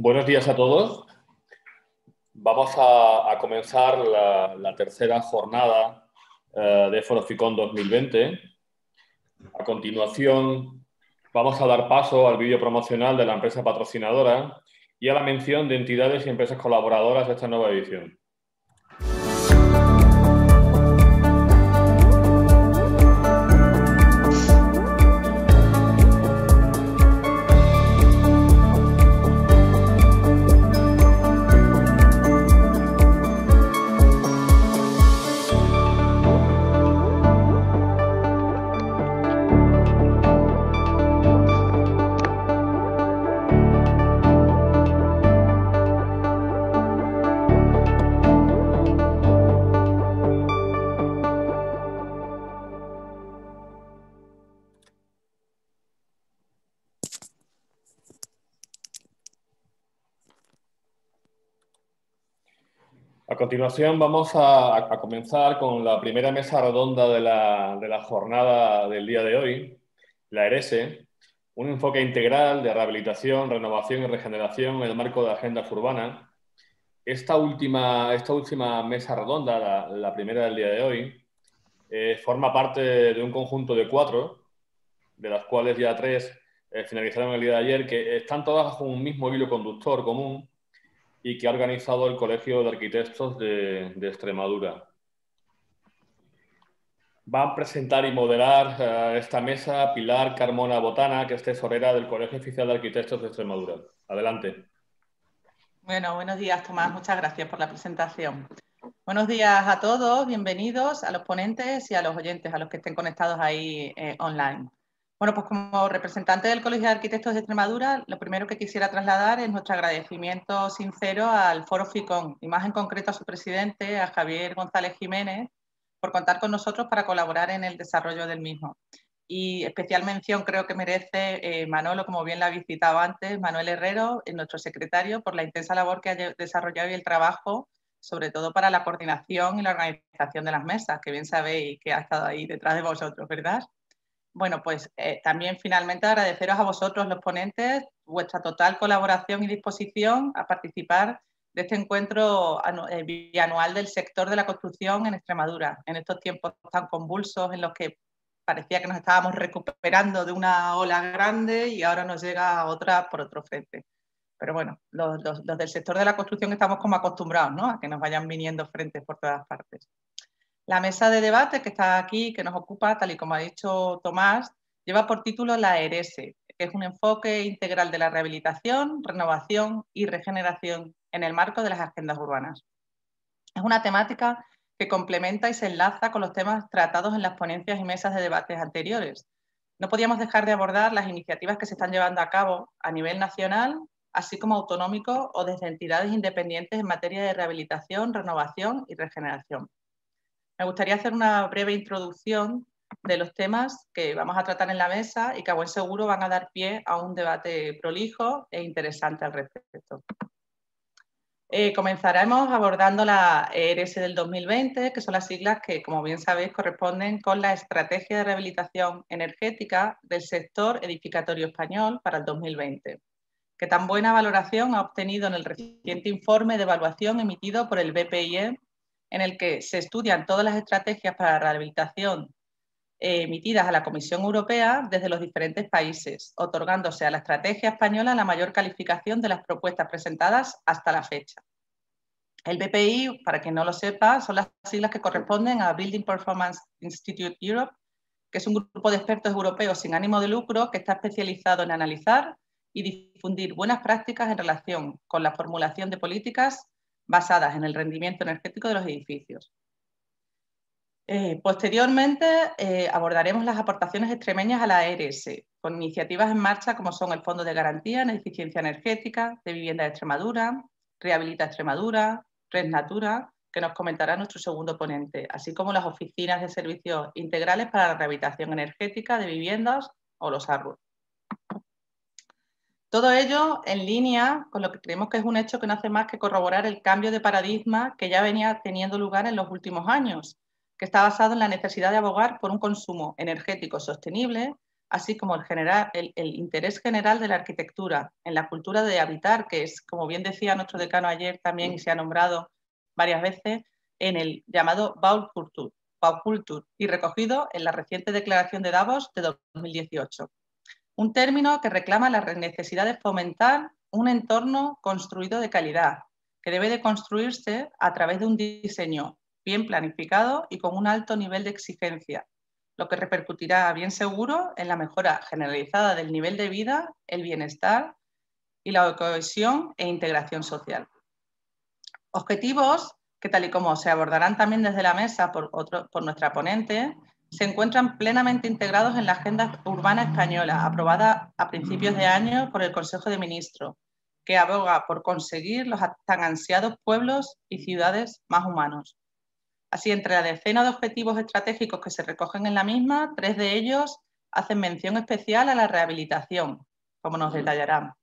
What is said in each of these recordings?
Buenos días a todos. Vamos a comenzar la tercera jornada de Foroficon 2020. A continuación, vamos a dar paso al vídeo promocional de la empresa patrocinadora y a la mención de entidades y empresas colaboradoras de esta nueva edición. A continuación vamos a comenzar con la primera mesa redonda de la jornada del día de hoy, la ERESE, un enfoque integral de rehabilitación, renovación y regeneración en el marco de agendas urbanas. Esta última mesa redonda, la primera del día de hoy, forma parte de un conjunto de 4, de las cuales ya 3 finalizaron el día de ayer, que están todas bajo un mismo hilo conductor común y que ha organizado el Colegio de Arquitectos de Extremadura. Va a presentar y moderar esta mesa Pilar Carmona Botana, que es tesorera del Colegio Oficial de Arquitectos de Extremadura. Adelante. Bueno, buenos días, Tomás. Muchas gracias por la presentación. Buenos días a todos, bienvenidos a los ponentes y a los oyentes, a los que estén conectados ahí online. Bueno, pues como representante del Colegio de Arquitectos de Extremadura, lo primero que quisiera trasladar es nuestro agradecimiento sincero al Foroficon, y más en concreto a su presidente, a Javier González Jiménez, por contar con nosotros para colaborar en el desarrollo del mismo. Y especial mención creo que merece Manolo, como bien la habéis citado antes, Manuel Herrero, nuestro secretario, por la intensa labor que ha desarrollado y el trabajo, sobre todo para la coordinación y la organización de las mesas, que bien sabéis que ha estado ahí detrás de vosotros, ¿verdad? Bueno, pues también finalmente agradeceros a vosotros, los ponentes, vuestra total colaboración y disposición a participar de este encuentro bianual del sector de la construcción en Extremadura, en estos tiempos tan convulsos en los que parecía que nos estábamos recuperando de una ola grande y ahora nos llega otra por otro frente. Pero bueno, los del sector de la construcción estamos como acostumbrados, ¿no?, a que nos vayan viniendo frentes por todas partes. La mesa de debate que está aquí, que nos ocupa, tal y como ha dicho Tomás, lleva por título la ERESE, que es un enfoque integral de la rehabilitación, renovación y regeneración en el marco de las agendas urbanas. Es una temática que complementa y se enlaza con los temas tratados en las ponencias y mesas de debates anteriores. No podíamos dejar de abordar las iniciativas que se están llevando a cabo a nivel nacional, así como autonómico o desde entidades independientes en materia de rehabilitación, renovación y regeneración. Me gustaría hacer una breve introducción de los temas que vamos a tratar en la mesa y que a buen seguro van a dar pie a un debate prolijo e interesante al respecto. Comenzaremos abordando la ERESE del 2020, que son las siglas que, como bien sabéis, corresponden con la Estrategia de Rehabilitación Energética del Sector Edificatorio Español para el 2020, que tan buena valoración ha obtenido en el reciente informe de evaluación emitido por el BPIE, en el que se estudian todas las estrategias para la rehabilitación emitidas a la Comisión Europea desde los diferentes países, otorgándose a la estrategia española la mayor calificación de las propuestas presentadas hasta la fecha. El BPI, para quien no lo sepa, son las siglas que corresponden a Building Performance Institute Europe, que es un grupo de expertos europeos sin ánimo de lucro que está especializado en analizar y difundir buenas prácticas en relación con la formulación de políticas basadas en el rendimiento energético de los edificios. Posteriormente abordaremos las aportaciones extremeñas a la ERESE, con iniciativas en marcha como son el Fondo de Garantía en Eficiencia Energética de Vivienda de Extremadura, Rehabilita Extremadura, Red Natura, que nos comentará nuestro segundo ponente, así como las oficinas de servicios integrales para la rehabilitación energética de viviendas o los ARRU. Todo ello en línea con lo que creemos que es un hecho que no hace más que corroborar el cambio de paradigma que ya venía teniendo lugar en los últimos años, que está basado en la necesidad de abogar por un consumo energético sostenible, así como el interés general de la arquitectura en la cultura de habitar, que es, como bien decía nuestro decano ayer también y se ha nombrado varias veces, en el llamado Baukultur, y recogido en la reciente declaración de Davos de 2018. Un término que reclama la necesidad de fomentar un entorno construido de calidad, que debe de construirse a través de un diseño bien planificado y con un alto nivel de exigencia, lo que repercutirá bien seguro en la mejora generalizada del nivel de vida, el bienestar y la cohesión e integración social. Objetivos que, tal y como se abordarán también desde la mesa por nuestra ponente, se encuentran plenamente integrados en la Agenda Urbana Española, aprobada a principios de año por el Consejo de Ministros, que aboga por conseguir los tan ansiados pueblos y ciudades más humanos. Así, entre la decena de objetivos estratégicos que se recogen en la misma, 3 de ellos hacen mención especial a la rehabilitación, como nos detallarán.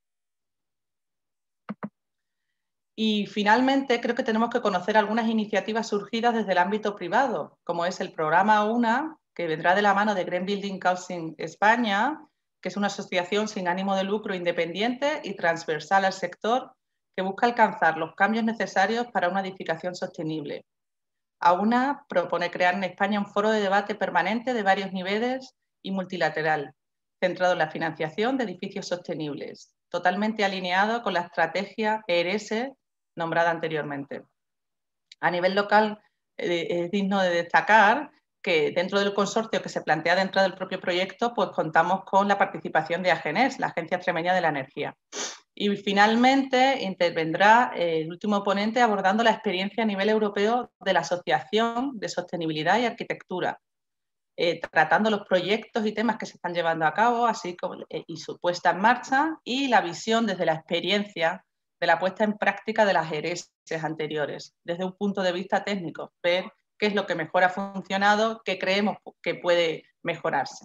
Y finalmente creo que tenemos que conocer algunas iniciativas surgidas desde el ámbito privado, como es el programa UNA, que vendrá de la mano de Green Building Council España, que es una asociación sin ánimo de lucro independiente y transversal al sector que busca alcanzar los cambios necesarios para una edificación sostenible. AUNA propone crear en España un foro de debate permanente de varios niveles y multilateral, centrado en la financiación de edificios sostenibles, totalmente alineado con la estrategia ERS nombrada anteriormente. A nivel local, es digno de destacar que dentro del consorcio que se plantea dentro del propio proyecto, pues contamos con la participación de AGENES, la Agencia Extremeña de la Energía. Y finalmente intervendrá el último ponente abordando la experiencia a nivel europeo de la Asociación de Sostenibilidad y Arquitectura, tratando los proyectos y temas que se están llevando a cabo, así como y su puesta en marcha y la visión desde la experiencia de la puesta en práctica de las ERS anteriores, desde un punto de vista técnico, ver qué es lo que mejor ha funcionado, qué creemos que puede mejorarse.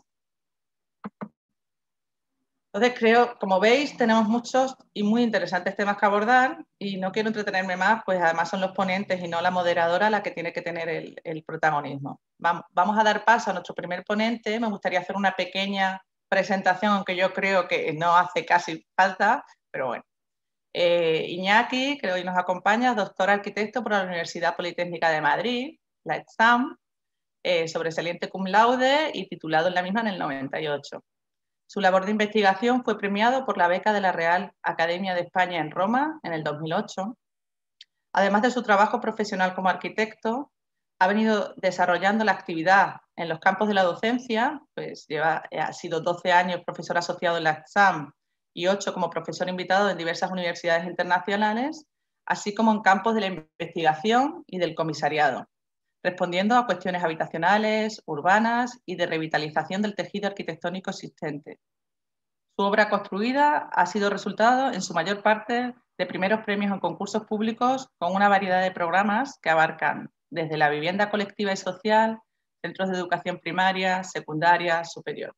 Entonces creo, como veis, tenemos muchos y muy interesantes temas que abordar y no quiero entretenerme más, pues además son los ponentes y no la moderadora la que tiene que tener el protagonismo. Vamos a dar paso a nuestro primer ponente. Me gustaría hacer una pequeña presentación, aunque yo creo que no hace casi falta, pero bueno. Iñaki, que hoy nos acompaña, doctor arquitecto por la Universidad Politécnica de Madrid, la ETSAM, sobresaliente cum laude y titulado en la misma en el 98. Su labor de investigación fue premiado por la beca de la Real Academia de España en Roma en el 2008. Además de su trabajo profesional como arquitecto, ha venido desarrollando la actividad en los campos de la docencia, pues ha sido 12 años profesor asociado en la ETSAM y 8 como profesor invitado en diversas universidades internacionales, así como en campos de la investigación y del comisariado, respondiendo a cuestiones habitacionales, urbanas y de revitalización del tejido arquitectónico existente. Su obra construida ha sido resultado, en su mayor parte, de primeros premios en concursos públicos con una variedad de programas que abarcan desde la vivienda colectiva y social, centros de educación primaria, secundaria, superior.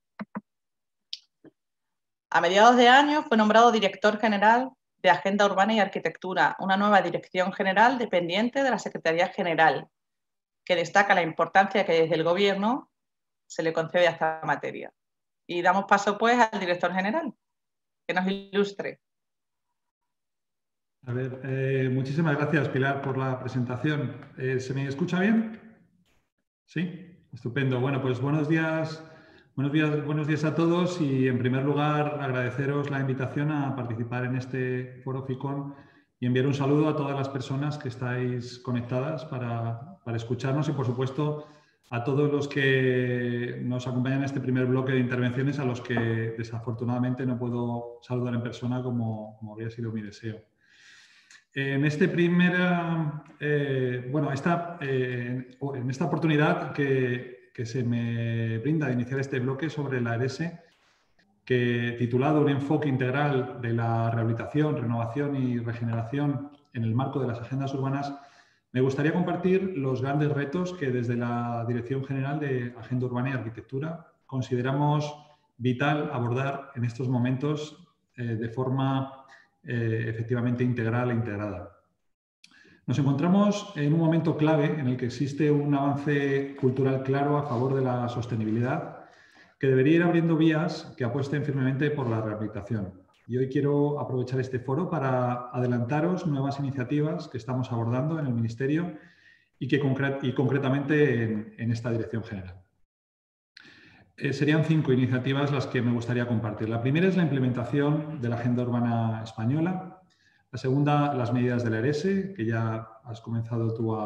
A mediados de año fue nombrado director general de Agenda Urbana y Arquitectura, una nueva dirección general dependiente de la Secretaría General, que destaca la importancia que desde el Gobierno se le concede a esta materia. Y damos paso, pues, al director general, que nos ilustre. A ver, muchísimas gracias, Pilar, por la presentación. ¿Se me escucha bien? Sí, estupendo. Bueno, pues buenos días a todos y, en primer lugar, agradeceros la invitación a participar en este foro FICON y enviar un saludo a todas las personas que estáis conectadas para escucharnos y, por supuesto, a todos los que nos acompañan en este primer bloque de intervenciones, a los que desafortunadamente no puedo saludar en persona como habría sido mi deseo. En esta oportunidad que se me brinda de iniciar este bloque sobre la ERS, que titulado Un enfoque integral de la rehabilitación, renovación y regeneración en el marco de las agendas urbanas, me gustaría compartir los grandes retos que desde la Dirección General de Agenda Urbana y Arquitectura consideramos vital abordar en estos momentos de forma efectivamente integral e integrada. Nos encontramos en un momento clave en el que existe un avance cultural claro a favor de la sostenibilidad, que que debería ir abriendo vías que apuesten firmemente por la rehabilitación. Y hoy quiero aprovechar este foro para adelantaros nuevas iniciativas que estamos abordando en el Ministerio y concretamente en esta dirección general. Serían 5 iniciativas las que me gustaría compartir. La primera es la implementación de la Agenda Urbana Española. La segunda, las medidas de la ERESE, que ya has comenzado tú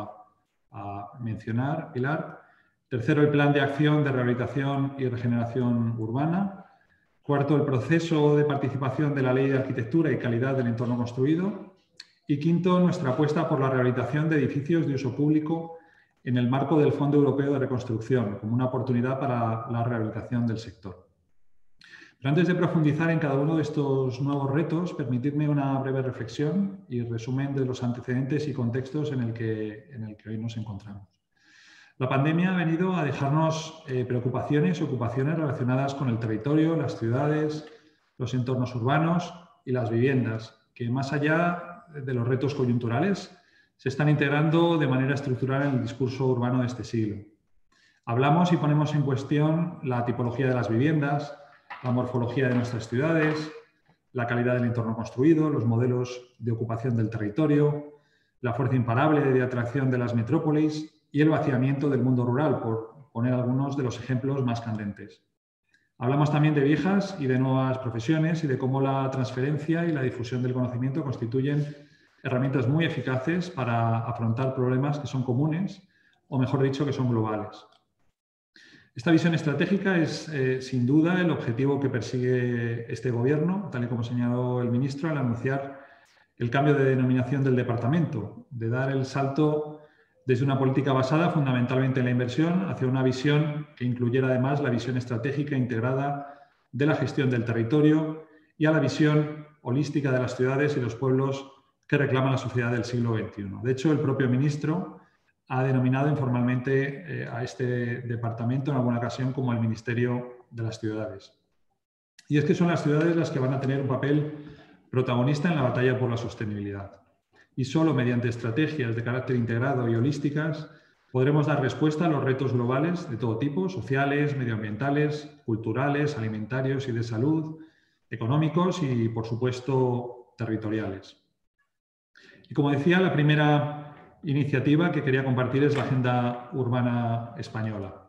a mencionar, Pilar. Tercero, el Plan de Acción de Rehabilitación y Regeneración Urbana. Cuarto, el proceso de participación de la Ley de Arquitectura y Calidad del Entorno Construido. Y quinto, nuestra apuesta por la rehabilitación de edificios de uso público en el marco del Fondo Europeo de Reconstrucción, como una oportunidad para la rehabilitación del sector. Pero antes de profundizar en cada uno de estos nuevos retos, permitidme una breve reflexión y resumen de los antecedentes y contextos en el que hoy nos encontramos. La pandemia ha venido a dejarnos preocupaciones y ocupaciones relacionadas con el territorio, las ciudades, los entornos urbanos y las viviendas, que más allá de los retos coyunturales se están integrando de manera estructural en el discurso urbano de este siglo. Hablamos y ponemos en cuestión la tipología de las viviendas, la morfología de nuestras ciudades, la calidad del entorno construido, los modelos de ocupación del territorio, la fuerza imparable de atracción de las metrópolis y el vaciamiento del mundo rural, por poner algunos de los ejemplos más candentes. Hablamos también de viejas y de nuevas profesiones y de cómo la transferencia y la difusión del conocimiento constituyen herramientas muy eficaces para afrontar problemas que son comunes, o mejor dicho, que son globales. Esta visión estratégica es, sin duda, el objetivo que persigue este Gobierno, tal y como señaló el ministro al anunciar el cambio de denominación del departamento, de dar el salto desde una política basada fundamentalmente en la inversión hacia una visión que incluyera además la visión estratégica integrada de la gestión del territorio y a la visión holística de las ciudades y los pueblos que reclama la sociedad del siglo XXI. De hecho, el propio ministro ha denominado informalmente a este departamento en alguna ocasión como el Ministerio de las Ciudades. Y es que son las ciudades las que van a tener un papel protagonista en la batalla por la sostenibilidad. Y solo mediante estrategias de carácter integrado y holísticas podremos dar respuesta a los retos globales de todo tipo, sociales, medioambientales, culturales, alimentarios y de salud, económicos y, por supuesto, territoriales. Y como decía, la primera iniciativa que quería compartir es la Agenda Urbana Española.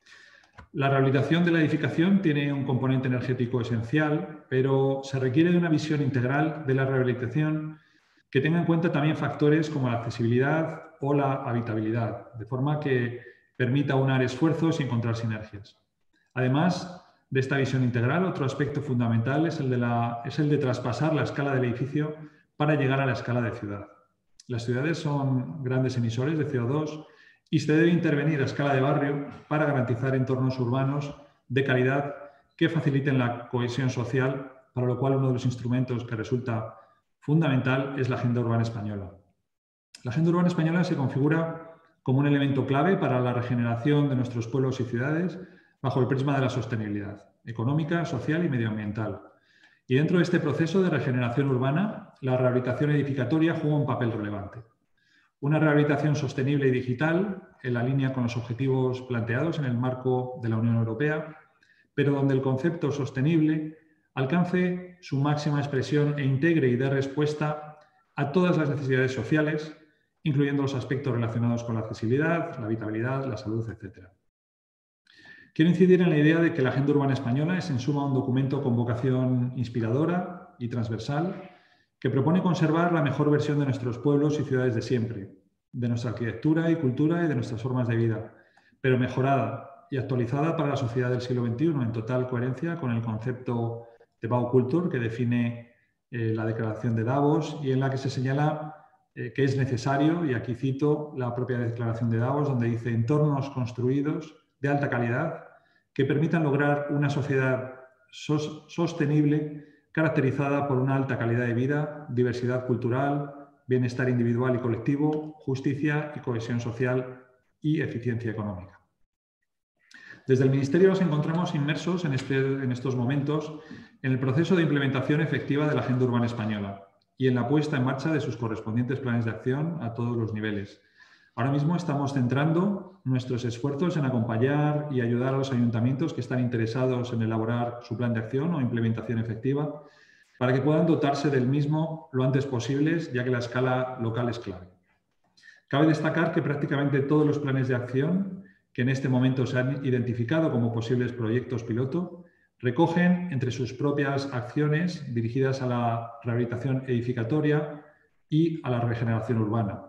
La rehabilitación de la edificación tiene un componente energético esencial, pero se requiere de una visión integral de la rehabilitación que tenga en cuenta también factores como la accesibilidad o la habitabilidad, de forma que permita aunar esfuerzos y encontrar sinergias. Además de esta visión integral, otro aspecto fundamental es el de traspasar la escala del edificio para llegar a la escala de ciudad. Las ciudades son grandes emisores de CO2 y se debe intervenir a escala de barrio para garantizar entornos urbanos de calidad que faciliten la cohesión social, para lo cual uno de los instrumentos que resulta fundamental es la Agenda Urbana Española. La Agenda Urbana Española se configura como un elemento clave para la regeneración de nuestros pueblos y ciudades bajo el prisma de la sostenibilidad económica, social y medioambiental. Y dentro de este proceso de regeneración urbana, la rehabilitación edificatoria juega un papel relevante. Una rehabilitación sostenible y digital en la línea con los objetivos planteados en el marco de la Unión Europea, pero donde el concepto sostenible alcance su máxima expresión e integre y dé respuesta a todas las necesidades sociales, incluyendo los aspectos relacionados con la accesibilidad, la habitabilidad, la salud, etc. Quiero incidir en la idea de que la Agenda Urbana Española es en suma un documento con vocación inspiradora y transversal que propone conservar la mejor versión de nuestros pueblos y ciudades de siempre, de nuestra arquitectura y cultura y de nuestras formas de vida, pero mejorada y actualizada para la sociedad del siglo XXI en total coherencia con el concepto de Baukultur que define la Declaración de Davos y en la que se señala que es necesario, y aquí cito la propia Declaración de Davos, donde dice entornos construidos de alta calidad que permitan lograr una sociedad sostenible caracterizada por una alta calidad de vida, diversidad cultural, bienestar individual y colectivo, justicia y cohesión social y eficiencia económica. Desde el Ministerio nos encontramos inmersos en estos momentos en el proceso de implementación efectiva de la Agenda Urbana Española y en la puesta en marcha de sus correspondientes planes de acción a todos los niveles, Ahora mismo estamos centrando nuestros esfuerzos en acompañar y ayudar a los ayuntamientos que están interesados en elaborar su plan de acción o implementación efectiva para que puedan dotarse del mismo lo antes posible, ya que la escala local es clave. Cabe destacar que prácticamente todos los planes de acción que en este momento se han identificado como posibles proyectos piloto recogen entre sus propias acciones dirigidas a la rehabilitación edificatoria y a la regeneración urbana.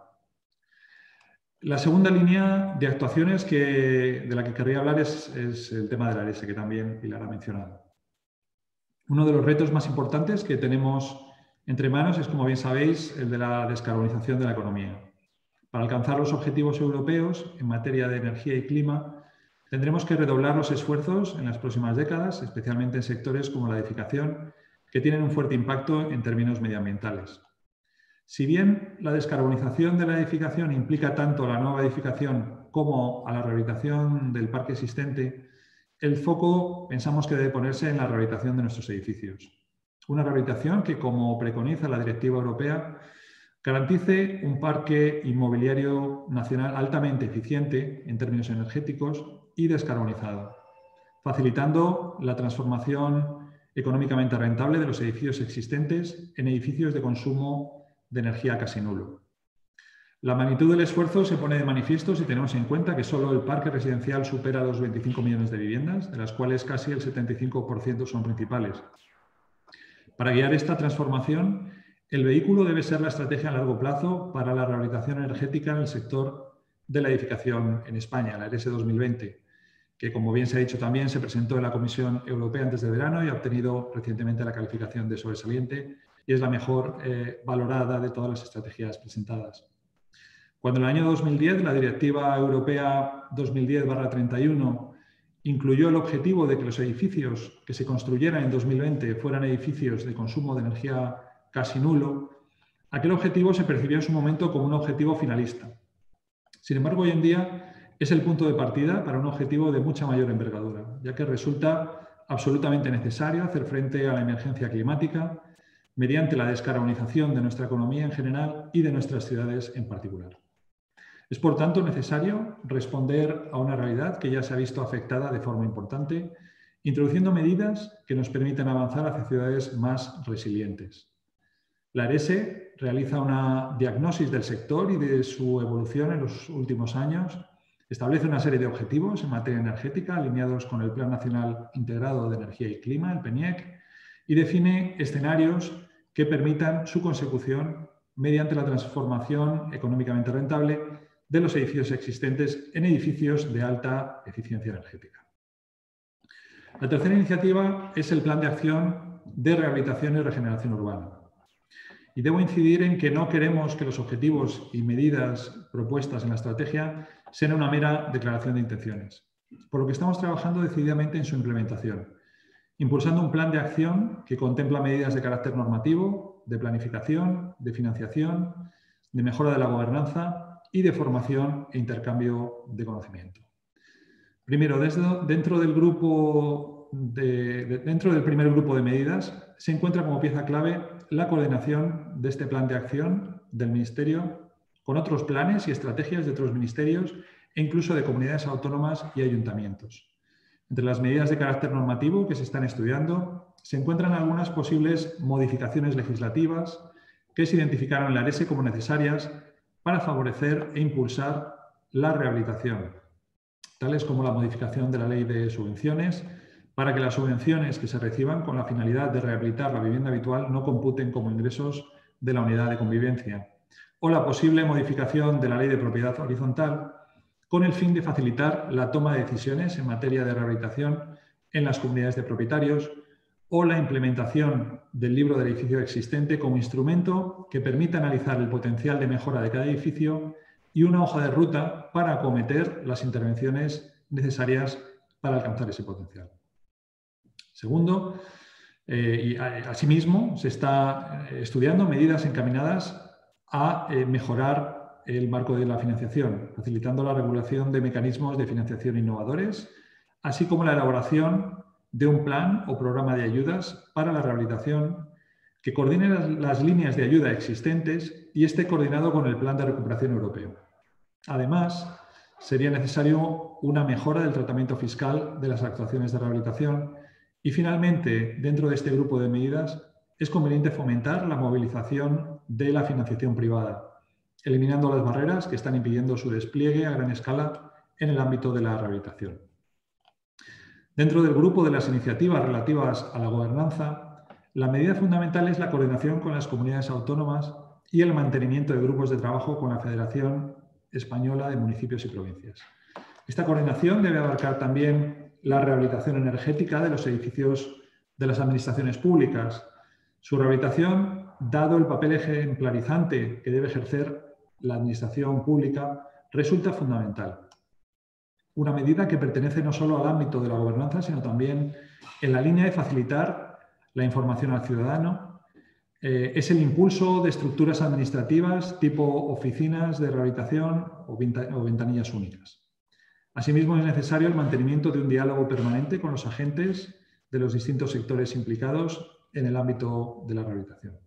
La segunda línea de actuaciones de la que querría hablar es el tema de la ARESE, que también Pilar ha mencionado. Uno de los retos más importantes que tenemos entre manos es, como bien sabéis, el de la descarbonización de la economía. Para alcanzar los objetivos europeos en materia de energía y clima, tendremos que redoblar los esfuerzos en las próximas décadas, especialmente en sectores como la edificación, que tienen un fuerte impacto en términos medioambientales. Si bien la descarbonización de la edificación implica tanto a la nueva edificación como a la rehabilitación del parque existente, el foco pensamos que debe ponerse en la rehabilitación de nuestros edificios. Una rehabilitación que, como preconiza la Directiva Europea, garantice un parque inmobiliario nacional altamente eficiente en términos energéticos y descarbonizado, facilitando la transformación económicamente rentable de los edificios existentes en edificios de consumo de energía casi nulo. La magnitud del esfuerzo se pone de manifiesto si tenemos en cuenta que solo el parque residencial supera los 25 millones de viviendas, de las cuales casi el 75% son principales. Para guiar esta transformación, el vehículo debe ser la estrategia a largo plazo para la rehabilitación energética en el sector de la edificación en España, la ARESE 2020, que, como bien se ha dicho también, se presentó en la Comisión Europea antes de verano y ha obtenido recientemente la calificación de sobresaliente y es la mejor valorada de todas las estrategias presentadas. Cuando en el año 2010 la Directiva Europea 2010/31 incluyó el objetivo de que los edificios que se construyeran en 2020 fueran edificios de consumo de energía casi nulo, aquel objetivo se percibió en su momento como un objetivo finalista. Sin embargo, hoy en día es el punto de partida para un objetivo de mucha mayor envergadura, ya que resulta absolutamente necesario hacer frente a la emergencia climática mediante la descarbonización de nuestra economía en general y de nuestras ciudades en particular. Es, por tanto, necesario responder a una realidad que ya se ha visto afectada de forma importante, introduciendo medidas que nos permitan avanzar hacia ciudades más resilientes. La ARESE realiza una diagnosis del sector y de su evolución en los últimos años, establece una serie de objetivos en materia energética alineados con el Plan Nacional Integrado de Energía y Clima, el PNIEC, y define escenarios que permitan su consecución mediante la transformación económicamente rentable de los edificios existentes en edificios de alta eficiencia energética. La tercera iniciativa es el Plan de Acción de Rehabilitación y Regeneración Urbana. Y debo incidir en que no queremos que los objetivos y medidas propuestas en la estrategia sean una mera declaración de intenciones, por lo que estamos trabajando decididamente en su implementación, impulsando un plan de acción que contempla medidas de carácter normativo, de planificación, de financiación, de mejora de la gobernanza y de formación e intercambio de conocimiento. Primero, dentro del primer grupo de medidas se encuentra como pieza clave la coordinación de este plan de acción del Ministerio con otros planes y estrategias de otros ministerios e incluso de comunidades autónomas y ayuntamientos. Entre las medidas de carácter normativo que se están estudiando se encuentran algunas posibles modificaciones legislativas que se identificaron en la ARESE como necesarias para favorecer e impulsar la rehabilitación, tales como la modificación de la Ley de Subvenciones, para que las subvenciones que se reciban con la finalidad de rehabilitar la vivienda habitual no computen como ingresos de la unidad de convivencia, o la posible modificación de la Ley de Propiedad Horizontal con el fin de facilitar la toma de decisiones en materia de rehabilitación en las comunidades de propietarios, o la implementación del libro del edificio existente como instrumento que permita analizar el potencial de mejora de cada edificio y una hoja de ruta para acometer las intervenciones necesarias para alcanzar ese potencial. Segundo, y asimismo se está estudiando medidas encaminadas a mejorar el marco de la financiación, facilitando la regulación de mecanismos de financiación innovadores, así como la elaboración de un plan o programa de ayudas para la rehabilitación que coordine las líneas de ayuda existentes y esté coordinado con el Plan de Recuperación Europeo. Además, sería necesario una mejora del tratamiento fiscal de las actuaciones de rehabilitación y, finalmente, dentro de este grupo de medidas, es conveniente fomentar la movilización de la financiación privada, eliminando las barreras que están impidiendo su despliegue a gran escala en el ámbito de la rehabilitación. Dentro del grupo de las iniciativas relativas a la gobernanza, la medida fundamental es la coordinación con las comunidades autónomas y el mantenimiento de grupos de trabajo con la Federación Española de Municipios y Provincias. Esta coordinación debe abarcar también la rehabilitación energética de los edificios de las administraciones públicas. Su rehabilitación, dado el papel ejemplarizante que debe ejercer la administración pública, resulta fundamental. Una medida que pertenece no solo al ámbito de la gobernanza, sino también en la línea de facilitar la información al ciudadano. Es el impulso de estructuras administrativas tipo oficinas de rehabilitación o ventanillas únicas. Asimismo, es necesario el mantenimiento de un diálogo permanente con los agentes de los distintos sectores implicados en el ámbito de la rehabilitación.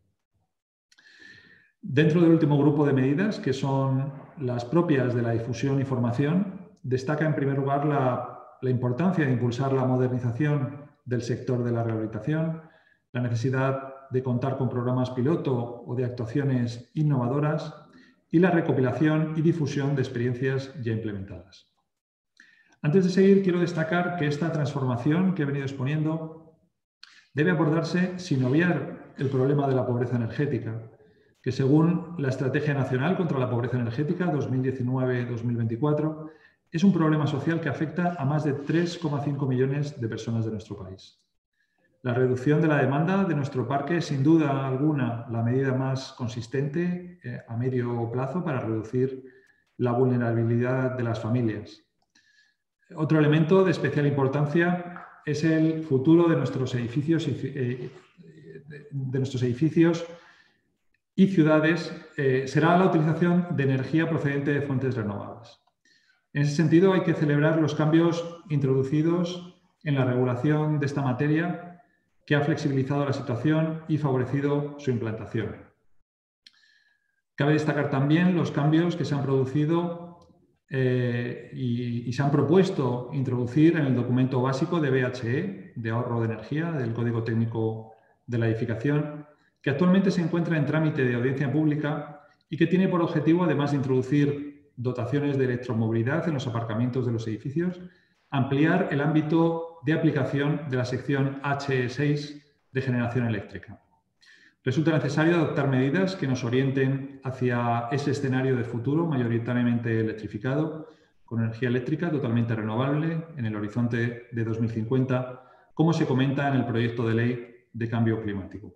Dentro del último grupo de medidas, que son las propias de la difusión y formación, destaca en primer lugar la importancia de impulsar la modernización del sector de la rehabilitación, la necesidad de contar con programas piloto o de actuaciones innovadoras y la recopilación y difusión de experiencias ya implementadas. Antes de seguir, quiero destacar que esta transformación que he venido exponiendo debe abordarse sin obviar el problema de la pobreza energética, que según la Estrategia Nacional contra la Pobreza Energética 2019-2024 es un problema social que afecta a más de 3,5 millones de personas de nuestro país. La reducción de la demanda de nuestro parque es sin duda alguna la medida más consistente a medio plazo para reducir la vulnerabilidad de las familias. Otro elemento de especial importancia es el futuro de nuestros edificios y ciudades. Será la utilización de energía procedente de fuentes renovables. En ese sentido, hay que celebrar los cambios introducidos en la regulación de esta materia, que ha flexibilizado la situación y favorecido su implantación. Cabe destacar también los cambios que se han producido y se han propuesto introducir en el documento básico de BHE, de ahorro de energía, del Código Técnico de la Edificación, que actualmente se encuentra en trámite de audiencia pública y que tiene por objetivo, además de introducir dotaciones de electromovilidad en los aparcamientos de los edificios, ampliar el ámbito de aplicación de la sección H6 de generación eléctrica. Resulta necesario adoptar medidas que nos orienten hacia ese escenario de futuro mayoritariamente electrificado, con energía eléctrica totalmente renovable en el horizonte de 2050, como se comenta en el proyecto de ley de cambio climático.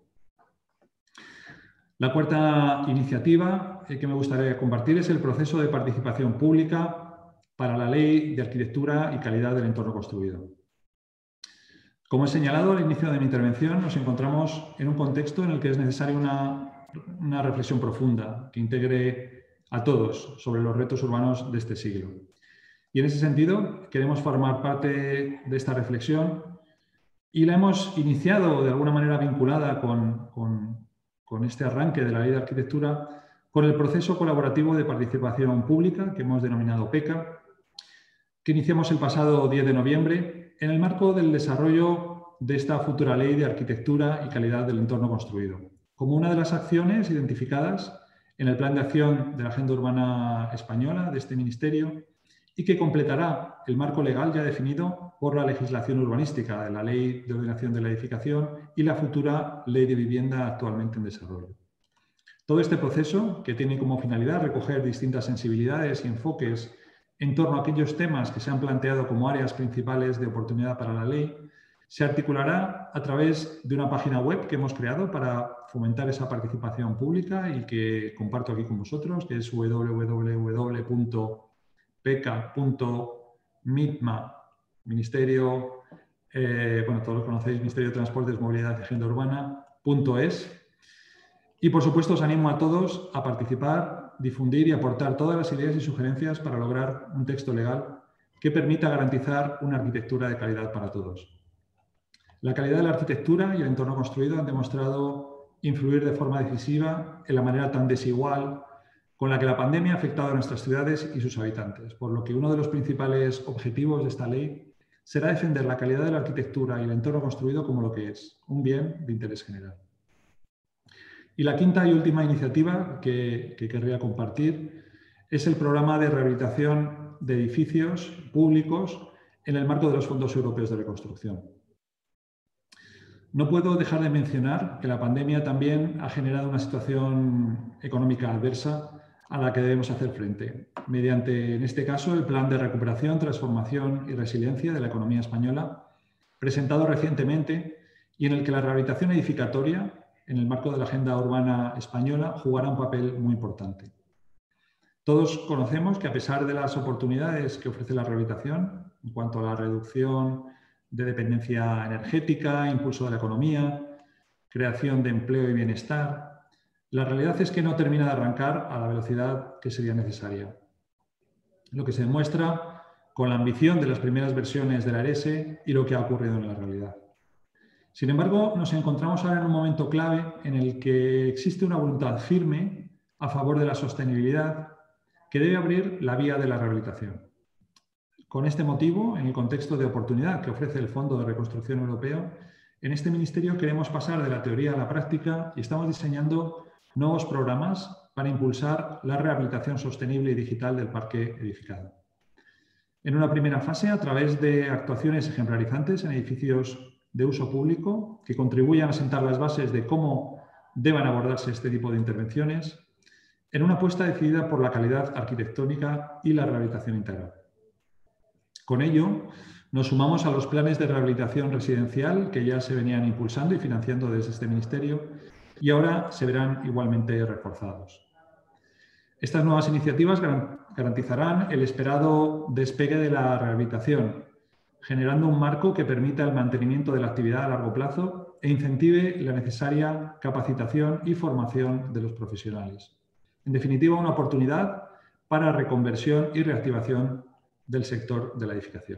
La cuarta iniciativa que me gustaría compartir es el proceso de participación pública para la Ley de Arquitectura y Calidad del Entorno Construido. Como he señalado al inicio de mi intervención, nos encontramos en un contexto en el que es necesaria una reflexión profunda que integre a todos sobre los retos urbanos de este siglo. Y en ese sentido, queremos formar parte de esta reflexión y la hemos iniciado de alguna manera vinculada con este arranque de la Ley de Arquitectura, con el proceso colaborativo de participación pública que hemos denominado PECA, que iniciamos el pasado 10 de noviembre en el marco del desarrollo de esta futura Ley de Arquitectura y Calidad del Entorno Construido, como una de las acciones identificadas en el Plan de Acción de la Agenda Urbana Española de este Ministerio y que completará el marco legal ya definido por la legislación urbanística de la Ley de Ordenación de la Edificación y la futura Ley de Vivienda actualmente en desarrollo. Todo este proceso, que tiene como finalidad recoger distintas sensibilidades y enfoques en torno a aquellos temas que se han planteado como áreas principales de oportunidad para la ley, se articulará a través de una página web que hemos creado para fomentar esa participación pública y que comparto aquí con vosotros, que es www.peca.mitma, Ministerio, todos lo conocéis, Ministerio de Transportes, Movilidad y Agenda Urbana.es. Y por supuesto os animo a todos a participar, difundir y aportar todas las ideas y sugerencias para lograr un texto legal que permita garantizar una arquitectura de calidad para todos. La calidad de la arquitectura y el entorno construido han demostrado influir de forma decisiva en la manera tan desigual con la que la pandemia ha afectado a nuestras ciudades y sus habitantes, por lo que uno de los principales objetivos de esta ley será defender la calidad de la arquitectura y el entorno construido como lo que es, un bien de interés general. Y la quinta y última iniciativa que querría compartir es el programa de rehabilitación de edificios públicos en el marco de los fondos europeos de reconstrucción. No puedo dejar de mencionar que la pandemia también ha generado una situación económica adversa a la que debemos hacer frente, mediante, en este caso, el Plan de Recuperación, Transformación y Resiliencia de la Economía Española, presentado recientemente y en el que la rehabilitación edificatoria, en el marco de la Agenda Urbana Española, jugará un papel muy importante. Todos conocemos que, a pesar de las oportunidades que ofrece la rehabilitación en cuanto a la reducción de dependencia energética, impulso de la economía, creación de empleo y bienestar, la realidad es que no termina de arrancar a la velocidad que sería necesaria. Lo que se demuestra con la ambición de las primeras versiones de la ERES y lo que ha ocurrido en la realidad. Sin embargo, nos encontramos ahora en un momento clave en el que existe una voluntad firme a favor de la sostenibilidad que debe abrir la vía de la rehabilitación. Con este motivo, en el contexto de oportunidad que ofrece el Fondo de Reconstrucción Europeo, en este ministerio queremos pasar de la teoría a la práctica y estamos diseñando nuevos programas para impulsar la rehabilitación sostenible y digital del parque edificado. En una primera fase, a través de actuaciones ejemplarizantes en edificios de uso público que contribuyan a sentar las bases de cómo deban abordarse este tipo de intervenciones, en una apuesta decidida por la calidad arquitectónica y la rehabilitación integral. Con ello, nos sumamos a los planes de rehabilitación residencial que ya se venían impulsando y financiando desde este ministerio y ahora se verán igualmente reforzados. Estas nuevas iniciativas garantizarán el esperado despegue de la rehabilitación, generando un marco que permita el mantenimiento de la actividad a largo plazo e incentive la necesaria capacitación y formación de los profesionales. En definitiva, una oportunidad para reconversión y reactivación del sector de la edificación.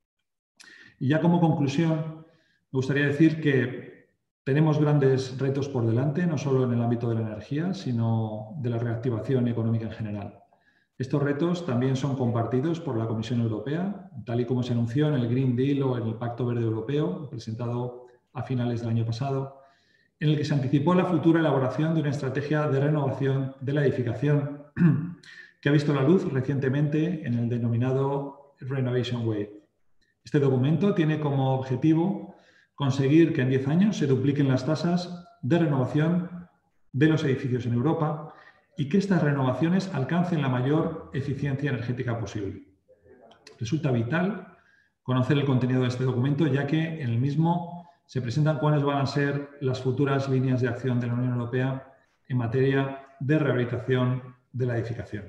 Y ya como conclusión, me gustaría decir que tenemos grandes retos por delante, no solo en el ámbito de la energía, sino de la reactivación económica en general. Estos retos también son compartidos por la Comisión Europea, tal y como se anunció en el Green Deal o en el Pacto Verde Europeo, presentado a finales del año pasado, en el que se anticipó la futura elaboración de una estrategia de renovación de la edificación que ha visto la luz recientemente en el denominado Renovation Wave. Este documento tiene como objetivo conseguir que en 10 años se dupliquen las tasas de renovación de los edificios en Europa y que estas renovaciones alcancen la mayor eficiencia energética posible. Resulta vital conocer el contenido de este documento, ya que en el mismo se presentan cuáles van a ser las futuras líneas de acción de la Unión Europea en materia de rehabilitación de la edificación.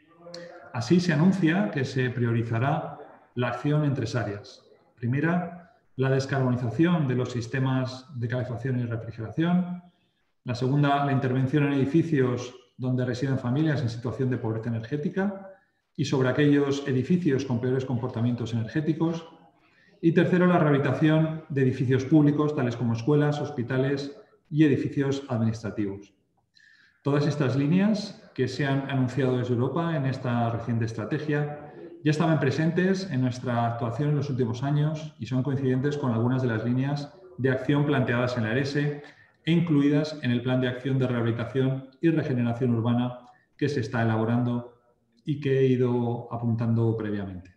Así se anuncia que se priorizará la acción en 3 áreas. Primera, la descarbonización de los sistemas de calefacción y refrigeración. La segunda, la intervención en edificios donde residen familias en situación de pobreza energética y sobre aquellos edificios con peores comportamientos energéticos. Y tercero, la rehabilitación de edificios públicos, tales como escuelas, hospitales y edificios administrativos. Todas estas líneas que se han anunciado desde Europa en esta reciente estrategia ya estaban presentes en nuestra actuación en los últimos años y son coincidentes con algunas de las líneas de acción planteadas en la ERES e incluidas en el Plan de Acción de Rehabilitación y Regeneración Urbana que se está elaborando y que he ido apuntando previamente.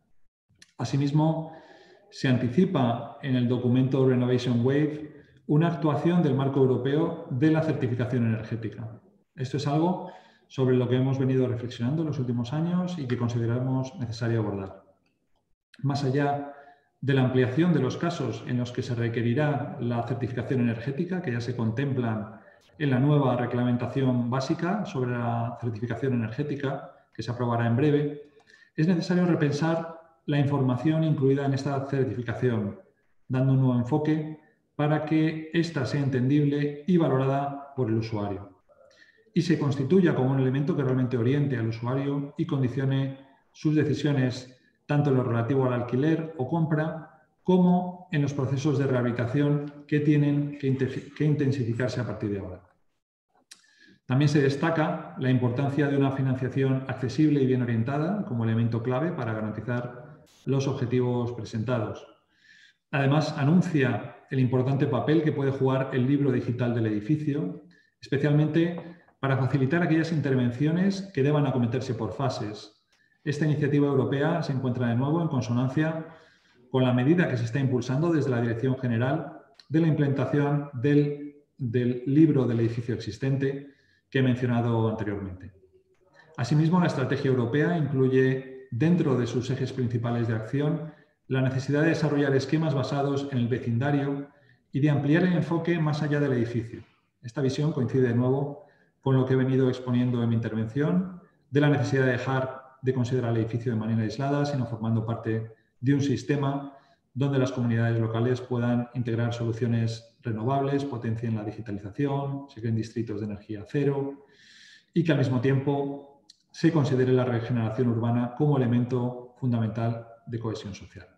Asimismo, se anticipa en el documento Renovation Wave una actuación del marco europeo de la certificación energética. Esto es algo sobre lo que hemos venido reflexionando en los últimos años y que consideramos necesario abordar. Más allá de la ampliación de los casos en los que se requerirá la certificación energética, que ya se contemplan en la nueva reglamentación básica sobre la certificación energética, que se aprobará en breve, es necesario repensar la información incluida en esta certificación, dando un nuevo enfoque para que ésta sea entendible y valorada por el usuario y se constituya como un elemento que realmente oriente al usuario y condicione sus decisiones tanto en lo relativo al alquiler o compra como en los procesos de rehabilitación que tienen que intensificarse a partir de ahora. También se destaca la importancia de una financiación accesible y bien orientada como elemento clave para garantizar los objetivos presentados. Además, anuncia el importante papel que puede jugar el libro digital del edificio, especialmente para facilitar aquellas intervenciones que deban acometerse por fases. Esta iniciativa europea se encuentra de nuevo en consonancia con la medida que se está impulsando desde la Dirección General de la implementación del libro del edificio existente que he mencionado anteriormente. Asimismo, la estrategia europea incluye dentro de sus ejes principales de acción la necesidad de desarrollar esquemas basados en el vecindario y de ampliar el enfoque más allá del edificio. Esta visión coincide de nuevo con lo que he venido exponiendo en mi intervención, de la necesidad de dejar de considerar el edificio de manera aislada, sino formando parte de un sistema donde las comunidades locales puedan integrar soluciones renovables, potencien la digitalización, se creen distritos de energía cero y que al mismo tiempo se considere la regeneración urbana como elemento fundamental de cohesión social.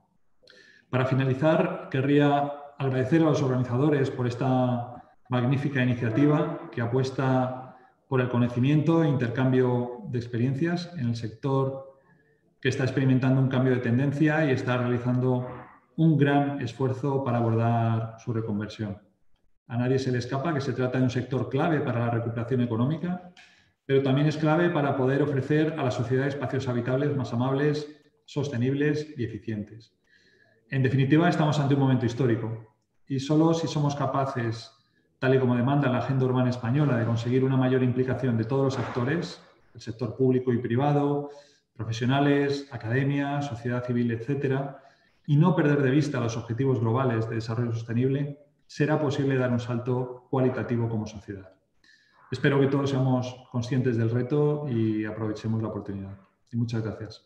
Para finalizar, querría agradecer a los organizadores por esta magnífica iniciativa que apuesta por el conocimiento e intercambio de experiencias en el sector que está experimentando un cambio de tendencia y está realizando un gran esfuerzo para abordar su reconversión. A nadie se le escapa que se trata de un sector clave para la recuperación económica, pero también es clave para poder ofrecer a la sociedad espacios habitables más amables, sostenibles y eficientes. En definitiva, estamos ante un momento histórico y solo si somos capaces, tal y como demanda la agenda urbana española, de conseguir una mayor implicación de todos los actores, el sector público y privado, profesionales, academia, sociedad civil, etcétera, y no perder de vista los objetivos globales de desarrollo sostenible, será posible dar un salto cualitativo como sociedad. Espero que todos seamos conscientes del reto y aprovechemos la oportunidad. Y muchas gracias.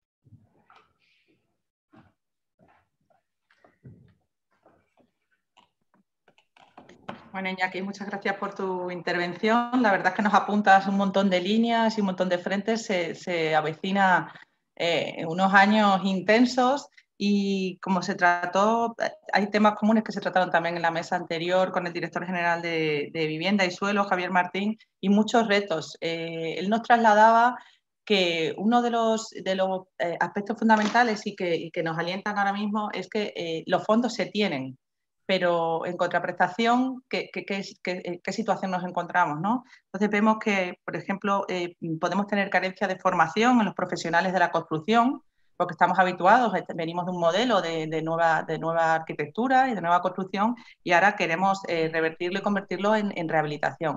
Bueno, Iñaki, muchas gracias por tu intervención. La verdad es que nos apuntas un montón de líneas y un montón de frentes. Se avecina unos años intensos y como se trató, hay temas comunes que se trataron también en la mesa anterior con el director general de Vivienda y Suelo, Javier Martín, y muchos retos. Él nos trasladaba que uno de los aspectos fundamentales y que nos alientan ahora mismo es que los fondos se tienen, pero en contraprestación, ¿qué situación nos encontramos, ¿no? Entonces vemos que, por ejemplo, podemos tener carencia de formación en los profesionales de la construcción, porque estamos habituados, venimos de un modelo de nueva arquitectura y de nueva construcción y ahora queremos revertirlo y convertirlo en rehabilitación.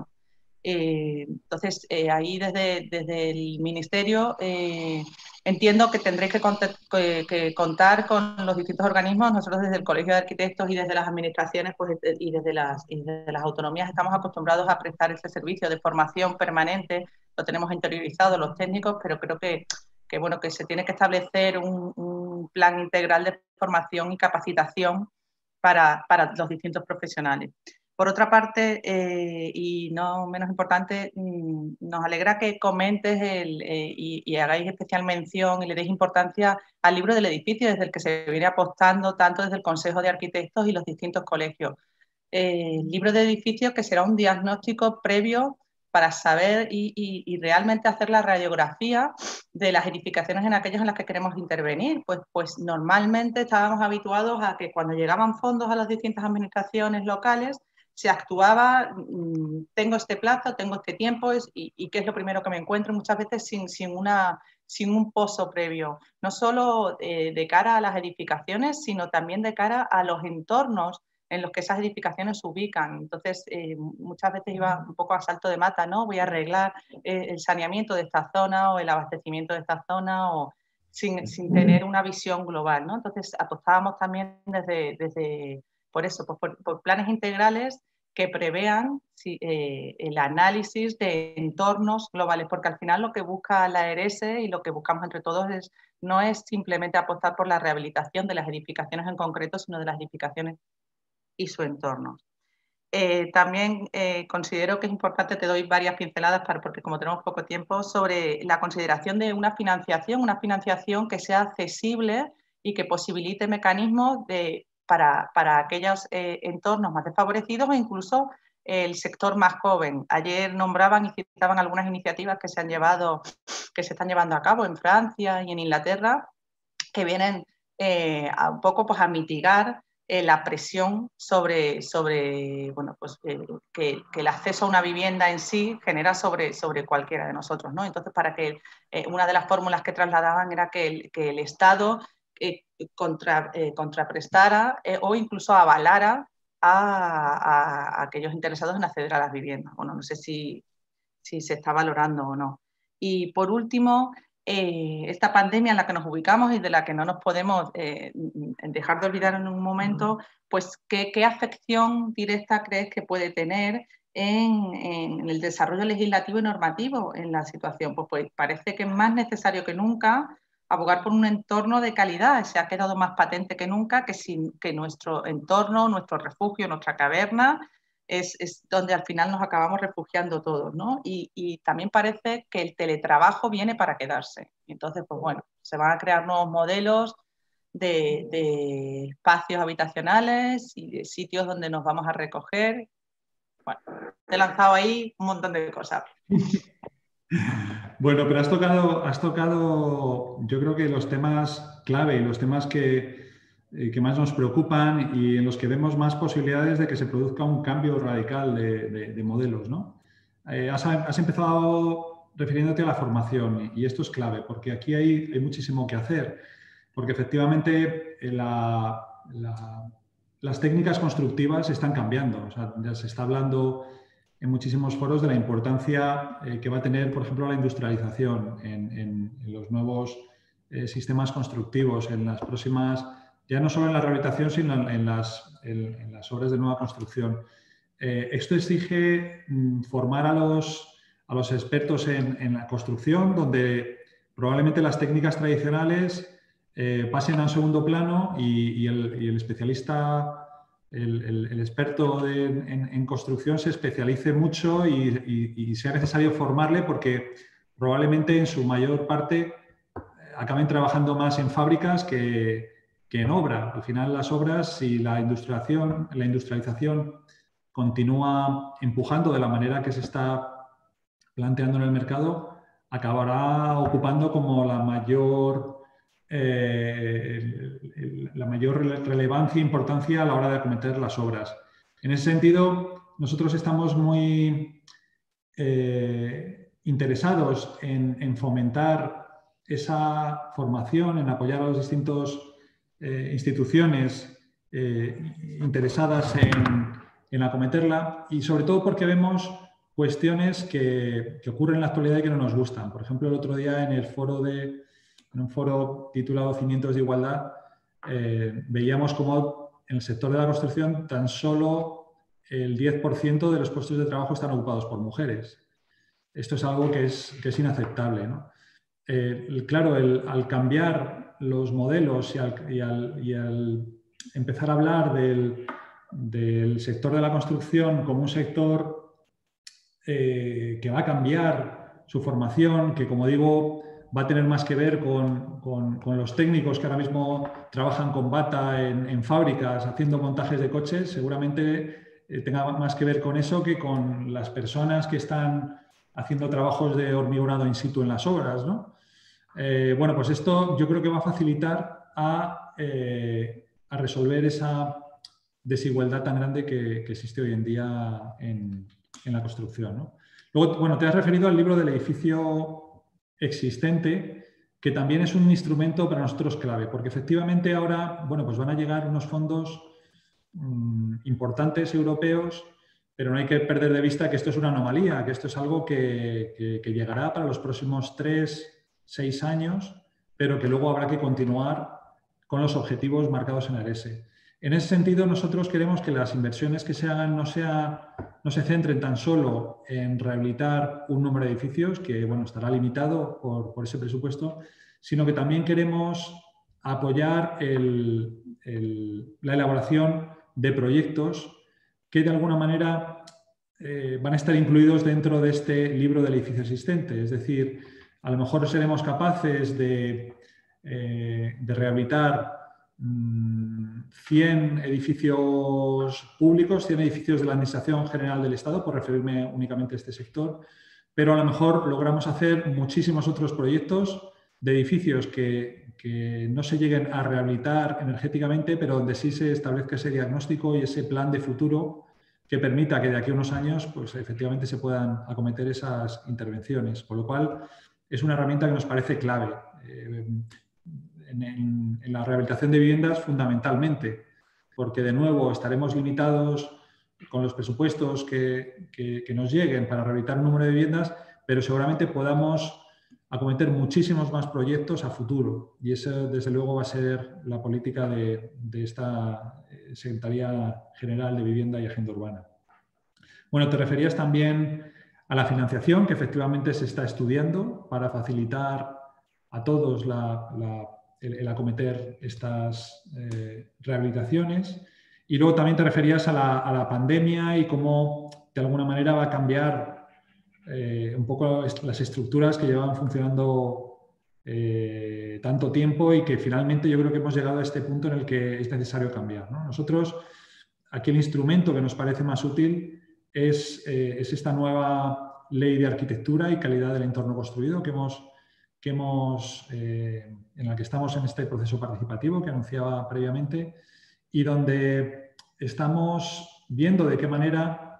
Entonces, ahí desde el Ministerio entiendo que tendréis que contar con los distintos organismos. Nosotros desde el Colegio de Arquitectos y desde las administraciones pues, y desde las autonomías estamos acostumbrados a prestar ese servicio de formación permanente. Lo tenemos interiorizado los técnicos, pero creo que se tiene que establecer un plan integral de formación y capacitación para los distintos profesionales. Por otra parte, y no menos importante, nos alegra que comentes y hagáis especial mención y le deis importancia al libro del edificio, desde el que se viene apostando tanto desde el Consejo de Arquitectos y los distintos colegios. El libro de edificio que será un diagnóstico previo para saber y realmente hacer la radiografía de las edificaciones en aquellas en las que queremos intervenir. Pues normalmente estábamos habituados a que cuando llegaban fondos a las distintas administraciones locales, se actuaba, tengo este plazo, tengo este tiempo, y qué es lo primero que me encuentro, muchas veces sin un pozo previo, no solo de cara a las edificaciones, sino también de cara a los entornos en los que esas edificaciones se ubican. Entonces, muchas veces iba un poco a salto de mata, ¿no? Voy a arreglar el saneamiento de esta zona o el abastecimiento de esta zona, o sin tener una visión global, ¿no? Entonces, apostábamos también por eso, por planes integrales que prevean el análisis de entornos globales, porque al final lo que busca la ERES y lo que buscamos entre todos no es simplemente apostar por la rehabilitación de las edificaciones en concreto, sino de las edificaciones y su entorno. También considero que es importante, te doy varias pinceladas porque como tenemos poco tiempo, sobre la consideración de una financiación que sea accesible y que posibilite mecanismos para aquellos entornos más desfavorecidos o incluso el sector más joven. Ayer nombraban y citaban algunas iniciativas que se están llevando a cabo en Francia y en Inglaterra, que vienen un poco pues, a mitigar la presión sobre bueno, pues, que el acceso a una vivienda en sí genera sobre cualquiera de nosotros, ¿no? Entonces, para que una de las fórmulas que trasladaban era que el Estado contraprestara o incluso avalara a aquellos interesados en acceder a las viviendas. Bueno, no sé si se está valorando o no. Y por último, esta pandemia en la que nos ubicamos y de la que no nos podemos dejar de olvidar en un momento, pues ¿qué afección directa crees que puede tener en el desarrollo legislativo y normativo en la situación? Pues parece que es más necesario que nunca abogar por un entorno de calidad. Se ha quedado más patente que nunca que nuestro entorno, nuestro refugio, nuestra caverna es donde al final nos acabamos refugiando todos, ¿no? Y también parece que el teletrabajo viene para quedarse. Entonces, pues bueno, se van a crear nuevos modelos de espacios habitacionales y de sitios donde nos vamos a recoger. Bueno, te he lanzado ahí un montón de cosas. Bueno, pero has tocado, yo creo que los temas clave y los temas que más nos preocupan y en los que vemos más posibilidades de que se produzca un cambio radical de modelos, ¿no? Has empezado refiriéndote a la formación y esto es clave porque aquí hay muchísimo que hacer, porque efectivamente las técnicas constructivas están cambiando. O sea, ya se está hablando en muchísimos foros de la importancia que va a tener, por ejemplo, la industrialización en los nuevos sistemas constructivos, en las próximas, ya no solo en la rehabilitación, sino en las obras de nueva construcción. Esto exige formar a los expertos en la construcción, donde probablemente las técnicas tradicionales pasen a un segundo plano y el especialista, el experto en construcción se especialice mucho y sea necesario formarle porque probablemente en su mayor parte acaben trabajando más en fábricas que en obra. Al final las obras, si la industrialización continúa empujando de la manera que se está planteando en el mercado, acabará ocupando como la mayor relevancia e importancia a la hora de acometer las obras. En ese sentido, nosotros estamos muy interesados en fomentar esa formación, en apoyar a las distintas instituciones interesadas en acometerla y sobre todo porque vemos cuestiones que ocurren en la actualidad y que no nos gustan. Por ejemplo, el otro día en un foro titulado Cimientos de Igualdad, veíamos cómo en el sector de la construcción tan solo el 10% de los puestos de trabajo están ocupados por mujeres. Esto es algo que es inaceptable, ¿no? Claro, al cambiar los modelos y al empezar a hablar del sector de la construcción como un sector que va a cambiar su formación, que como digo va a tener más que ver con los técnicos que ahora mismo trabajan con bata en fábricas haciendo montajes de coches, seguramente tenga más que ver con eso que con las personas que están haciendo trabajos de hormigonado in situ en las obras, ¿no? Bueno, pues esto yo creo que va a facilitar a resolver esa desigualdad tan grande que existe hoy en día en la construcción, ¿no? Luego, bueno, te has referido al libro del edificio existente, que también es un instrumento para nosotros clave, porque efectivamente ahora, bueno, pues van a llegar unos fondos importantes europeos, pero no hay que perder de vista que esto es una anomalía, que esto es algo que llegará para los próximos 3-6 años, pero que luego habrá que continuar con los objetivos marcados en la ERESE. En ese sentido, nosotros queremos que las inversiones que se hagan no se centren tan solo en rehabilitar un número de edificios, que bueno, estará limitado por ese presupuesto, sino que también queremos apoyar la elaboración de proyectos que de alguna manera van a estar incluidos dentro de este libro del edificio existente. Es decir, a lo mejor seremos capaces de rehabilitar 100 edificios públicos, 100 edificios de la Administración General del Estado, por referirme únicamente a este sector, pero a lo mejor logramos hacer muchísimos otros proyectos de edificios que no se lleguen a rehabilitar energéticamente, pero donde sí se establezca ese diagnóstico y ese plan de futuro que permita que de aquí a unos años pues, efectivamente se puedan acometer esas intervenciones. Con lo cual, es una herramienta que nos parece clave en la rehabilitación de viviendas fundamentalmente, porque de nuevo estaremos limitados con los presupuestos que nos lleguen para rehabilitar un número de viviendas, pero seguramente podamos acometer muchísimos más proyectos a futuro. Y esa, desde luego, va a ser la política de esta Secretaría General de Vivienda y Agenda Urbana. Bueno, te referías también a la financiación, que efectivamente se está estudiando para facilitar a todos el acometer estas rehabilitaciones. Y luego también te referías a la pandemia y cómo de alguna manera va a cambiar un poco las estructuras que llevaban funcionando tanto tiempo y que finalmente yo creo que hemos llegado a este punto en el que es necesario cambiar, ¿no? Nosotros, aquí el instrumento que nos parece más útil es esta nueva ley de arquitectura y calidad del entorno construido en la que estamos en este proceso participativo que anunciaba previamente y donde estamos viendo de qué manera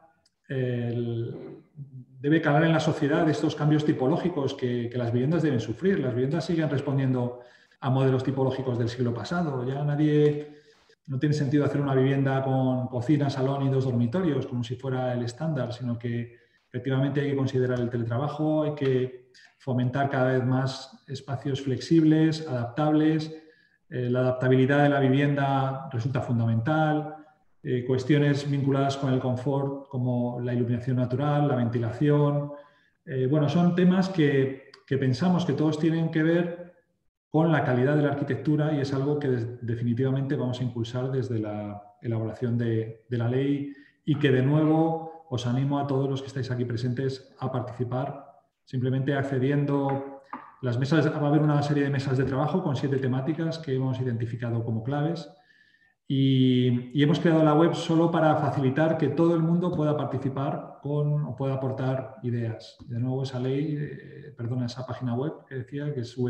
debe calar en la sociedad estos cambios tipológicos que las viviendas deben sufrir. Las viviendas siguen respondiendo a modelos tipológicos del siglo pasado. Ya no tiene sentido hacer una vivienda con cocina, salón y 2 dormitorios como si fuera el estándar, sino que efectivamente hay que considerar el teletrabajo, hay que fomentar cada vez más espacios flexibles, adaptables. La adaptabilidad de la vivienda resulta fundamental. Cuestiones vinculadas con el confort como la iluminación natural, la ventilación. Bueno, son temas que pensamos que todos tienen que ver con la calidad de la arquitectura y es algo que definitivamente vamos a impulsar desde la elaboración de la ley y que de nuevo os animo a todos los que estáis aquí presentes a participar, simplemente accediendo. Va a haber una serie de mesas de trabajo con 7 temáticas que hemos identificado como claves. Y hemos creado la web solo para facilitar que todo el mundo pueda participar o pueda aportar ideas. De nuevo, esa esa página web que decía, que es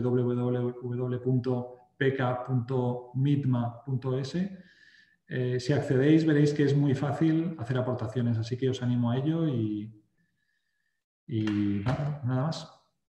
www.peca.mitma.es. Si accedéis, veréis que es muy fácil hacer aportaciones, así que os animo a ello y nada más.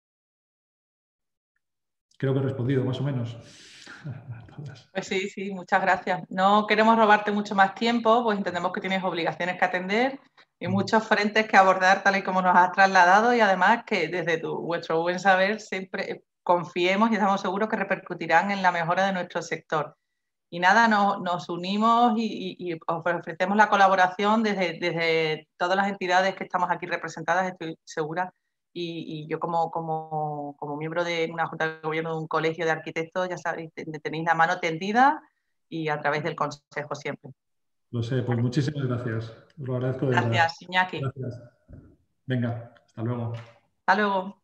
Creo que he respondido más o menos. Pues sí, muchas gracias. No queremos robarte mucho más tiempo, pues entendemos que tienes obligaciones que atender y muchos frentes que abordar tal y como nos has trasladado y además que desde vuestro buen saber siempre confiemos y estamos seguros que repercutirán en la mejora de nuestro sector. Y nada, nos unimos y ofrecemos la colaboración desde todas las entidades que estamos aquí representadas, estoy segura. Y yo como miembro de una junta de gobierno de un colegio de arquitectos, ya sabéis, tenéis la mano tendida y a través del consejo siempre. Lo sé, pues muchísimas gracias. Os lo agradezco de verdad. Gracias, Iñaki. Gracias. Venga, hasta luego. Hasta luego.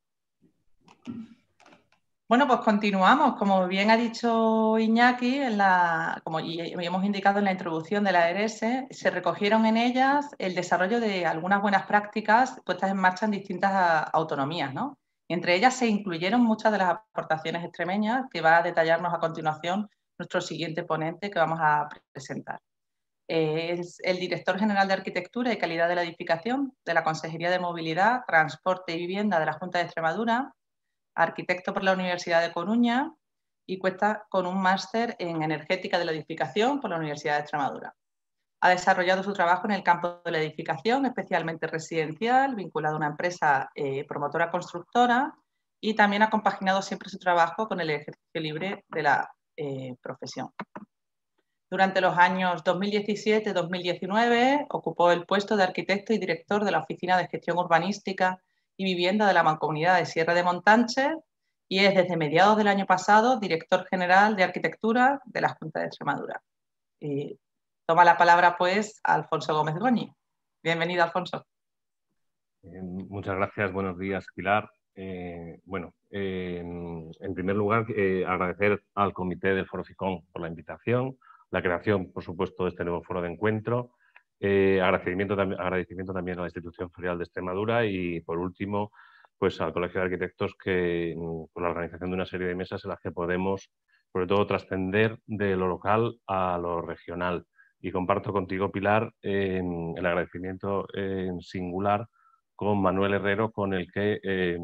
Bueno, pues continuamos. Como bien ha dicho Iñaki, como hemos indicado en la introducción de la ERS, se recogieron en ellas el desarrollo de algunas buenas prácticas puestas en marcha en distintas autonomías, ¿no? Entre ellas se incluyeron muchas de las aportaciones extremeñas que va a detallarnos a continuación nuestro siguiente ponente que vamos a presentar. Es el director general de Arquitectura y Calidad de la Edificación de la Consejería de Movilidad, Transporte y Vivienda de la Junta de Extremadura, arquitecto por la Universidad de Coruña y cuenta con un máster en Energética de la Edificación por la Universidad de Extremadura. Ha desarrollado su trabajo en el campo de la edificación, especialmente residencial, vinculado a una empresa promotora constructora y también ha compaginado siempre su trabajo con el ejercicio libre de la profesión. Durante los años 2017-2019 ocupó el puesto de arquitecto y director de la Oficina de Gestión Urbanística y Vivienda de la Mancomunidad de Sierra de Montánchez y es desde mediados del año pasado director general de Arquitectura de la Junta de Extremadura. Toma la palabra, pues, Alfonso Gómez Goñi. Bienvenido, Alfonso. Muchas gracias, buenos días, Pilar. En primer lugar, agradecer al Comité del Foro FICON por la invitación, la creación, por supuesto, de este nuevo foro de encuentro, agradecimiento también a la Institución Ferial de Extremadura y, por último, pues al Colegio de Arquitectos por la organización de una serie de mesas en las que podemos, sobre todo, trascender de lo local a lo regional. Y comparto contigo, Pilar, el agradecimiento en singular con Manuel Herrero, con el que,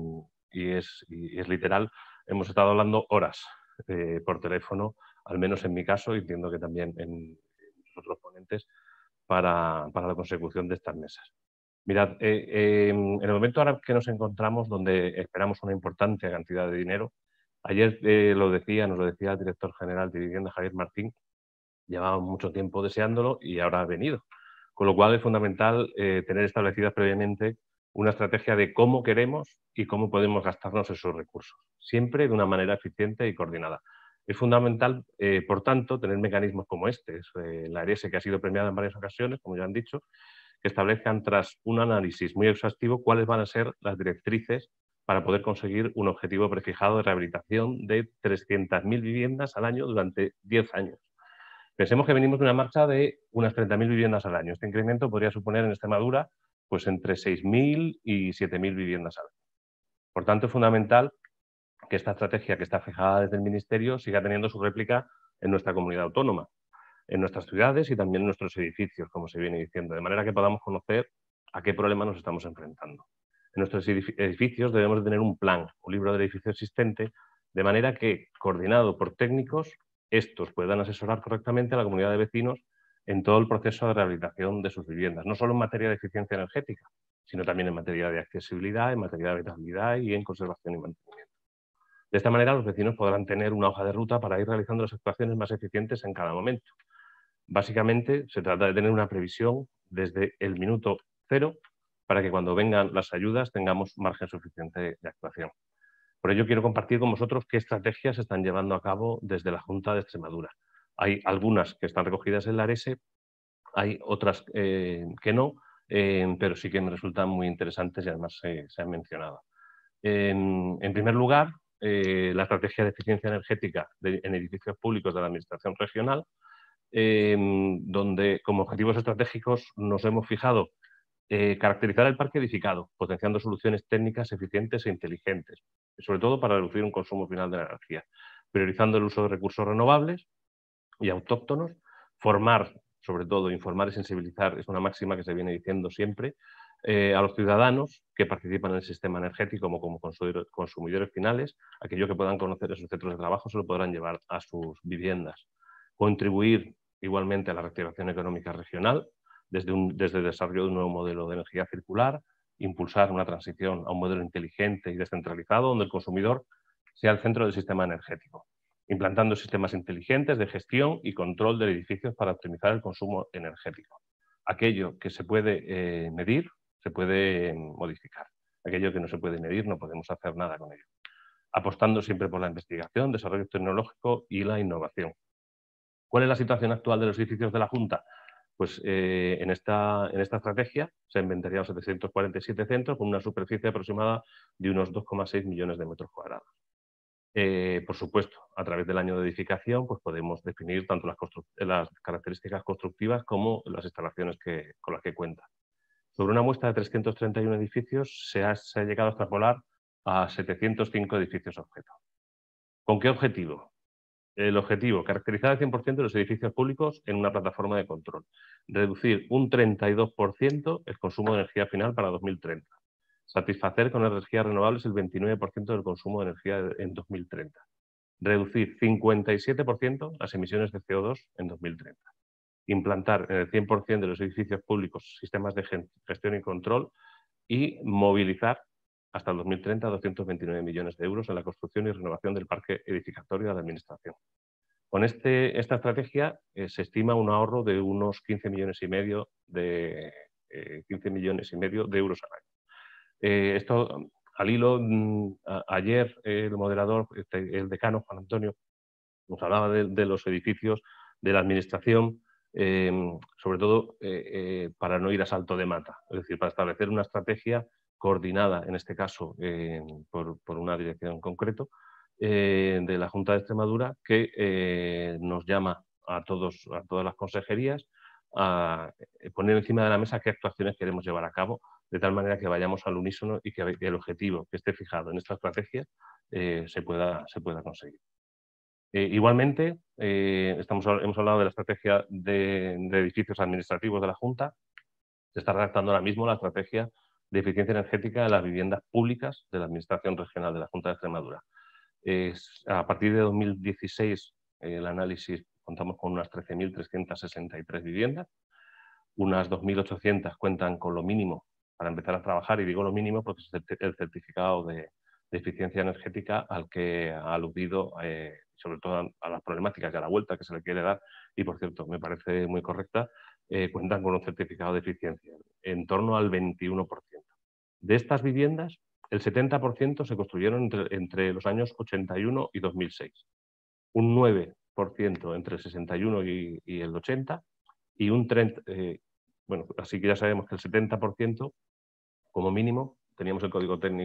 y es literal, hemos estado hablando horas por teléfono, al menos en mi caso, y entiendo que también en los otros ponentes, para la consecución de estas mesas. Mirad, en el momento ahora que nos encontramos, donde esperamos una importante cantidad de dinero, ayer nos lo decía el director general de Vivienda, Javier Martín, llevaba mucho tiempo deseándolo y ahora ha venido. Con lo cual es fundamental tener establecidas previamente una estrategia de cómo queremos y cómo podemos gastarnos esos recursos, siempre de una manera eficiente y coordinada. Es fundamental, por tanto, tener mecanismos como este, la ARESE, que ha sido premiada en varias ocasiones, como ya han dicho, que establezcan tras un análisis muy exhaustivo cuáles van a ser las directrices para poder conseguir un objetivo prefijado de rehabilitación de 300.000 viviendas al año durante 10 años. Pensemos que venimos de una marcha de unas 30.000 viviendas al año. Este incremento podría suponer en Extremadura pues entre 6.000 y 7.000 viviendas al año. Por tanto, es fundamental que esta estrategia que está fijada desde el Ministerio siga teniendo su réplica en nuestra comunidad autónoma, en nuestras ciudades y también en nuestros edificios, como se viene diciendo, de manera que podamos conocer a qué problema nos estamos enfrentando. En nuestros edificios debemos de tener un plan, un libro del edificio existente, de manera que, coordinado por técnicos, estos puedan asesorar correctamente a la comunidad de vecinos en todo el proceso de rehabilitación de sus viviendas, no solo en materia de eficiencia energética, sino también en materia de accesibilidad, en materia de habitabilidad y en conservación y mantenimiento. De esta manera, los vecinos podrán tener una hoja de ruta para ir realizando las actuaciones más eficientes en cada momento. Básicamente, se trata de tener una previsión desde el minuto cero para que cuando vengan las ayudas tengamos margen suficiente de actuación. Por ello, quiero compartir con vosotros qué estrategias se están llevando a cabo desde la Junta de Extremadura. Hay algunas que están recogidas en la ARESE, hay otras que no, pero sí que me resultan muy interesantes y además se han mencionado. En primer lugar, la estrategia de eficiencia energética en edificios públicos de la Administración regional, donde como objetivos estratégicos nos hemos fijado caracterizar el parque edificado, potenciando soluciones técnicas eficientes e inteligentes, sobre todo para reducir un consumo final de la energía, priorizando el uso de recursos renovables y autóctonos, formar, sobre todo, informar y sensibilizar, es una máxima que se viene diciendo siempre, a los ciudadanos que participan en el sistema energético como consumidores finales, aquellos que puedan conocer esos centros de trabajo se lo podrán llevar a sus viviendas. Contribuir igualmente a la reactivación económica regional, desde el desarrollo de un nuevo modelo de energía circular, impulsar una transición a un modelo inteligente y descentralizado donde el consumidor sea el centro del sistema energético, implantando sistemas inteligentes de gestión y control de edificios para optimizar el consumo energético. Aquello que se puede medir, se puede modificar. Aquello que no se puede medir, no podemos hacer nada con ello. Apostando siempre por la investigación, desarrollo tecnológico y la innovación. ¿Cuál es la situación actual de los edificios de la Junta? Pues en esta estrategia se han inventariado 747 centros con una superficie aproximada de unos 2,6 millones de metros cuadrados. Por supuesto, a través del año de edificación pues podemos definir tanto las características constructivas como las instalaciones con las que cuenta. Sobre una muestra de 331 edificios se ha llegado a extrapolar a 705 edificios objeto. ¿Con qué objetivo? El objetivo, caracterizar al 100% de los edificios públicos en una plataforma de control. Reducir un 32% el consumo de energía final para 2030. Satisfacer con energías renovables el 29% del consumo de energía en 2030. Reducir 57% las emisiones de CO2 en 2030. Implantar en el 100% de los edificios públicos sistemas de gestión y control y movilizar hasta el 2030 229 millones de euros en la construcción y renovación del parque edificatorio de la Administración. Con esta estrategia se estima un ahorro de unos 15 millones y medio de euros al año. Esto, al hilo, ayer el moderador, el decano Juan Antonio, nos hablaba de los edificios de la Administración, sobre todo para no ir a salto de mata, es decir, para establecer una estrategia coordinada, en este caso, por una dirección en concreto, de la Junta de Extremadura, que nos llama a todas las consejerías a poner encima de la mesa qué actuaciones queremos llevar a cabo, de tal manera que vayamos al unísono y que el objetivo que esté fijado en esta estrategia se pueda conseguir. Igualmente, hemos hablado de la estrategia de edificios administrativos de la Junta. Se está redactando ahora mismo la estrategia de eficiencia energética de las viviendas públicas de la Administración Regional de la Junta de Extremadura. A partir de 2016, el análisis, contamos con unas 13.363 viviendas, unas 2.800 cuentan con lo mínimo para empezar a trabajar, y digo lo mínimo porque es el certificado de eficiencia energética al que ha aludido, sobre todo a las problemáticas y a la vuelta que se le quiere dar, y por cierto, me parece muy correcta, cuentan con un certificado de eficiencia, en torno al 21%. De estas viviendas, el 70% se construyeron entre los años 81 y 2006, un 9% entre el 61 y el 80, y un 30%, bueno, así que ya sabemos que el 70% como mínimo teníamos la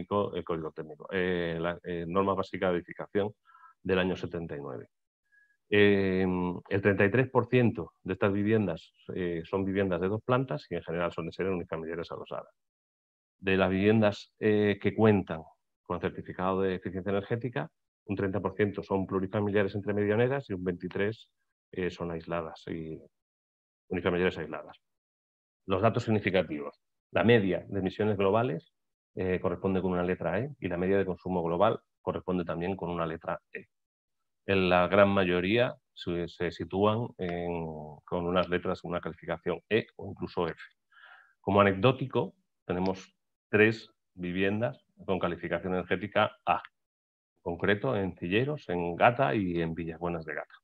norma básica de edificación del año 79. El 33% de estas viviendas son viviendas de 2 plantas y en general suelen ser unifamiliares adosadas. De las viviendas que cuentan con certificado de eficiencia energética, un 30% son plurifamiliares entre medianeras y un 23% son aisladas y unifamiliares aisladas. Los datos significativos. La media de emisiones globales corresponde con una letra E y la media de consumo global corresponde también con una letra E. En la gran mayoría se sitúan con unas letras, una calificación E o incluso F. Como anecdótico, tenemos 3 viviendas con calificación energética A, en concreto en Cilleros, en Gata y en Villabuenas de Gata.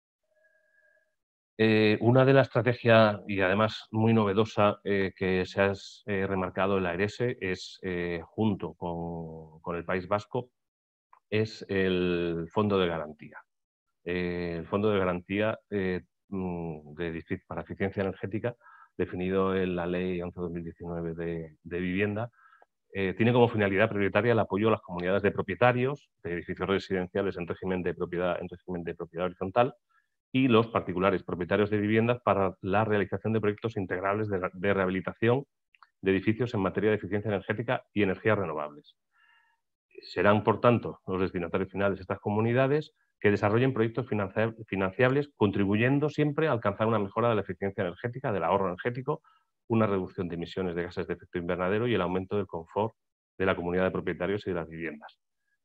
Una de las estrategias, y además muy novedosa, que se ha remarcado en la AERES es, junto con el País Vasco, es el Fondo de Garantía. El Fondo de Garantía para Eficiencia Energética, definido en la Ley 11/2019 de Vivienda, tiene como finalidad prioritaria el apoyo a las comunidades de propietarios de edificios residenciales en régimen de propiedad horizontal, y los particulares propietarios de viviendas para la realización de proyectos integrales de rehabilitación de edificios en materia de eficiencia energética y energías renovables. Serán, por tanto, los destinatarios finales de estas comunidades que desarrollen proyectos financiables, contribuyendo siempre a alcanzar una mejora de la eficiencia energética, del ahorro energético, una reducción de emisiones de gases de efecto invernadero y el aumento del confort de la comunidad de propietarios y de las viviendas.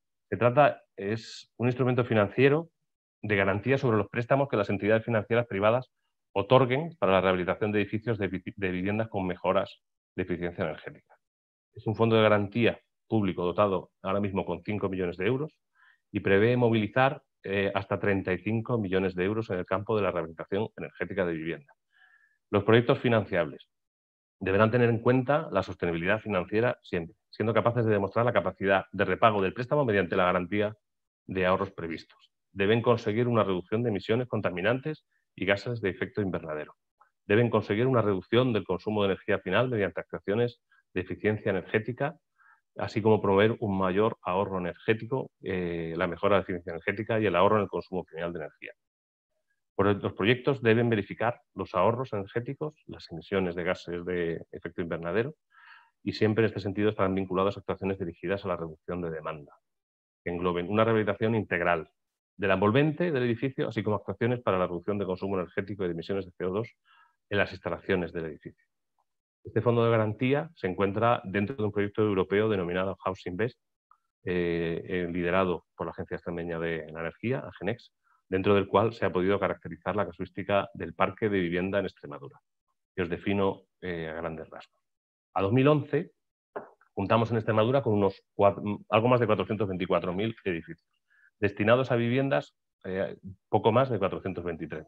Es un instrumento financiero de garantía sobre los préstamos que las entidades financieras privadas otorguen para la rehabilitación de edificios de viviendas con mejoras de eficiencia energética. Es un fondo de garantía público dotado ahora mismo con 5 millones de euros y prevé movilizar hasta 35 millones de euros en el campo de la rehabilitación energética de vivienda. Los proyectos financiables deberán tener en cuenta la sostenibilidad financiera siempre, siendo capaces de demostrar la capacidad de repago del préstamo mediante la garantía de ahorros previstos. Deben conseguir una reducción de emisiones contaminantes y gases de efecto invernadero. Deben conseguir una reducción del consumo de energía final mediante actuaciones de eficiencia energética, así como promover un mayor ahorro energético, la mejora de la eficiencia energética y el ahorro en el consumo final de energía. Los proyectos deben verificar los ahorros energéticos, las emisiones de gases de efecto invernadero, y siempre en este sentido estarán vinculados a actuaciones dirigidas a la reducción de demanda, que engloben una rehabilitación integral de la envolvente del edificio, así como actuaciones para la reducción de consumo energético y de emisiones de CO2 en las instalaciones del edificio. Este fondo de garantía se encuentra dentro de un proyecto europeo denominado House Invest, liderado por la Agencia Extremeña de la Energía, AGENEX, dentro del cual se ha podido caracterizar la casuística del parque de vivienda en Extremadura, que os defino a grandes rasgos. A 2011 contamos en Extremadura con algo más de 424.000 edificios, destinados a viviendas poco más de 423.000.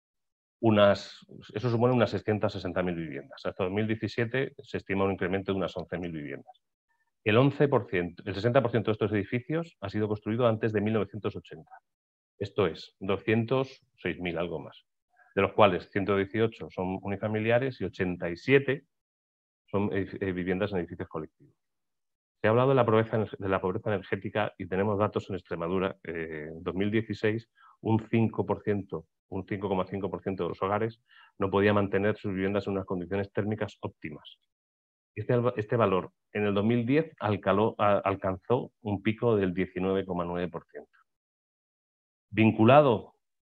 Eso supone unas 660.000 viviendas. Hasta 2017 se estima un incremento de unas 11.000 viviendas. El 60% de estos edificios ha sido construido antes de 1980. Esto es, 206.000, algo más, de los cuales 118 son unifamiliares y 87 son viviendas en edificios colectivos. Se ha hablado de la pobreza energética y tenemos datos en Extremadura. En 2016, un 5,5% de los hogares no podía mantener sus viviendas en unas condiciones térmicas óptimas. Este valor en el 2010 alcanzó un pico del 19,9%. Vinculado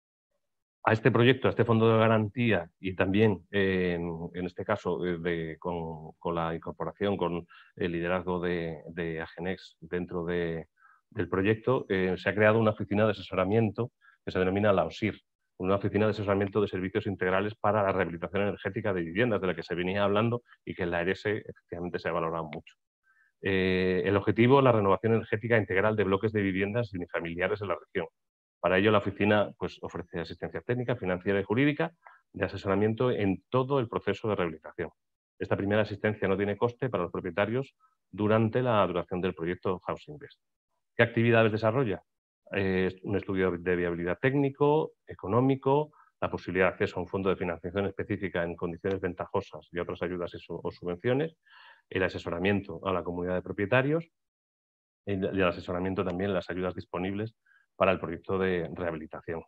a este proyecto, a este fondo de garantía y también, en este caso, con la incorporación, con el liderazgo de Agenex dentro del proyecto, se ha creado una oficina de asesoramiento que se denomina la OSIR, una oficina de asesoramiento de servicios integrales para la rehabilitación energética de viviendas, de la que se venía hablando y que en la ARESE efectivamente se ha valorado mucho. El objetivo es la renovación energética integral de bloques de viviendas unifamiliares en la región. Para ello, la oficina ofrece asistencia técnica, financiera y jurídica de asesoramiento en todo el proceso de rehabilitación. Esta primera asistencia no tiene coste para los propietarios durante la duración del proyecto Housing Best. ¿Qué actividades desarrolla? Un estudio de viabilidad técnico, económico, la posibilidad de acceso a un fondo de financiación específica en condiciones ventajosas y otras ayudas o subvenciones, el asesoramiento a la comunidad de propietarios y el asesoramiento también en las ayudas disponibles para el proyecto de rehabilitación.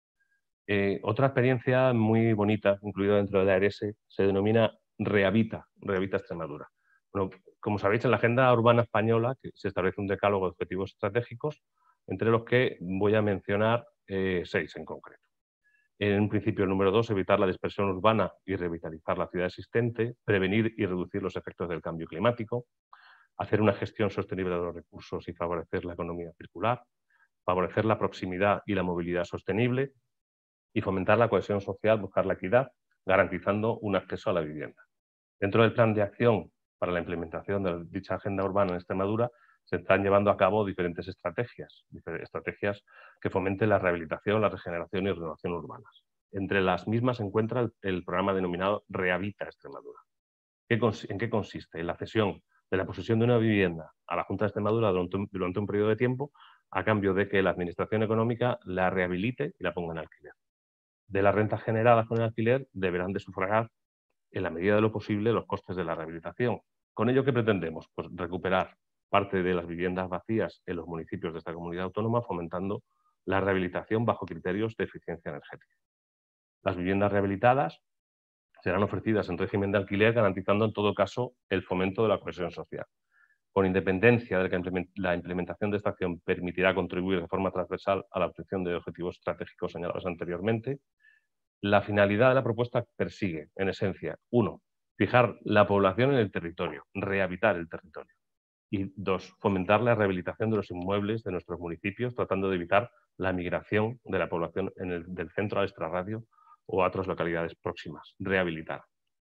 Otra experiencia muy bonita, incluida dentro de la ARES, se denomina Rehabita Extremadura. Bueno, como sabéis, en la Agenda Urbana Española se establece un decálogo de objetivos estratégicos, entre los que voy a mencionar 6 en concreto. En un principio, el número 2, evitar la dispersión urbana y revitalizar la ciudad existente, prevenir y reducir los efectos del cambio climático, hacer una gestión sostenible de los recursos y favorecer la economía circular, favorecer la proximidad y la movilidad sostenible y fomentar la cohesión social, buscar la equidad, garantizando un acceso a la vivienda. Dentro del plan de acción para la implementación de dicha agenda urbana en Extremadura, se están llevando a cabo diferentes estrategias que fomenten la rehabilitación, la regeneración y renovación urbanas. Entre las mismas se encuentra el programa denominado Rehabita Extremadura. ¿En qué consiste? En la cesión de la posesión de una vivienda a la Junta de Extremadura durante un periodo de tiempo, a cambio de que la Administración Económica la rehabilite y la ponga en alquiler. De las rentas generadas con el alquiler deberán de sufragar, en la medida de lo posible, los costes de la rehabilitación. ¿Con ello qué pretendemos? Pues recuperar parte de las viviendas vacías en los municipios de esta comunidad autónoma, fomentando la rehabilitación bajo criterios de eficiencia energética. Las viviendas rehabilitadas serán ofrecidas en régimen de alquiler, garantizando en todo caso el fomento de la cohesión social. Con independencia de que la implementación de esta acción permitirá contribuir de forma transversal a la obtención de objetivos estratégicos señalados anteriormente, la finalidad de la propuesta persigue, en esencia, 1, fijar la población en el territorio, rehabilitar el territorio. Y 2, fomentar la rehabilitación de los inmuebles de nuestros municipios, tratando de evitar la migración de la población del centro al extrarradio o a otras localidades próximas. Rehabilitar.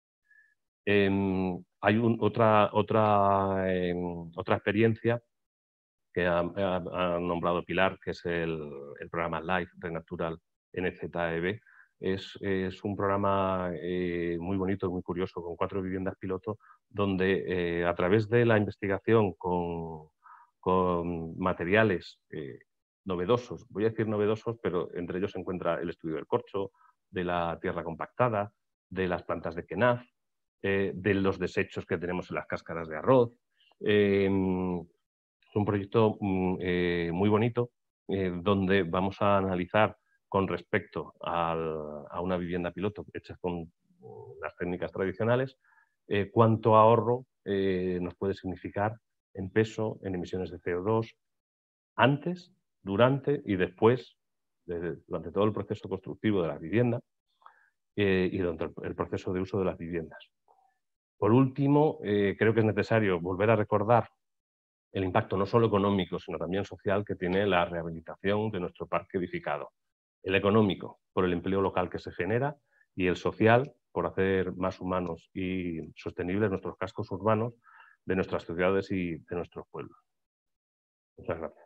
Hay otra experiencia que ha nombrado Pilar, que es el programa LIFE Renatural NZEB. Es un programa muy bonito, muy curioso, con 4 viviendas piloto, donde a través de la investigación con materiales novedosos, voy a decir novedosos, pero entre ellos se encuentra el estudio del corcho, de la tierra compactada, de las plantas de kenaf, de los desechos que tenemos en las cáscaras de arroz. Es un proyecto muy bonito, donde vamos a analizar con respecto a una vivienda piloto hecha con las técnicas tradicionales, cuánto ahorro nos puede significar en peso, en emisiones de CO2, antes, durante y después, durante todo el proceso constructivo de la vivienda y durante el proceso de uso de las viviendas. Por último, creo que es necesario volver a recordar el impacto no solo económico, sino también social que tiene la rehabilitación de nuestro parque edificado. El económico, por el empleo local que se genera, y el social, por hacer más humanos y sostenibles nuestros cascos urbanos de nuestras ciudades y de nuestros pueblos. Muchas gracias.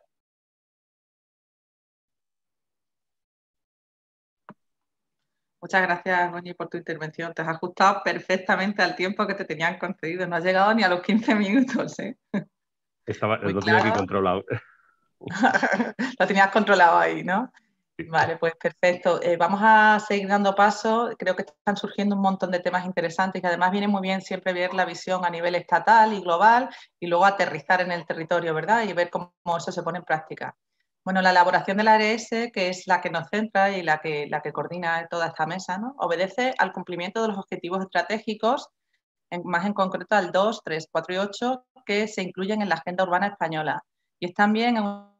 Muchas gracias, Goñi, por tu intervención. Te has ajustado perfectamente al tiempo que te tenían concedido. No has llegado ni a los 15 minutos, ¿eh? Lo tenía aquí controlado. Lo tenías controlado ahí, ¿no? Vale, pues perfecto. Vamos a seguir dando paso. Creo que están surgiendo un montón de temas interesantes y además viene muy bien siempre ver la visión a nivel estatal y global y luego aterrizar en el territorio, ¿verdad? Y ver cómo eso se pone en práctica. Bueno, la elaboración de la ARS, que es la que nos centra y la que coordina toda esta mesa, ¿no? Obedece al cumplimiento de los objetivos estratégicos, más en concreto al 2, 3, 4 y 8, que se incluyen en la Agenda Urbana Española. Y es también en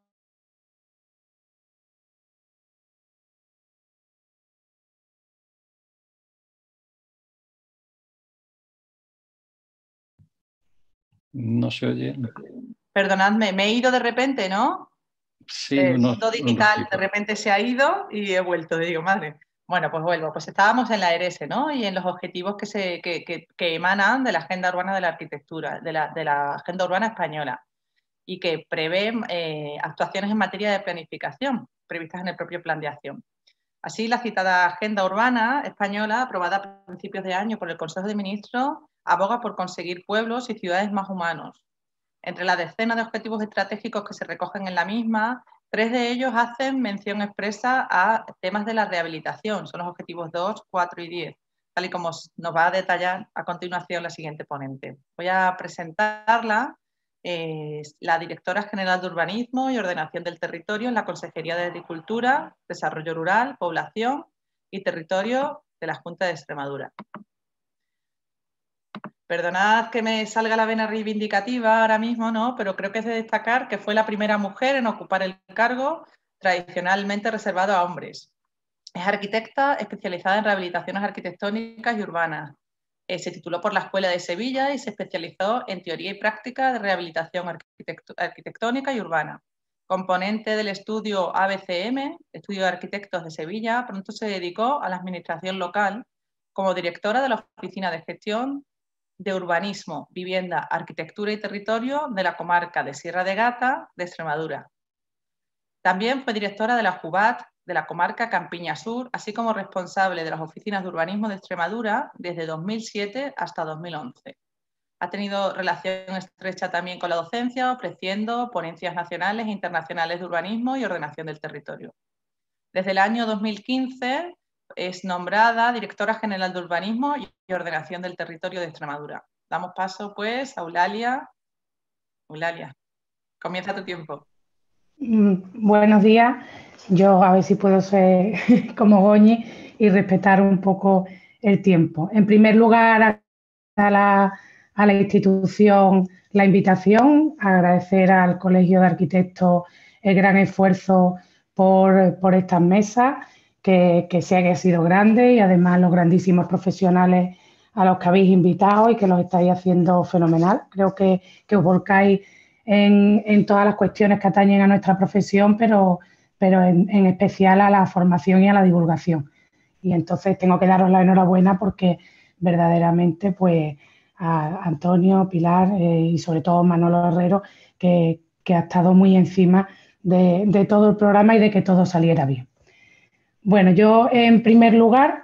No se oye. Perdonadme, me he ido de repente, ¿no? Sí, El mundo digital de repente se ha ido y he vuelto, digo, madre. Bueno, pues vuelvo. Pues estábamos en la ARS, ¿no? Y en los objetivos que emanan de la Agenda Urbana de la Arquitectura, de la Agenda Urbana Española, y que prevén actuaciones en materia de planificación previstas en el propio Plan de Acción. Así, la citada Agenda Urbana Española, aprobada a principios de año por el Consejo de Ministros, aboga por conseguir pueblos y ciudades más humanos. Entre la decena de objetivos estratégicos que se recogen en la misma, 3 de ellos hacen mención expresa a temas de la rehabilitación, son los objetivos 2, 4 y 10, tal y como nos va a detallar a continuación la siguiente ponente. Voy a presentarla, la directora general de Urbanismo y Ordenación del Territorio en la Consejería de Agricultura, Desarrollo Rural, Población y Territorio de la Junta de Extremadura. Perdonad que me salga la vena reivindicativa ahora mismo, ¿no? Pero creo que es de destacar que fue la primera mujer en ocupar el cargo tradicionalmente reservado a hombres. Es arquitecta especializada en rehabilitaciones arquitectónicas y urbanas. Se tituló por la Escuela de Sevilla y se especializó en teoría y práctica de rehabilitación arquitectónica y urbana. Componente del estudio ABCM, Estudio de Arquitectos de Sevilla, pronto se dedicó a la administración local como directora de la Oficina de Gestión de Urbanismo, Vivienda, Arquitectura y Territorio de la comarca de Sierra de Gata de Extremadura. También fue directora de la JUVAT de la comarca Campiña Sur, así como responsable de las oficinas de urbanismo de Extremadura desde 2007 hasta 2011. Ha tenido relación estrecha también con la docencia, ofreciendo ponencias nacionales e internacionales de urbanismo y ordenación del territorio. Desde el año 2015 es nombrada Directora General de Urbanismo y Ordenación del Territorio de Extremadura. Damos paso, pues, a Eulalia. Eulalia, comienza tu tiempo. Buenos días. Yo a ver si puedo ser como Goñi y respetar un poco el tiempo. En primer lugar, a la institución la invitación, agradecer al Colegio de Arquitectos el gran esfuerzo por estas mesas, que sé que ha sido grande, y además los grandísimos profesionales a los que habéis invitado y que los estáis haciendo fenomenal. Creo que os volcáis en todas las cuestiones que atañen a nuestra profesión, pero en especial a la formación y a la divulgación. Y entonces tengo que daros la enhorabuena porque verdaderamente pues a Antonio, Pilar y sobre todo Manolo Herrero, que ha estado muy encima de todo el programa y de que todo saliera bien. Bueno, yo en primer lugar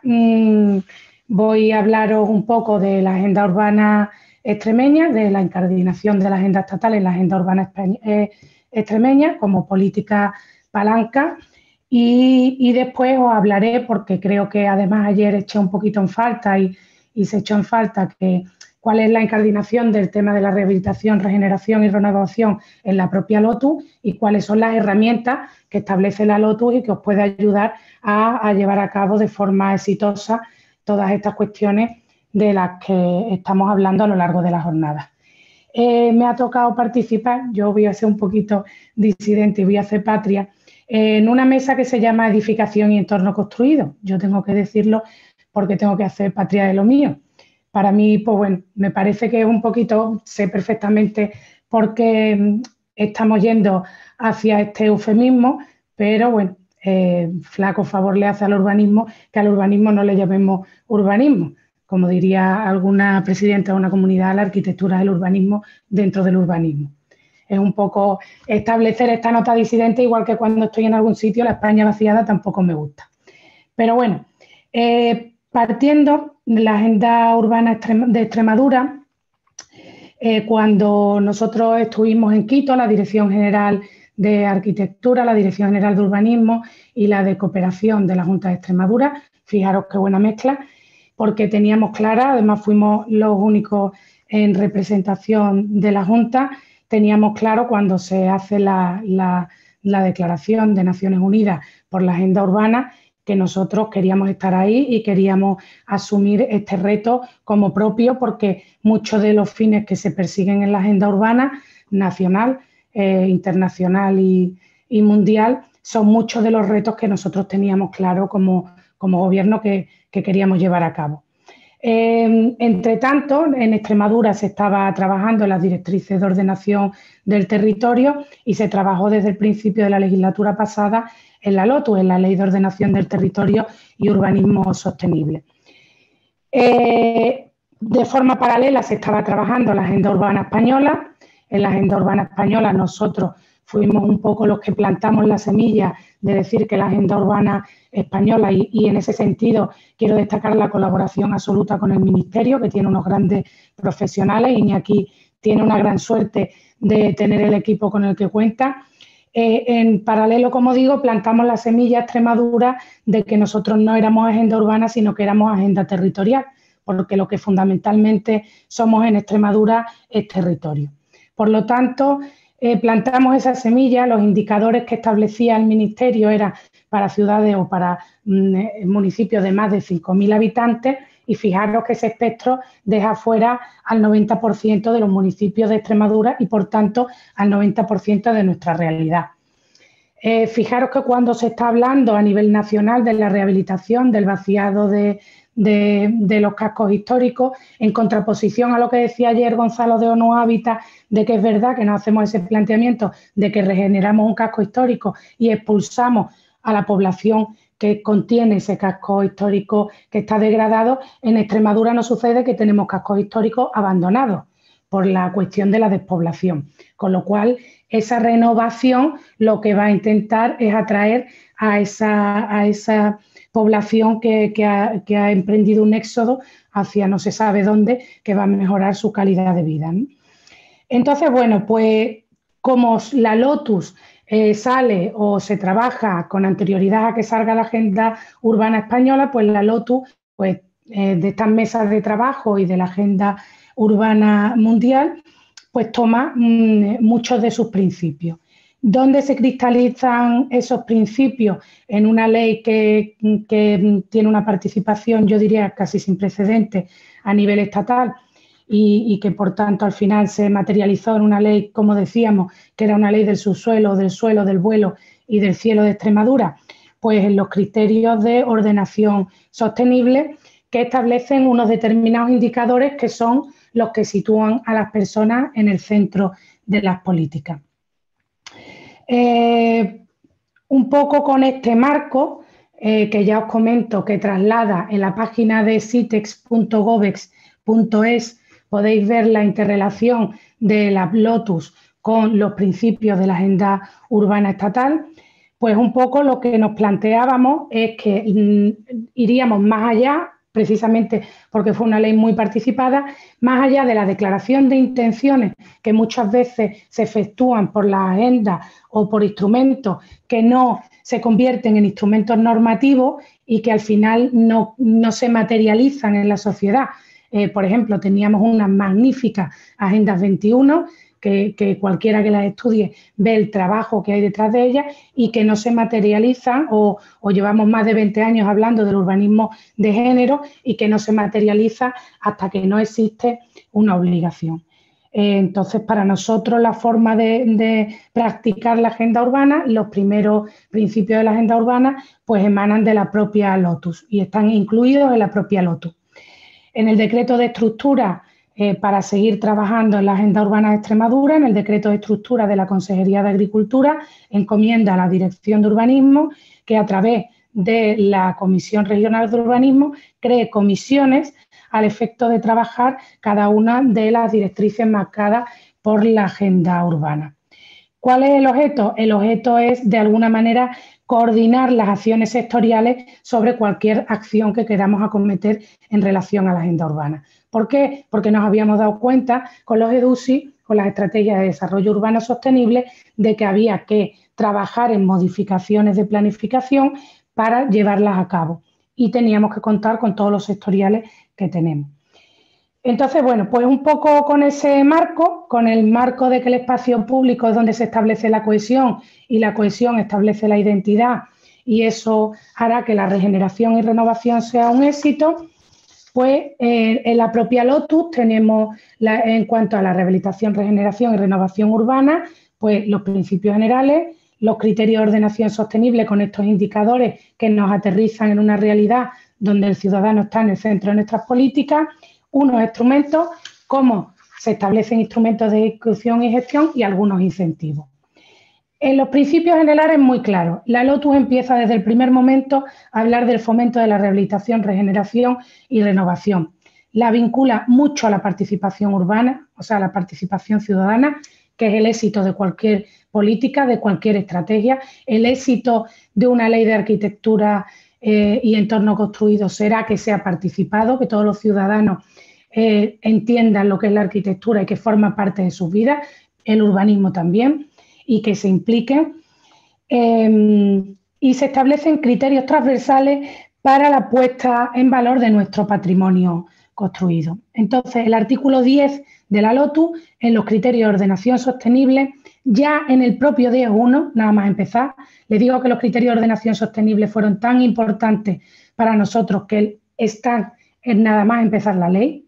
voy a hablaros un poco de la agenda urbana extremeña, de la incardinación de la agenda estatal en la agenda urbana extremeña como política palanca, y después os hablaré, porque creo que además ayer eché un poquito en falta y se echó en falta cuál es la incardinación del tema de la rehabilitación, regeneración y renovación en la propia LOTU y cuáles son las herramientas que establece la LOTU y que os puede ayudar a llevar a cabo de forma exitosa todas estas cuestiones de las que estamos hablando a lo largo de la jornada. Me ha tocado participar, yo voy a ser un poquito disidente y voy a hacer patria, en una mesa que se llama Edificación y Entorno Construido. Yo tengo que decirlo porque tengo que hacer patria de lo mío. Para mí, pues bueno, me parece que es un poquito, sé perfectamente por qué estamos yendo hacia este eufemismo, pero bueno, flaco favor le hace al urbanismo que al urbanismo no le llamemos urbanismo. Como diría alguna presidenta de una comunidad, la arquitectura es el urbanismo dentro del urbanismo. Es un poco establecer esta nota disidente, igual que cuando estoy en algún sitio, la España vaciada tampoco me gusta. Pero bueno, partiendo de la agenda urbana de Extremadura, cuando nosotros estuvimos en Quito, la Dirección General de Arquitectura, la Dirección General de Urbanismo y la de Cooperación de la Junta de Extremadura. Fijaros qué buena mezcla, porque teníamos clara, además fuimos los únicos en representación de la Junta, teníamos claro cuando se hace la Declaración de Naciones Unidas por la Agenda Urbana que nosotros queríamos estar ahí y queríamos asumir este reto como propio, porque muchos de los fines que se persiguen en la agenda urbana nacional, internacional y mundial son muchos de los retos que nosotros teníamos claro como gobierno que queríamos llevar a cabo. Entre tanto, en Extremadura se estaba trabajando en las directrices de ordenación del territorio y se trabajó desde el principio de la legislatura pasada en la LOTU, en la Ley de Ordenación del Territorio y Urbanismo Sostenible. De forma paralela se estaba trabajando la Agenda Urbana Española. En la Agenda Urbana Española nosotros fuimos un poco los que plantamos la semilla de decir que la Agenda Urbana Española, y en ese sentido quiero destacar la colaboración absoluta con el Ministerio, que tiene unos grandes profesionales. Iñaki tiene una gran suerte de tener el equipo con el que cuenta. En paralelo, como digo, plantamos la semilla a Extremadura de que nosotros no éramos agenda urbana, sino que éramos agenda territorial, porque lo que fundamentalmente somos en Extremadura es territorio. Por lo tanto, plantamos esa semilla. Los indicadores que establecía el Ministerio eran para ciudades o para municipios de más de 5.000 habitantes, y fijaros que ese espectro deja fuera al 90% de los municipios de Extremadura y, por tanto, al 90% de nuestra realidad. Fijaros que cuando se está hablando a nivel nacional de la rehabilitación, del vaciado de los cascos históricos, en contraposición a lo que decía ayer Gonzalo de ONU Hábitat, de que es verdad que no hacemos ese planteamiento de que regeneramos un casco histórico y expulsamos a la población que contiene ese casco histórico que está degradado. En Extremadura no sucede, que tenemos cascos históricos abandonados por la cuestión de la despoblación, con lo cual esa renovación lo que va a intentar es atraer a esa población que ha emprendido un éxodo hacia no se sabe dónde, que va a mejorar su calidad de vida, ¿no? Entonces, bueno, pues como la LOTUS sale o se trabaja con anterioridad a que salga la Agenda Urbana Española, pues la LOTU, pues, de estas mesas de trabajo y de la Agenda Urbana Mundial, pues toma muchos de sus principios. ¿Dónde se cristalizan esos principios? En una ley que tiene una participación, yo diría, casi sin precedentes a nivel estatal, y que, por tanto, al final se materializó en una ley, como decíamos, que era una ley del subsuelo, del suelo, del vuelo y del cielo de Extremadura, pues en los criterios de ordenación sostenible, que establecen unos determinados indicadores que son los que sitúan a las personas en el centro de las políticas. Un poco con este marco, que ya os comento, que traslada en la página de citex.gobex.es, podéis ver la interrelación de la LOTUS con los principios de la Agenda Urbana Estatal. Pues un poco lo que nos planteábamos es que iríamos más allá, precisamente porque fue una ley muy participada, más allá de la declaración de intenciones que muchas veces se efectúan por la agenda o por instrumentos que no se convierten en instrumentos normativos y que al final no se materializan en la sociedad. Por ejemplo, teníamos unas magníficas Agendas 21, que cualquiera que las estudie ve el trabajo que hay detrás de ellas y que no se materializan, o llevamos más de 20 años hablando del urbanismo de género y que no se materializa hasta que no existe una obligación. Entonces, para nosotros la forma de practicar la agenda urbana, los primeros principios de la agenda urbana, pues emanan de la propia LOTUS y están incluidos en la propia LOTUS. En el decreto de estructura, para seguir trabajando en la Agenda Urbana de Extremadura, en el decreto de estructura de la Consejería de Agricultura, encomienda a la Dirección de Urbanismo que a través de la Comisión Regional de Urbanismo cree comisiones al efecto de trabajar cada una de las directrices marcadas por la agenda urbana. ¿Cuál es el objeto? El objeto es, de alguna manera, coordinar las acciones sectoriales sobre cualquier acción que queramos acometer en relación a la agenda urbana. ¿Por qué? Porque nos habíamos dado cuenta con los EDUSI, con las estrategias de desarrollo urbano sostenible de que había que trabajar en modificaciones de planificación para llevarlas a cabo. Y teníamos que contar con todos los sectoriales que tenemos. Entonces, bueno, pues un poco con ese marco, con el marco de que el espacio público es donde se establece la cohesión y la cohesión establece la identidad y eso hará que la regeneración y renovación sea un éxito, pues en la propia Lotus tenemos, en cuanto a la rehabilitación, regeneración y renovación urbana, pues los principios generales, los criterios de ordenación sostenible con estos indicadores que nos aterrizan en una realidad donde el ciudadano está en el centro de nuestras políticas, unos instrumentos, cómo se establecen instrumentos de ejecución y gestión y algunos incentivos. En los principios generales muy claros. La Lotus empieza desde el primer momento a hablar del fomento de la rehabilitación, regeneración y renovación. La vincula mucho a la participación urbana, o sea, a la participación ciudadana, que es el éxito de cualquier política, de cualquier estrategia. El éxito de una ley de arquitectura y entorno construido será que sea participado, que todos los ciudadanos entiendan lo que es la arquitectura y que forma parte de sus vidas, el urbanismo también, y que se impliquen. Y se establecen criterios transversales para la puesta en valor de nuestro patrimonio construido. Entonces, el artículo 10 de la Lotus, en los criterios de ordenación sostenible, ya en el propio 10.1, nada más empezar, le digo que los criterios de ordenación sostenible fueron tan importantes para nosotros que están en nada más empezar la ley,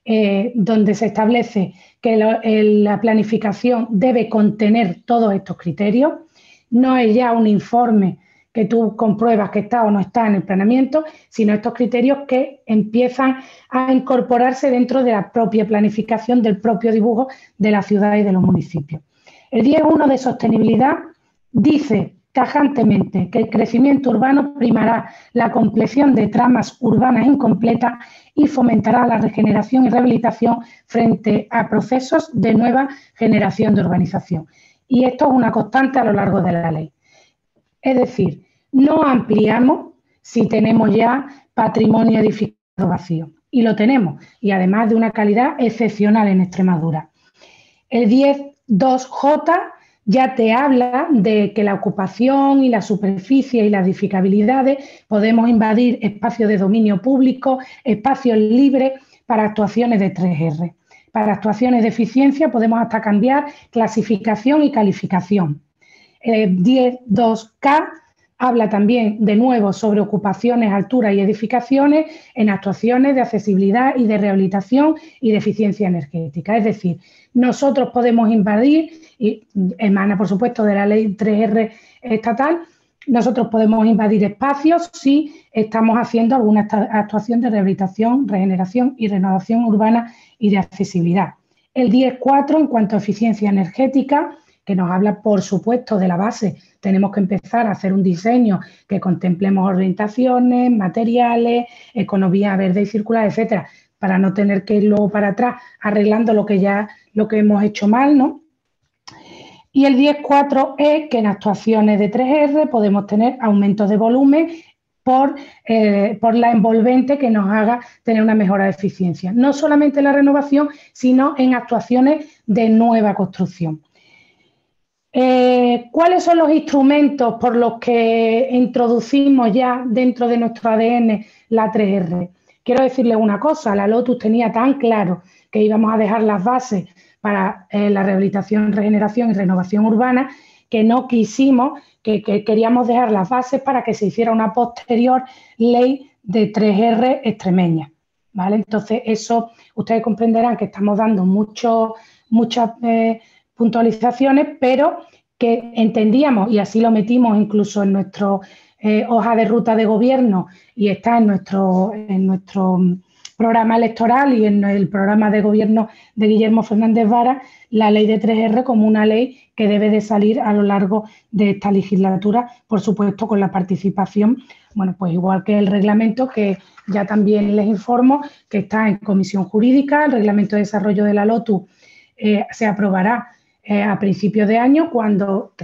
donde se establece que la planificación debe contener todos estos criterios. No es ya un informe que tú compruebas que está o no está en el planeamiento, sino estos criterios que empiezan a incorporarse dentro de la propia planificación, del propio dibujo de la ciudad y de los municipios. El 10.1 de sostenibilidad dice tajantemente que el crecimiento urbano primará la compleción de tramas urbanas incompletas y fomentará la regeneración y rehabilitación frente a procesos de nueva generación de urbanización. Y esto es una constante a lo largo de la ley. Es decir, no ampliamos si tenemos ya patrimonio edificado vacío. Y lo tenemos, y además de una calidad excepcional en Extremadura. El 10.2J ya te habla de que la ocupación y la superficie y las edificabilidades podemos invadir espacios de dominio público, espacios libres para actuaciones de 3R. Para actuaciones de eficiencia podemos hasta cambiar clasificación y calificación. El 10.2K habla también de nuevo sobre ocupaciones, alturas y edificaciones en actuaciones de accesibilidad y de rehabilitación y de eficiencia energética. Es decir, nosotros podemos invadir, y emana por supuesto de la ley 3R estatal, nosotros podemos invadir espacios si estamos haciendo alguna actuación de rehabilitación, regeneración y renovación urbana y de accesibilidad. El 10.4 en cuanto a eficiencia energética, que nos habla, por supuesto, de la base. Tenemos que empezar a hacer un diseño que contemplemos orientaciones, materiales, economía verde y circular, etcétera, para no tener que ir luego para atrás arreglando lo que hemos hecho mal, ¿no? Y el 10.4 es que en actuaciones de 3R podemos tener aumentos de volumen por la envolvente que nos haga tener una mejora de eficiencia. No solamente en la renovación, sino en actuaciones de nueva construcción. ¿Cuáles son los instrumentos por los que introducimos ya dentro de nuestro ADN la 3R? Quiero decirles una cosa, la Lotus tenía tan claro que íbamos a dejar las bases para la rehabilitación, regeneración y renovación urbana, que no quisimos, que queríamos dejar las bases para que se hiciera una posterior ley de 3R extremeña, ¿vale? Entonces, eso ustedes comprenderán que estamos dando muchas puntualizaciones, pero que entendíamos, y así lo metimos incluso en nuestra hoja de ruta de gobierno y está en nuestro programa electoral y en el programa de gobierno de Guillermo Fernández Vara, la ley de 3R como una ley que debe de salir a lo largo de esta legislatura, por supuesto con la participación, bueno, pues igual que el reglamento, que ya también les informo que está en comisión jurídica, el reglamento de desarrollo de la Lotus se aprobará a principios de año cuando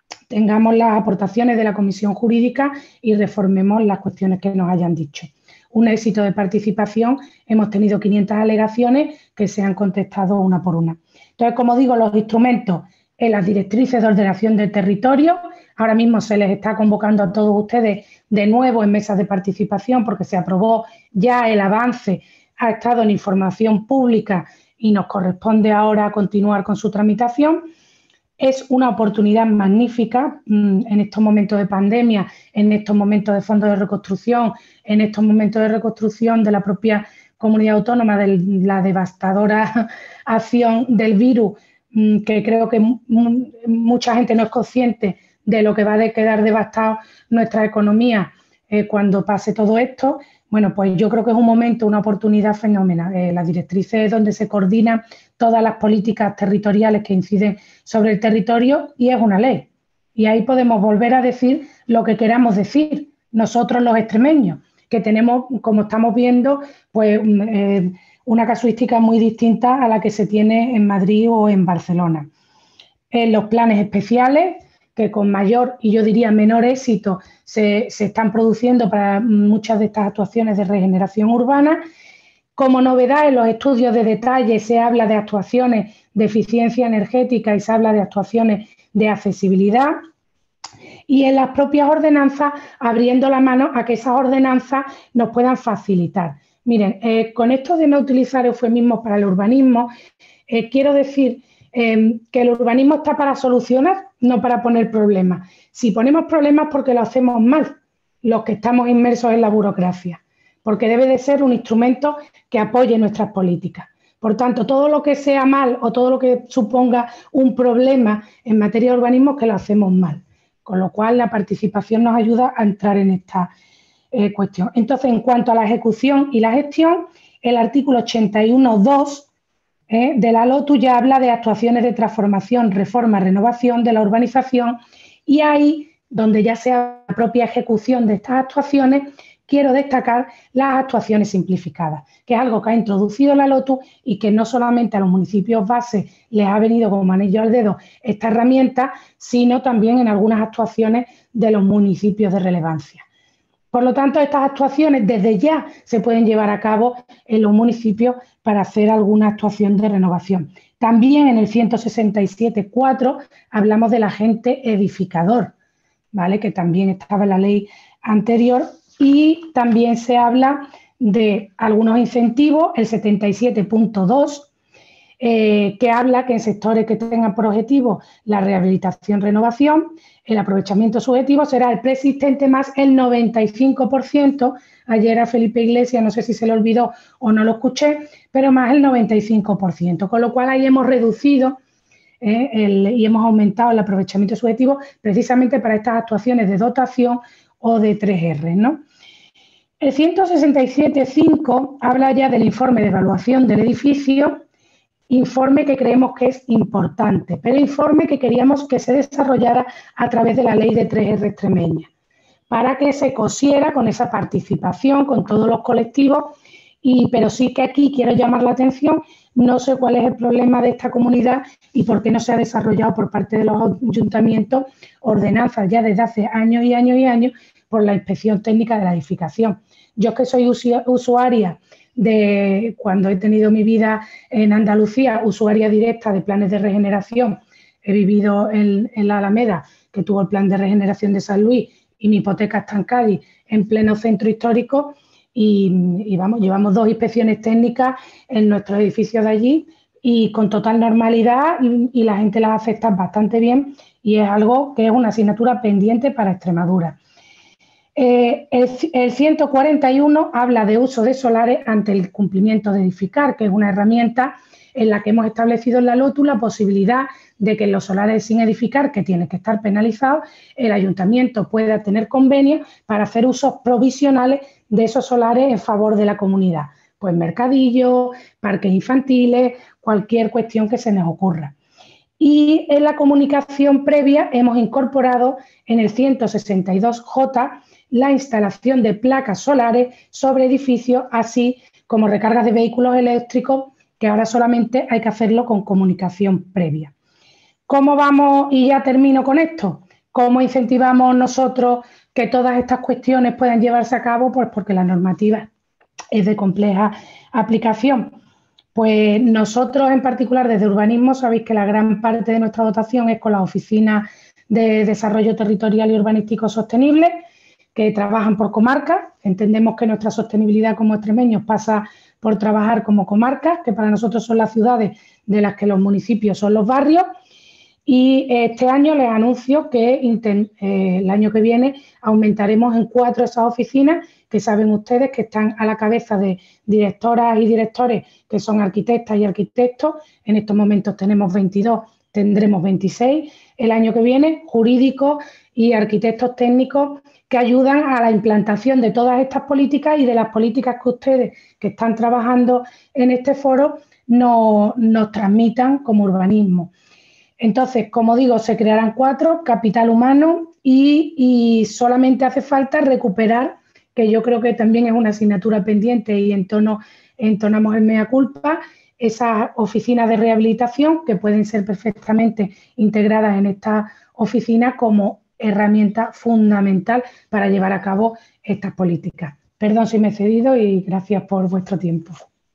tengamos las aportaciones de la comisión jurídica y reformemos las cuestiones que nos hayan dicho. un éxito de participación. Hemos tenido 500 alegaciones que se han contestado una por una. Entonces, como digo, los instrumentos en las directrices de ordenación del territorio, ahora mismo se les está convocando a todos ustedes de nuevo en mesas de participación porque se aprobó ya el avance, ha estado en información pública y nos corresponde ahora continuar con su tramitación. Es una oportunidad magnífica en estos momentos de pandemia, en estos momentos de fondos de reconstrucción, en estos momentos de reconstrucción de la propia comunidad autónoma, de la devastadora acción del virus, que creo que mucha gente no es consciente de lo que va a quedar devastado nuestra economía cuando pase todo esto. Bueno, pues yo creo que es un momento, una oportunidad fenomenal. Las directrices donde se coordinan todas las políticas territoriales que inciden sobre el territorio y es una ley. Y ahí podemos volver a decir lo que queramos decir, nosotros los extremeños, que tenemos, como estamos viendo, pues una casuística muy distinta a la que se tiene en Madrid o en Barcelona. Los planes especiales, que con mayor y yo diría menor éxito se están produciendo para muchas de estas actuaciones de regeneración urbana. Como novedad, en los estudios de detalle se habla de actuaciones de eficiencia energética y se habla de actuaciones de accesibilidad. Y en las propias ordenanzas, abriendo la mano a que esas ordenanzas nos puedan facilitar. Miren, con esto de no utilizar eufemismos para el urbanismo, quiero decir que el urbanismo está para solucionar, no para poner problemas. Si ponemos problemas porque lo hacemos mal, los que estamos inmersos en la burocracia, porque debe de ser un instrumento que apoye nuestras políticas. Por tanto, todo lo que sea mal o todo lo que suponga un problema en materia de urbanismo es que lo hacemos mal. Con lo cual, la participación nos ayuda a entrar en esta cuestión. Entonces, en cuanto a la ejecución y la gestión, el artículo 81.2 de la LOTU ya habla de actuaciones de transformación, reforma, renovación de la urbanización y ahí, donde ya sea la propia ejecución de estas actuaciones, quiero destacar las actuaciones simplificadas, que es algo que ha introducido la LOTU y que no solamente a los municipios base les ha venido como anillo al dedo esta herramienta, sino también en algunas actuaciones de los municipios de relevancia. Por lo tanto, estas actuaciones desde ya se pueden llevar a cabo en los municipios para hacer alguna actuación de renovación. También en el 167.4 hablamos del agente edificador, ¿vale? Que también estaba en la ley anterior, y también se habla de algunos incentivos, el 77.2, que habla que en sectores que tengan por objetivo la rehabilitación-renovación, el aprovechamiento subjetivo será el preexistente más el 95%. Ayer a Felipe Iglesias, no sé si se le olvidó o no lo escuché, pero más el 95%, con lo cual ahí hemos reducido y hemos aumentado el aprovechamiento subjetivo precisamente para estas actuaciones de dotación o de 3R, ¿no? El 167.5 habla ya del informe de evaluación del edificio, informe que creemos que es importante, pero informe que queríamos que se desarrollara a través de la ley de 3R extremeña, para que se cosiera con esa participación, con todos los colectivos, pero sí que aquí quiero llamar la atención, no sé cuál es el problema de esta comunidad y por qué no se ha desarrollado por parte de los ayuntamientos ordenanzas ya desde hace años y años y años por la inspección técnica de la edificación. Yo que soy usuaria de, cuando he tenido mi vida en Andalucía, usuaria directa de planes de regeneración, he vivido en la Alameda, que tuvo el plan de regeneración de San Luis, y mi hipoteca está en Cádiz, en pleno centro histórico, y vamos, llevamos 2 inspecciones técnicas en nuestros edificios de allí, y con total normalidad, y la gente las acepta bastante bien, y es algo que es una asignatura pendiente para Extremadura. El 141 habla de uso de solares ante el cumplimiento de edificar, que es una herramienta en la que hemos establecido en la LOTU la posibilidad de que en los solares sin edificar, que tienen que estar penalizados, el ayuntamiento pueda tener convenios para hacer usos provisionales de esos solares en favor de la comunidad. Pues mercadillos, parques infantiles, cualquier cuestión que se nos ocurra. Y en la comunicación previa hemos incorporado en el 162J la instalación de placas solares sobre edificios, así como recargas de vehículos eléctricos, que ahora solamente hay que hacerlo con comunicación previa. ¿Cómo vamos? Y ya termino con esto. ¿Cómo incentivamos nosotros que todas estas cuestiones puedan llevarse a cabo? Pues porque la normativa es de compleja aplicación. Pues nosotros en particular desde Urbanismo sabéis que la gran parte de nuestra dotación es con las oficinas de desarrollo territorial y urbanístico sostenible que trabajan por comarcas. Entendemos que nuestra sostenibilidad como extremeños pasa por trabajar como comarcas, que para nosotros son las ciudades de las que los municipios son los barrios. Y este año les anuncio que el año que viene aumentaremos en 4 esas oficinas, que saben ustedes que están a la cabeza de directoras y directores que son arquitectas y arquitectos. En estos momentos tenemos 22, tendremos 26 el año que viene, jurídicos y arquitectos técnicos que ayudan a la implantación de todas estas políticas y de las políticas que ustedes que están trabajando en este foro nos transmitan como urbanismo. Entonces, como digo, se crearán 4, capital humano y solamente hace falta recuperar, que yo creo que también es una asignatura pendiente y entonamos el mea culpa, esas oficinas de rehabilitación que pueden ser perfectamente integradas en esta oficina como herramienta fundamental para llevar a cabo estas políticas. Perdón si me he cedido y gracias por vuestro tiempo.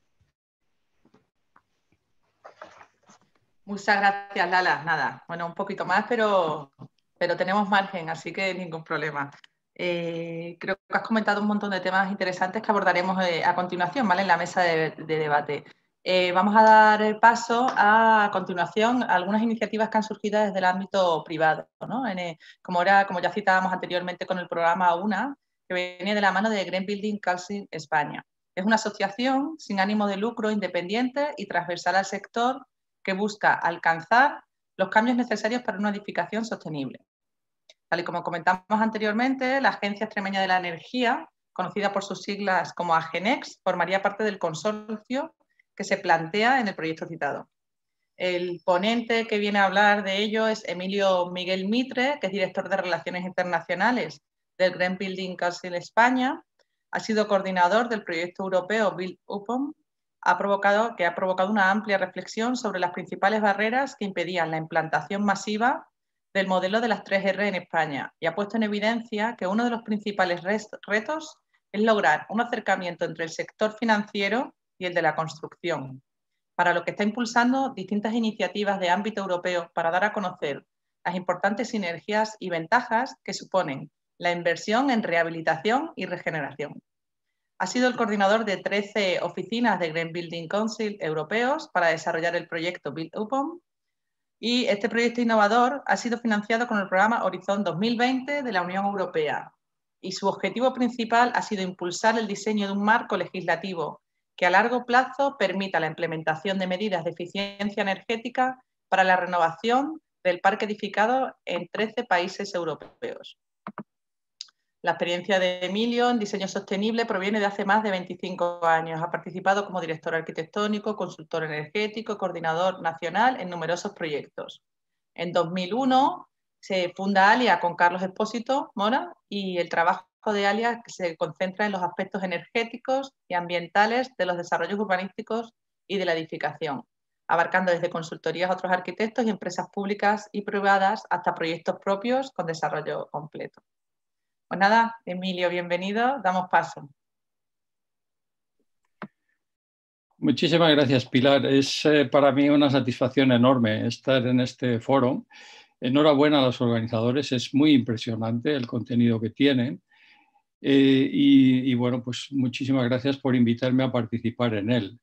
Muchas gracias, Lala. Nada, bueno, un poquito más, pero tenemos margen, así que ningún problema. Creo que has comentado un montón de temas interesantes que abordaremos a continuación, ¿vale? En la mesa de debate. Vamos a dar paso a continuación a algunas iniciativas que han surgido desde el ámbito privado, ¿no? Como ya citábamos anteriormente con el programa UNA, que viene de la mano de Green Building Council España. Es una asociación sin ánimo de lucro, independiente y transversal al sector, que busca alcanzar los cambios necesarios para una edificación sostenible. Tal y como comentamos anteriormente, la Agencia Extremeña de la Energía, conocida por sus siglas como AGENEX, formaría parte del consorcio que se plantea en el proyecto citado. El ponente que viene a hablar de ello es Emilio Miguel Mitre, que es director de Relaciones Internacionales del Green Building Council España, ha sido coordinador del proyecto europeo Build Upon, que ha provocado una amplia reflexión sobre las principales barreras que impedían la implantación masiva del modelo de las 3R en España y ha puesto en evidencia que uno de los principales retos es lograr un acercamiento entre el sector financiero y el de la construcción, para lo que está impulsando distintas iniciativas de ámbito europeo para dar a conocer las importantes sinergias y ventajas que suponen la inversión en rehabilitación y regeneración. Ha sido el coordinador de 13 oficinas de Green Building Council europeos para desarrollar el proyecto Build Upon y este proyecto innovador ha sido financiado con el programa Horizon 2020 de la Unión Europea y su objetivo principal ha sido impulsar el diseño de un marco legislativo que a largo plazo permita la implementación de medidas de eficiencia energética para la renovación del parque edificado en 13 países europeos. La experiencia de Emilio en diseño sostenible proviene de hace más de 25 años. Ha participado como director arquitectónico, consultor energético, coordinador nacional en numerosos proyectos. En 2001 se funda ALIA con Carlos Espósito Mora y el trabajo de ALIA se concentra en los aspectos energéticos y ambientales de los desarrollos urbanísticos y de la edificación, abarcando desde consultorías a otros arquitectos y empresas públicas y privadas hasta proyectos propios con desarrollo completo. Pues nada, Emilio, bienvenido, damos paso. Muchísimas gracias, Pilar. Es para mí una satisfacción enorme estar en este foro. Enhorabuena a los organizadores, es muy impresionante el contenido que tienen. Y bueno, pues muchísimas gracias por invitarme a participar en él.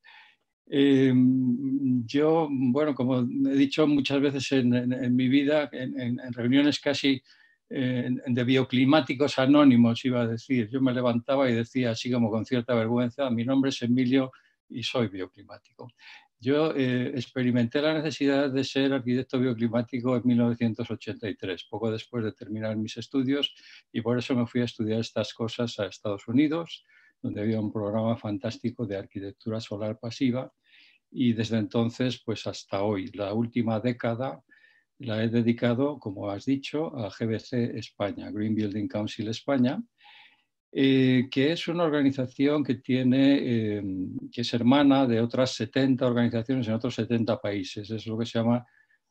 Yo, bueno, como he dicho muchas veces en mi vida, en reuniones casi de bioclimáticos anónimos, iba a decir, yo me levantaba y decía así como con cierta vergüenza, mi nombre es Emilio y soy bioclimático. Yo experimenté la necesidad de ser arquitecto bioclimático en 1983, poco después de terminar mis estudios, y por eso me fui a estudiar estas cosas a Estados Unidos, donde había un programa fantástico de arquitectura solar pasiva, y desde entonces pues hasta hoy, la última década, la he dedicado, como has dicho, a GBC España, Green Building Council España, que es una organización que que es hermana de otras 70 organizaciones en otros 70 países. Es lo que se llama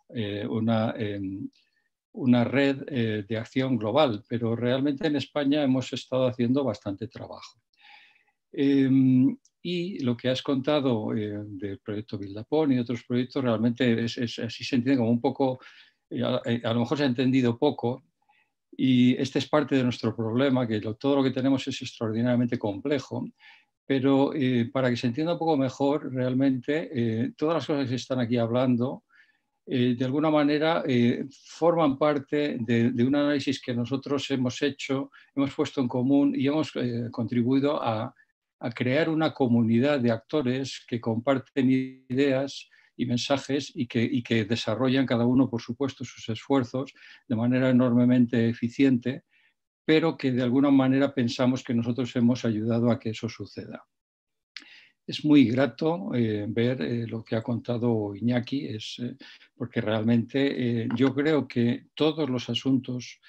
una red de acción global, pero realmente en España hemos estado haciendo bastante trabajo. Y lo que has contado del proyecto Bildapón y otros proyectos realmente así se entiende como un poco, a lo mejor se ha entendido poco, y este es parte de nuestro problema, que todo lo que tenemos es extraordinariamente complejo, pero para que se entienda un poco mejor, realmente todas las cosas que se están aquí hablando, de alguna manera forman parte de un análisis que nosotros hemos hecho, hemos puesto en común y hemos contribuido a crear una comunidad de actores que comparten ideas y mensajes y que desarrollan cada uno, por supuesto, sus esfuerzos de manera enormemente eficiente, pero que de alguna manera pensamos que nosotros hemos ayudado a que eso suceda. Es muy grato ver lo que ha contado Iñaki, porque realmente yo creo que todos los asuntos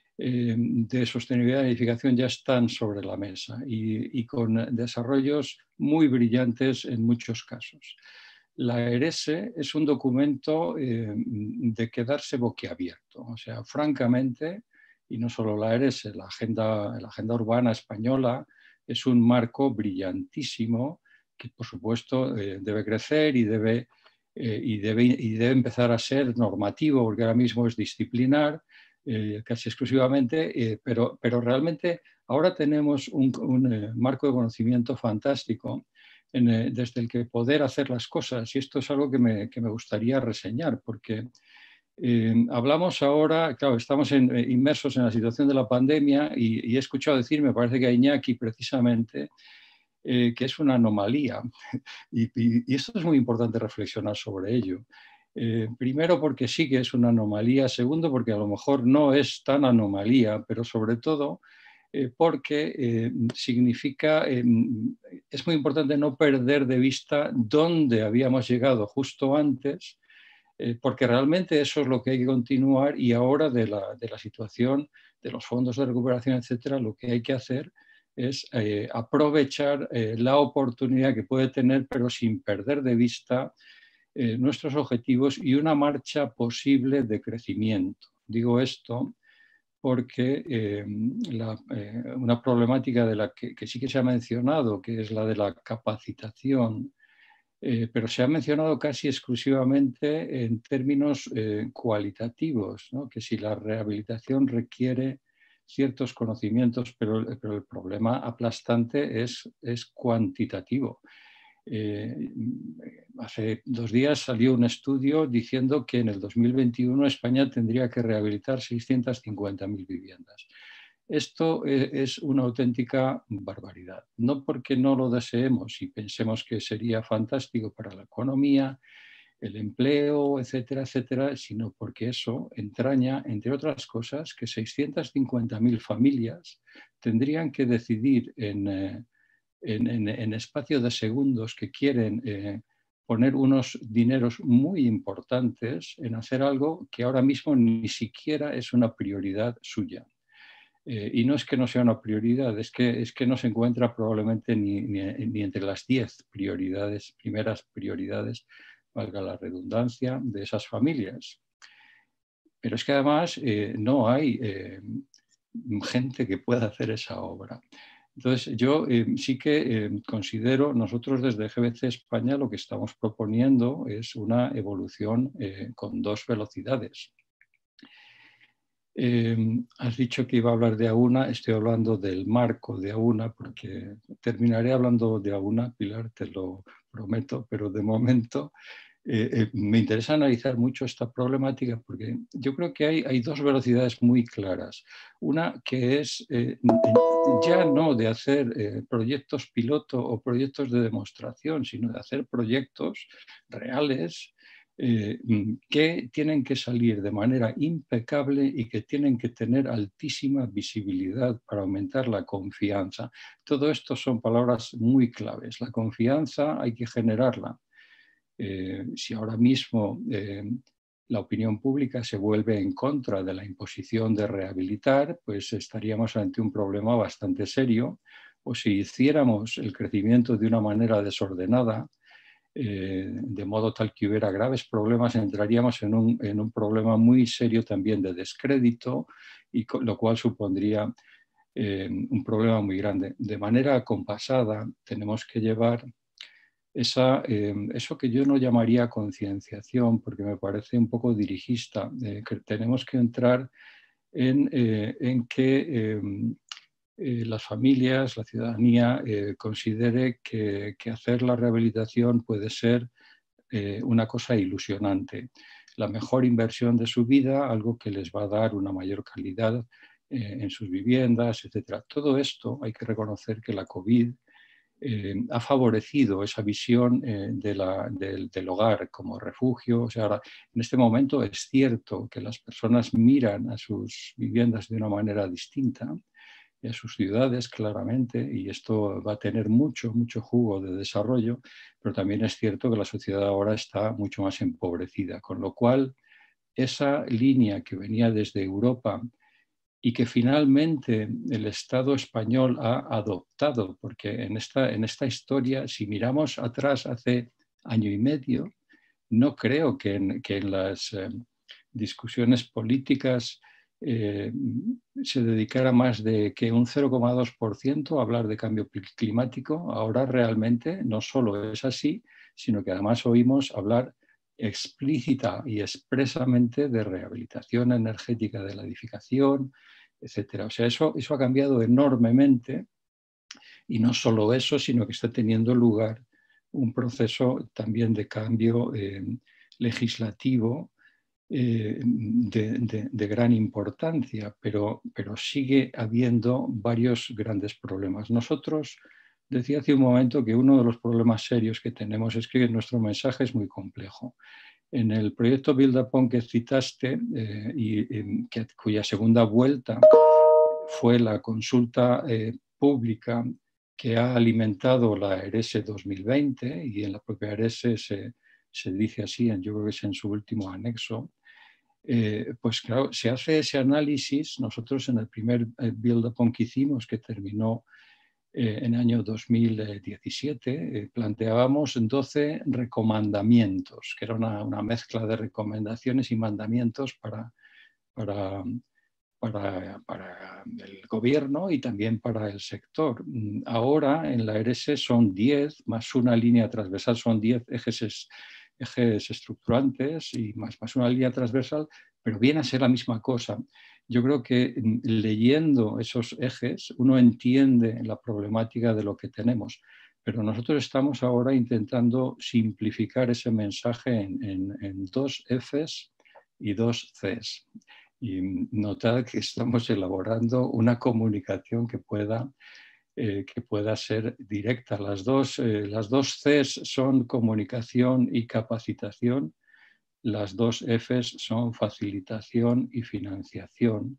de sostenibilidad y edificación ya están sobre la mesa y con desarrollos muy brillantes en muchos casos. La ERES es un documento de quedarse boquiabierto. O sea, francamente, y no solo la ERES, la agenda urbana española es un marco brillantísimo que, por supuesto, debe crecer y debe empezar a ser normativo, porque ahora mismo es disciplinar, casi exclusivamente, pero realmente ahora tenemos un marco de conocimiento fantástico desde el que poder hacer las cosas, y esto es algo que me gustaría reseñar, porque hablamos ahora, claro, estamos inmersos en la situación de la pandemia y he escuchado decir, me parece que a Iñaki precisamente, que es una anomalía, y esto es muy importante reflexionar sobre ello. Primero porque sí que es una anomalía, segundo porque a lo mejor no es tan anomalía, pero sobre todo porque significa, es muy importante no perder de vista dónde habíamos llegado justo antes, porque realmente eso es lo que hay que continuar, y ahora de la situación de los fondos de recuperación, etcétera, lo que hay que hacer es aprovechar la oportunidad que puede tener, pero sin perder de vista nuestros objetivos y una marcha posible de crecimiento. Digo esto porque una problemática de la que sí que se ha mencionado, que es la de la capacitación, pero se ha mencionado casi exclusivamente en términos cualitativos, ¿no? Que si la rehabilitación requiere ciertos conocimientos, pero el problema aplastante es cuantitativo. Hace 2 días salió un estudio diciendo que en el 2021 España tendría que rehabilitar 650.000 viviendas. Esto es una auténtica barbaridad, no porque no lo deseemos y pensemos que sería fantástico para la economía, el empleo, etcétera, etcétera, sino porque eso entraña, entre otras cosas, que 650.000 familias tendrían que decidir en espacio de segundos que quieren poner unos dineros muy importantes en hacer algo que ahora mismo ni siquiera es una prioridad suya. Y no es que no sea una prioridad, es que no se encuentra probablemente ni entre las 10 primeras prioridades, valga la redundancia, de esas familias. Pero es que además no hay gente que pueda hacer esa obra. Entonces, yo sí que considero, nosotros desde GBC España lo que estamos proponiendo es una evolución con 2 velocidades. Has dicho que iba a hablar de AUNA, estoy hablando del marco de AUNA, porque terminaré hablando de AUNA, Pilar, te lo prometo, pero de momento me interesa analizar mucho esta problemática porque yo creo que hay 2 velocidades muy claras. Una que es ya no de hacer proyectos piloto o proyectos de demostración, sino de hacer proyectos reales que tienen que salir de manera impecable y que tienen que tener altísima visibilidad para aumentar la confianza. Todo esto son palabras muy claves. La confianza hay que generarla. Si ahora mismo la opinión pública se vuelve en contra de la imposición de rehabilitar, pues estaríamos ante un problema bastante serio. O si hiciéramos el crecimiento de una manera desordenada, de modo tal que hubiera graves problemas, entraríamos en un problema muy serio también de descrédito, y lo cual supondría un problema muy grande. De manera acompasada tenemos que llevar eso que yo no llamaría concienciación, porque me parece un poco dirigista, que tenemos que entrar en que las familias, la ciudadanía considere que hacer la rehabilitación puede ser una cosa ilusionante, la mejor inversión de su vida, algo que les va a dar una mayor calidad en sus viviendas, etc. Todo esto hay que reconocer que la COVID ha favorecido esa visión del hogar como refugio. O sea, ahora, en este momento es cierto que las personas miran a sus viviendas de una manera distinta, y a sus ciudades claramente, y esto va a tener mucho jugo de desarrollo, pero también es cierto que la sociedad ahora está mucho más empobrecida, con lo cual esa línea que venía desde Europa y que finalmente el Estado español ha adoptado, porque en esta historia, si miramos atrás hace año y medio, no creo que en las discusiones políticas se dedicara más de que un 0,2% a hablar de cambio climático. Ahora realmente no solo es así, sino que además oímos hablar explícita y expresamente de rehabilitación energética de la edificación, etcétera. O sea, eso ha cambiado enormemente, y no solo eso, sino que está teniendo lugar un proceso también de cambio legislativo de gran importancia, pero sigue habiendo varios grandes problemas. Nosotros, decía hace un momento que uno de los problemas serios que tenemos es que nuestro mensaje es muy complejo. En el proyecto Build Upon que citaste, cuya segunda vuelta fue la consulta pública que ha alimentado la ERES 2020, y en la propia ERES se dice así, yo creo que es en su último anexo, pues claro, se hace ese análisis. Nosotros en el primer Build Upon que hicimos, que terminó en el año 2017, planteábamos 12 recomendamientos, que era una mezcla de recomendaciones y mandamientos para el gobierno y también para el sector. Ahora en la ERES son 10, más una línea transversal, son 10 ejes estructurantes y más una línea transversal, pero viene a ser la misma cosa. Yo creo que leyendo esos ejes uno entiende la problemática de lo que tenemos, pero nosotros estamos ahora intentando simplificar ese mensaje en 2 Fs y 2 Cs. Y notad que estamos elaborando una comunicación que pueda ser directa. Las dos Cs son comunicación y capacitación. Las 2 Fs son facilitación y financiación.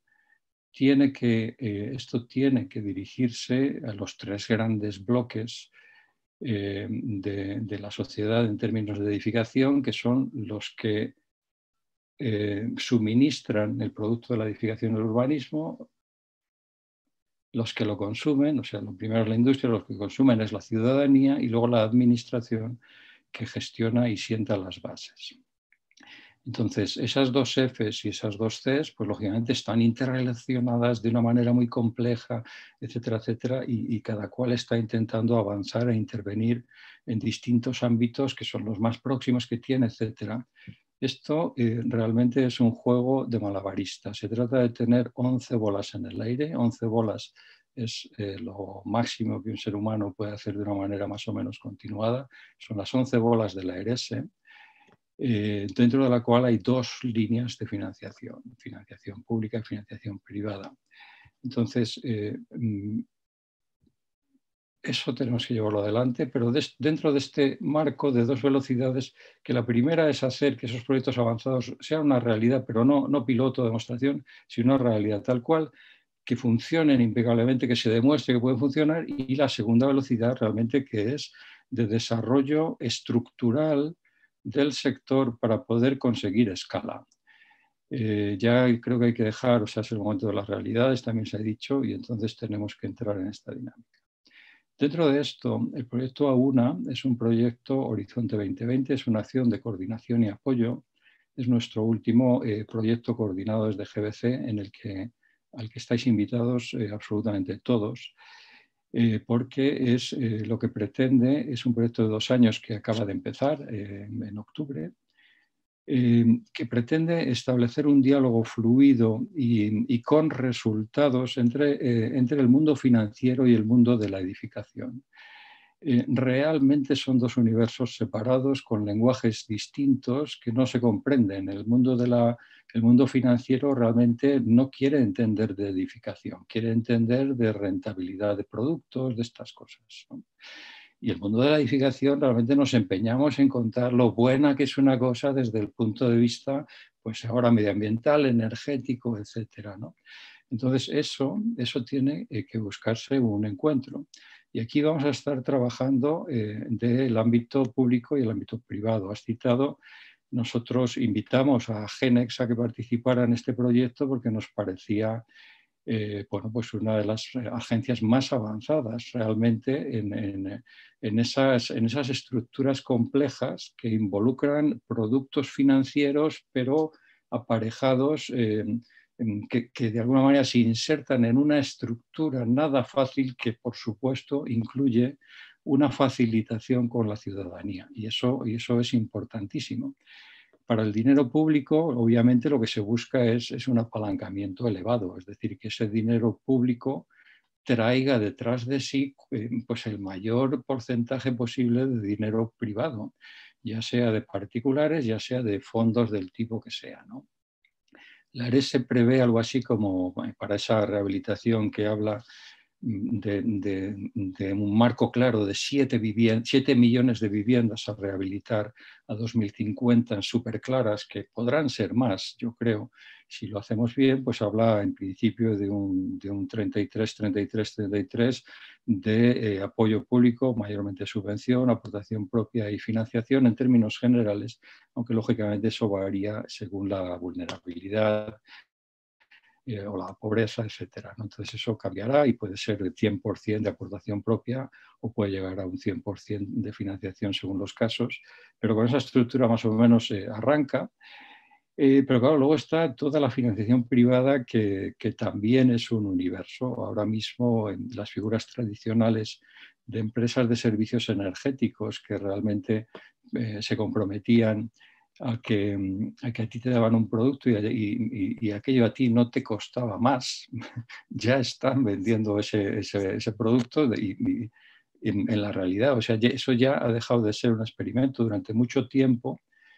Esto tiene que dirigirse a los 3 grandes bloques de la sociedad en términos de edificación, que son los que suministran el producto de la edificación y el urbanismo, los que lo consumen, o sea, lo primero es la industria, los que consumen es la ciudadanía, y luego la administración, que gestiona y sienta las bases. Entonces, esas 2 Fs y esas 2 Cs, pues lógicamente están interrelacionadas de una manera muy compleja, etcétera, etcétera, y cada cual está intentando avanzar e intervenir en distintos ámbitos que son los más próximos que tiene, etcétera. Esto realmente es un juego de malabaristas. Se trata de tener 11 bolas en el aire. 11 bolas es lo máximo que un ser humano puede hacer de una manera más o menos continuada. Son las 11 bolas de la ERES, dentro de la cual hay 2 líneas de financiación: financiación pública y financiación privada. Entonces, eso tenemos que llevarlo adelante, pero dentro de este marco de 2 velocidades, que la primera es hacer que esos proyectos avanzados sean una realidad, pero no piloto o demostración, sino una realidad tal cual, que funcionen impecablemente, que se demuestre que pueden funcionar, y la segunda velocidad realmente, que es de desarrollo estructural del sector para poder conseguir escala. Ya creo que hay que dejar, o sea, es el momento de las realidades, también se ha dicho, y entonces tenemos que entrar en esta dinámica. Dentro de esto, el proyecto AUNA es un proyecto Horizonte 2020, es una acción de coordinación y apoyo. Es nuestro último proyecto coordinado desde GBC, en el que al que estáis invitados absolutamente todos, porque es lo que pretende, es un proyecto de 2 años que acaba de empezar en octubre, que pretende establecer un diálogo fluido y con resultados entre el mundo financiero y el mundo de la edificación. Realmente son 2 universos separados con lenguajes distintos que no se comprenden. El mundo financiero realmente no quiere entender de edificación, quiere entender de rentabilidad de productos, de estas cosas, ¿no? Y el mundo de la edificación realmente nos empeñamos en contar lo buena que es una cosa desde el punto de vista, pues ahora medioambiental, energético, etcétera, ¿no? Entonces eso tiene que buscarse un encuentro. Y aquí vamos a estar trabajando del ámbito público y el ámbito privado. Has citado, nosotros invitamos a Genex a que participara en este proyecto porque nos parecía bueno, pues una de las agencias más avanzadas realmente en esas estructuras complejas que involucran productos financieros, pero aparejados que de alguna manera se insertan en una estructura nada fácil que, por supuesto, incluye una facilitación con la ciudadanía. Y eso es importantísimo. Para el dinero público, obviamente, lo que se busca es un apalancamiento elevado, es decir, que ese dinero público traiga detrás de sí pues el mayor porcentaje posible de dinero privado, ya sea de particulares, ya sea de fondos del tipo que sea, ¿no? La ARESE prevé algo así como, para esa rehabilitación que habla de un marco claro de 7 millones de viviendas a rehabilitar a 2050 súper claras, que podrán ser más, yo creo, si lo hacemos bien, pues habla en principio de un 33 de apoyo público, mayormente subvención, aportación propia y financiación en términos generales, aunque lógicamente eso varía según la vulnerabilidad o la pobreza, etcétera, ¿no? Entonces eso cambiará y puede ser el 100% de aportación propia o puede llegar a un 100% de financiación según los casos, pero con esa estructura más o menos arranca. Pero claro, luego está toda la financiación privada que también es un universo. Ahora mismo en las figuras tradicionales de empresas de servicios energéticos que realmente se comprometían a que a ti te daban un producto y aquello a ti no te costaba más, ya están vendiendo ese producto en la realidad. O sea, eso ya ha dejado de ser un experimento durante mucho tiempo.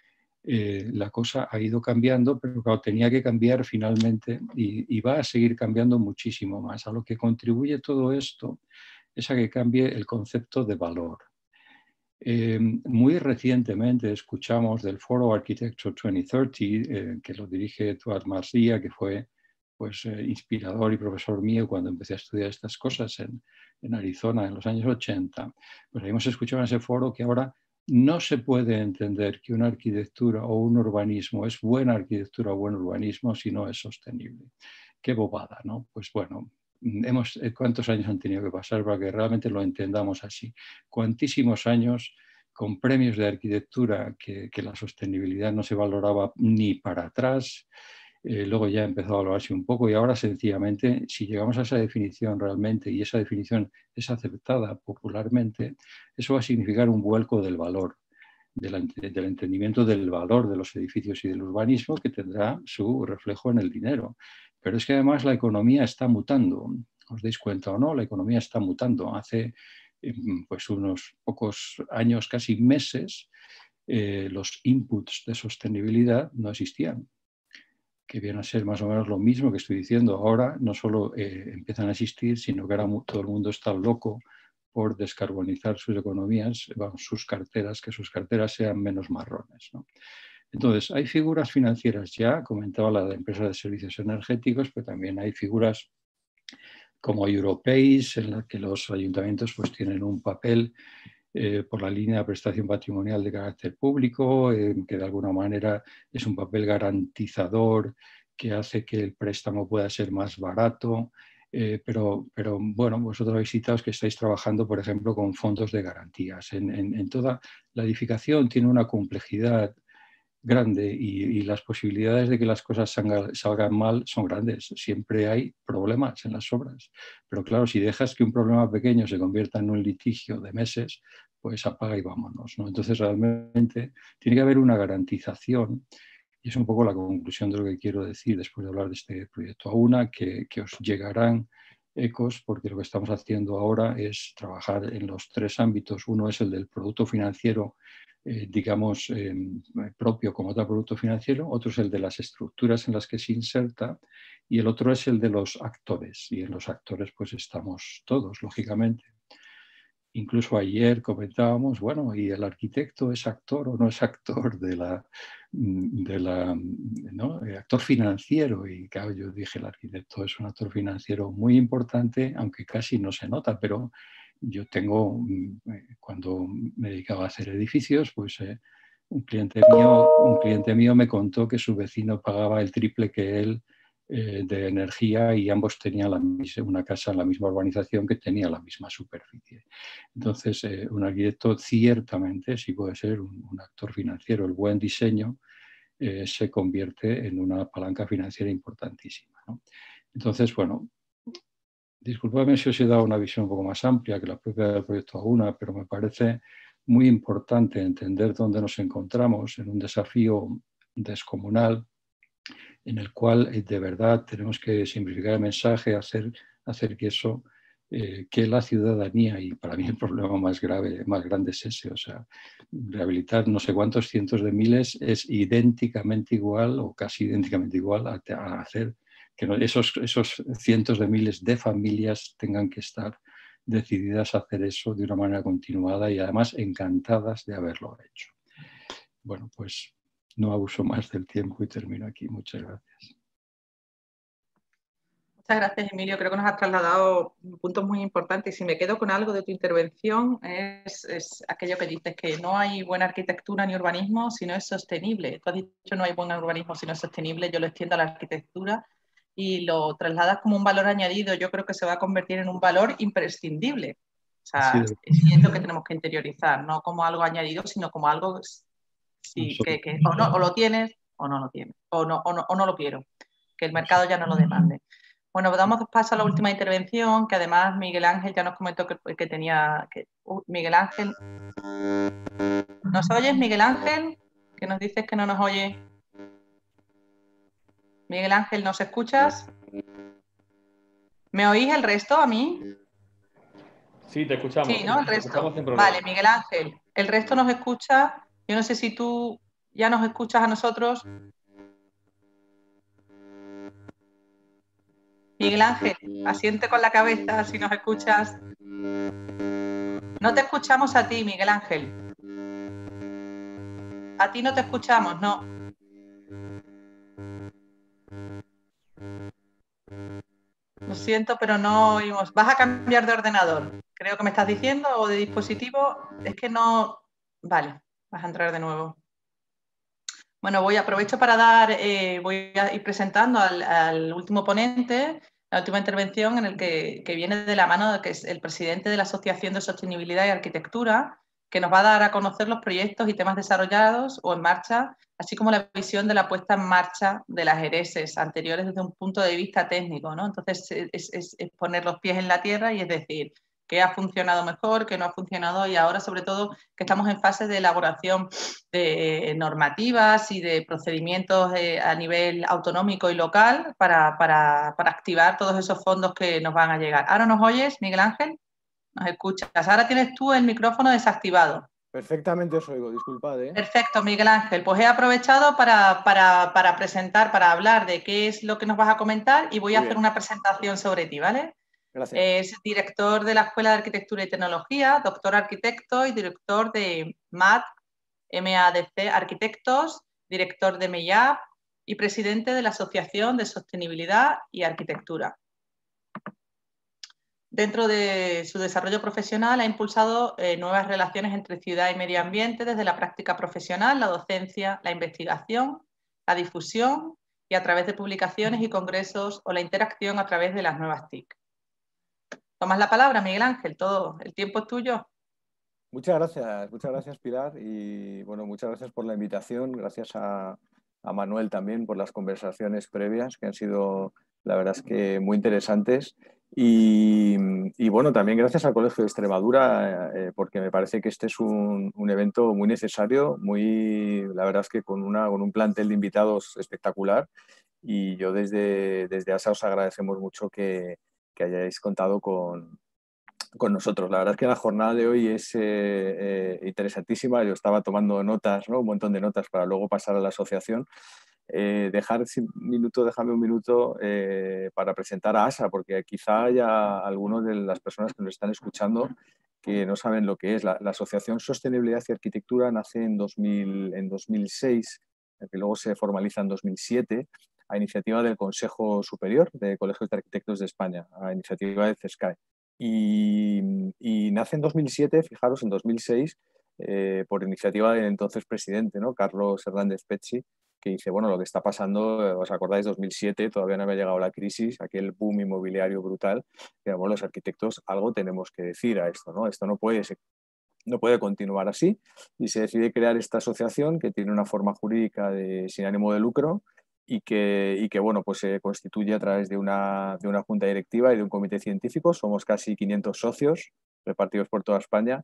La cosa ha ido cambiando, pero claro, tenía que cambiar finalmente y va a seguir cambiando muchísimo más. A lo que contribuye todo esto es a que cambie el concepto de valor. Muy recientemente escuchamos del foro Architecture 2030, que lo dirige Eduard Marzia, que fue pues, inspirador y profesor mío cuando empecé a estudiar estas cosas en Arizona en los años 80. Pues hemos escuchado en ese foro que ahora no se puede entender que una arquitectura o un urbanismo es buena arquitectura o buen urbanismo si no es sostenible. Qué bobada, ¿no? Pues bueno, ¿cuántos años han tenido que pasar para que realmente lo entendamos así? Cuantísimos años con premios de arquitectura que la sostenibilidad no se valoraba ni para atrás. Luego ya empezó a valorarse un poco y ahora sencillamente, si llegamos a esa definición realmente y esa definición es aceptada popularmente, eso va a significar un vuelco del valor, del entendimiento del valor de los edificios y del urbanismo, que tendrá su reflejo en el dinero. Pero es que además la economía está mutando. ¿Os dais cuenta o no? La economía está mutando. Hace pues unos pocos años, casi meses, los inputs de sostenibilidad no existían, que viene a ser más o menos lo mismo que estoy diciendo. Ahora no solo empiezan a existir, sino que ahora todo el mundo está loco por descarbonizar sus economías, sus carteras, que sus carteras sean menos marrones, ¿no? Entonces, hay figuras financieras ya, comentaba la de empresas de servicios energéticos, pero también hay figuras como Europace, en las que los ayuntamientos pues, tienen un papel por la línea de prestación patrimonial de carácter público, que de alguna manera es un papel garantizador que hace que el préstamo pueda ser más barato. Pero bueno, vosotros habéis citado que estáis trabajando, por ejemplo, con fondos de garantías. En toda la edificación tiene una complejidad grande y las posibilidades de que las cosas salgan mal son grandes. Siempre hay problemas en las obras. Pero claro, si dejas que un problema pequeño se convierta en un litigio de meses, pues apaga y vámonos, ¿no? Entonces realmente tiene que haber una garantización, y es un poco la conclusión de lo que quiero decir después de hablar de este proyecto AUNA, que os llegarán ecos, porque lo que estamos haciendo ahora es trabajar en los 3 ámbitos. Uno es el del producto financiero, digamos, propio como tal producto financiero, otro es el de las estructuras en las que se inserta y el otro es el de los actores. Y en los actores pues estamos todos, lógicamente. Incluso ayer comentábamos, bueno, ¿y el arquitecto es actor o no es actor ¿no? Actor financiero? Y claro, yo dije, el arquitecto es un actor financiero muy importante, aunque casi no se nota, pero yo tengo, cuando me dedicaba a hacer edificios, pues un cliente mío me contó que su vecino pagaba el triple que él de energía y ambos tenían una casa en la misma urbanización que tenía la misma superficie. Entonces, un arquitecto ciertamente sí puede ser un actor financiero. El buen diseño se convierte en una palanca financiera importantísima, ¿no? Entonces, bueno, disculpadme si os he dado una visión un poco más amplia que la propia del proyecto AUNA, pero me parece muy importante entender dónde nos encontramos en un desafío descomunal en el cual de verdad tenemos que simplificar el mensaje, hacer que eso, que la ciudadanía, y para mí el problema más grande es ese, o sea, rehabilitar no sé cuántos cientos de miles es idénticamente igual o casi idénticamente igual a hacer que esos cientos de miles de familias tengan que estar decididas a hacer eso de una manera continuada y además encantadas de haberlo hecho. Bueno, pues no abuso más del tiempo y termino aquí. Muchas gracias. Muchas gracias, Emilio. Creo que nos has trasladado puntos muy importantes. Y si me quedo con algo de tu intervención, es aquello que dices, que no hay buena arquitectura ni urbanismo si no es sostenible. Tú has dicho no hay buen urbanismo si no es sostenible. Yo lo extiendo a la arquitectura y lo trasladas como un valor añadido. Yo creo que se va a convertir en un valor imprescindible. O sea, es lo que tenemos que interiorizar, no como algo añadido, sino como algo sí, que o lo tienes o no lo tienes, o no lo quiero, que el mercado ya no lo demande. Bueno, damos paso a la última intervención, que además Miguel Ángel ya nos comentó que tenía... Miguel Ángel, ¿nos oyes, Miguel Ángel? Que nos dices que no nos oye. Miguel Ángel, ¿nos escuchas? ¿Me oís el resto a mí? Sí, te escuchamos. Sí, ¿no? El resto. Vale, Miguel Ángel, el resto nos escucha. Yo no sé si tú ya nos escuchas a nosotros. Miguel Ángel, asiente con la cabeza si nos escuchas. No te escuchamos a ti, Miguel Ángel. A ti no te escuchamos, no. Lo siento, pero no oímos. ¿Vas a cambiar de ordenador? Creo que me estás diciendo, o de dispositivo. Es que no... Vale, vas a entrar de nuevo. Bueno, aprovecho para voy a ir presentando al último ponente, la última intervención en el que viene de la mano de que es el presidente de la Asociación de Sostenibilidad y Arquitectura, que nos va a dar a conocer los proyectos y temas desarrollados o en marcha, así como la visión de la puesta en marcha de las ERESES anteriores desde un punto de vista técnico, ¿no? Entonces, es poner los pies en la tierra y es decir, qué ha funcionado mejor, qué no ha funcionado y ahora, sobre todo, que estamos en fase de elaboración de normativas y de procedimientos a nivel autonómico y local para activar todos esos fondos que nos van a llegar. ¿Ahora nos oyes, Miguel Ángel? ¿Nos escuchas? Ahora tienes tú el micrófono desactivado. Perfectamente os oigo, disculpad, ¿eh? Perfecto, Miguel Ángel. Pues he aprovechado para presentar, para hablar de qué es lo que nos vas a comentar y voy a hacer una presentación sobre ti, ¿vale? Gracias. Es director de la Escuela de Arquitectura y Tecnología, doctor arquitecto y director de MADC Arquitectos, director de MEIAP y presidente de la Asociación de Sostenibilidad y Arquitectura. Dentro de su desarrollo profesional ha impulsado nuevas relaciones entre ciudad y medio ambiente desde la práctica profesional, la docencia, la investigación, la difusión y a través de publicaciones y congresos o la interacción a través de las nuevas TIC. Tomas la palabra, Miguel Ángel, todo el tiempo es tuyo. Muchas gracias Pilar y bueno, muchas gracias por la invitación, gracias a Manuel también por las conversaciones previas que han sido, la verdad es que muy interesantes y bueno, también gracias al Colegio de Extremadura porque me parece que este es un evento muy necesario, la verdad es que con un plantel de invitados espectacular y yo desde ASA os agradecemos mucho que hayáis contado con nosotros. La verdad es que la jornada de hoy es interesantísima. Yo estaba tomando notas, ¿no? Un montón de notas para luego pasar a la asociación. Déjame un minuto para presentar a ASA, porque quizá haya algunos de las personas que nos están escuchando que no saben lo que es. La Asociación Sostenibilidad y Arquitectura nace en 2006, que luego se formaliza en 2007, a iniciativa del Consejo Superior de Colegios de Arquitectos de España, a iniciativa de CESCAE. Y nace en 2007, fijaros, en 2006, por iniciativa del entonces presidente, ¿no? Carlos Hernández Pecci, que dice, bueno, lo que está pasando, ¿os acordáis? 2007, todavía no había llegado la crisis, aquel boom inmobiliario brutal, que bueno, los arquitectos algo tenemos que decir a esto, ¿no? Esto no puede continuar así, y se decide crear esta asociación que tiene una forma jurídica sin ánimo de lucro y que bueno, pues se constituye a través de una junta directiva y de un comité científico. Somos casi 500 socios repartidos por toda España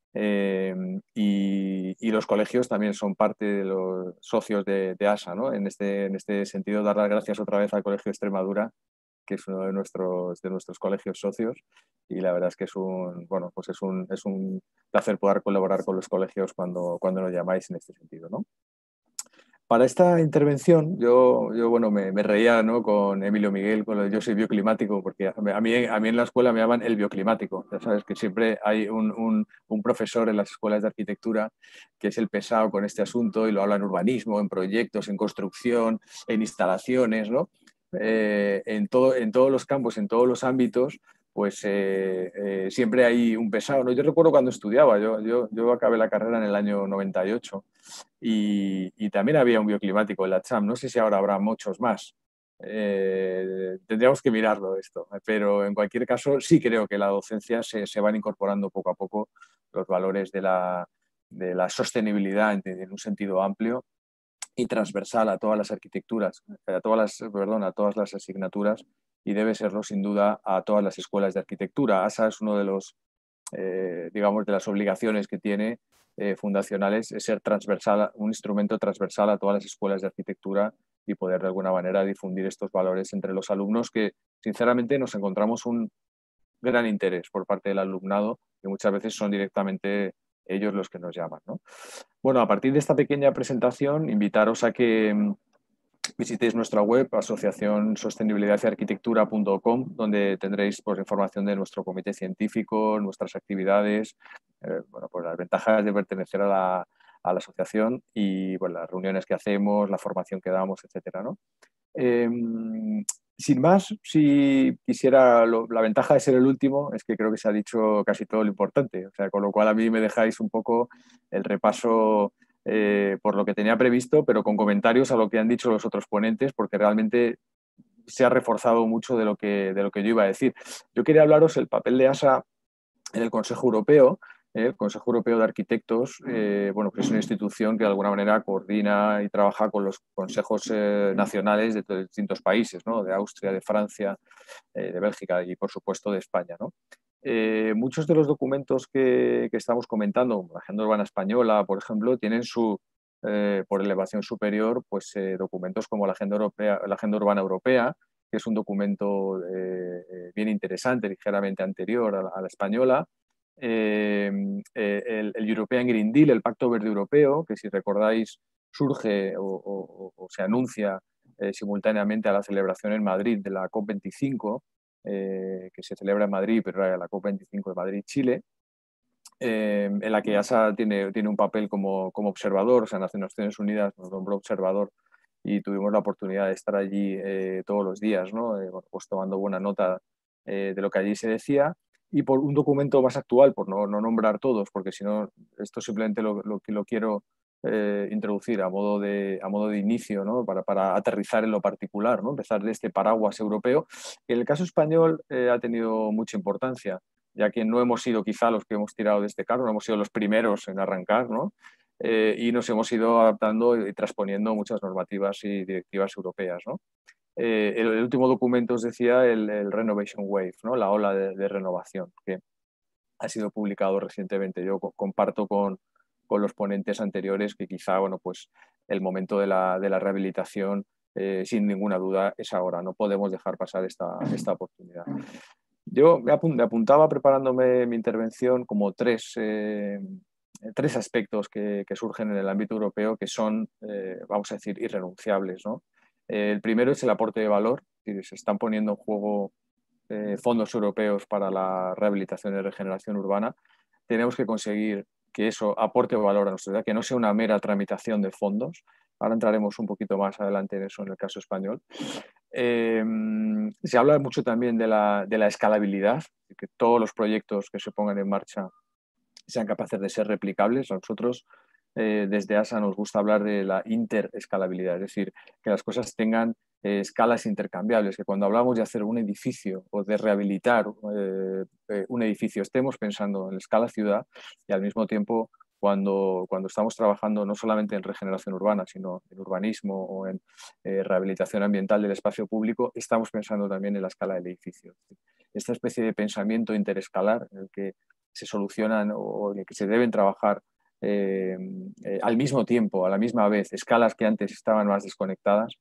y los colegios también son parte de los socios de ASA, ¿no? En este sentido, dar las gracias otra vez al Colegio de Extremadura, que es uno de nuestros colegios socios, y la verdad es que es un placer poder colaborar con los colegios cuando nos llamáis en este sentido, ¿no? Para esta intervención, yo bueno, me reía, ¿no? Con Emilio Miguel, yo soy bioclimático, porque a mí en la escuela me llaman el bioclimático. Ya sabes que siempre hay un profesor en las escuelas de arquitectura que es el pesado con este asunto y lo habla en urbanismo, en proyectos, en construcción, en instalaciones, ¿no? En todos los campos, en todos los ámbitos, pues siempre hay un pesado, ¿no? Yo recuerdo cuando estudiaba, yo acabé la carrera en el año 98 y también había un bioclimático en la CHAM. No sé si ahora habrá muchos más. Tendríamos que mirarlo esto, pero en cualquier caso sí creo que la docencia se van incorporando poco a poco los valores de la sostenibilidad en un sentido amplio y transversal a todas las arquitecturas, a todas las asignaturas, y debe serlo sin duda a todas las escuelas de arquitectura. ASA es uno de los, digamos, de las obligaciones que tiene fundacionales, es ser transversal, un instrumento transversal a todas las escuelas de arquitectura y poder de alguna manera difundir estos valores entre los alumnos, que sinceramente nos encontramos un gran interés por parte del alumnado, que muchas veces son directamente ellos los que nos llaman, ¿no? Bueno, a partir de esta pequeña presentación, invitaros a que visitéis nuestra web, asociacionsostenibilidadyarquitectura.com, donde tendréis pues, información de nuestro comité científico, nuestras actividades, bueno, pues las ventajas de pertenecer a la asociación y bueno, las reuniones que hacemos, la formación que damos, etcétera, ¿no? Sin más, si quisiera, la ventaja de ser el último es que creo que se ha dicho casi todo lo importante, o sea, con lo cual a mí me dejáis un poco el repaso por lo que tenía previsto, pero con comentarios a lo que han dicho los otros ponentes, porque realmente se ha reforzado mucho de lo que yo iba a decir. Yo quería hablaros del papel de ASA en el Consejo Europeo. El Consejo Europeo de Arquitectos, bueno, pues es una institución que de alguna manera coordina y trabaja con los consejos nacionales de distintos países, ¿no? De Austria, de Francia, de Bélgica y, por supuesto, de España, ¿no? Muchos de los documentos que estamos comentando, la Agenda Urbana Española, por ejemplo, tienen por elevación superior, pues documentos como la Agenda Urbana Europea, que es un documento bien interesante, ligeramente anterior a la española. El European Green Deal, el Pacto Verde Europeo, que si recordáis surge o se anuncia simultáneamente a la celebración en Madrid de la COP25, que se celebra en Madrid, pero era la COP25 de Madrid-Chile, en la que ASA tiene un papel como observador. O sea, en Naciones Unidas nos nombró observador y tuvimos la oportunidad de estar allí todos los días, ¿no? Pues tomando buena nota de lo que allí se decía. Y por un documento más actual, por no nombrar todos, porque si no, esto simplemente lo quiero introducir a modo de inicio, ¿no? Para aterrizar en lo particular, ¿no? Empezar de este paraguas europeo, que en el caso español ha tenido mucha importancia. ya que no hemos sido quizá los que hemos tirado de este carro, no hemos sido los primeros en arrancar, ¿no? Y nos hemos ido adaptando y transponiendo muchas normativas y directivas europeas, ¿no? El último documento os decía el Renovation Wave, ¿no? La ola de renovación, que ha sido publicado recientemente. Yo comparto con los ponentes anteriores que quizá, bueno, pues el momento de la rehabilitación, sin ninguna duda, es ahora. No podemos dejar pasar esta oportunidad. Yo me apuntaba preparándome mi intervención como tres aspectos que surgen en el ámbito europeo que son, vamos a decir, irrenunciables, ¿no? El primero es el aporte de valor, que se están poniendo en juego fondos europeos para la rehabilitación y regeneración urbana. Tenemos que conseguir que eso aporte valor a nuestra ciudad, que no sea una mera tramitación de fondos. Ahora entraremos un poquito más adelante en eso en el caso español. Se habla mucho también de la escalabilidad, de que todos los proyectos que se pongan en marcha sean capaces de ser replicables. A nosotros, desde ASA, nos gusta hablar de la interescalabilidad, es decir, que las cosas tengan escalas intercambiables, que cuando hablamos de hacer un edificio o de rehabilitar un edificio estemos pensando en la escala ciudad y al mismo tiempo cuando estamos trabajando no solamente en regeneración urbana, sino en urbanismo o en rehabilitación ambiental del espacio público, estamos pensando también en la escala del edificio. Esta especie de pensamiento interescalar en el que se solucionan o en el que se deben trabajar al mismo tiempo, a la misma vez, escalas que antes estaban más desconectadas,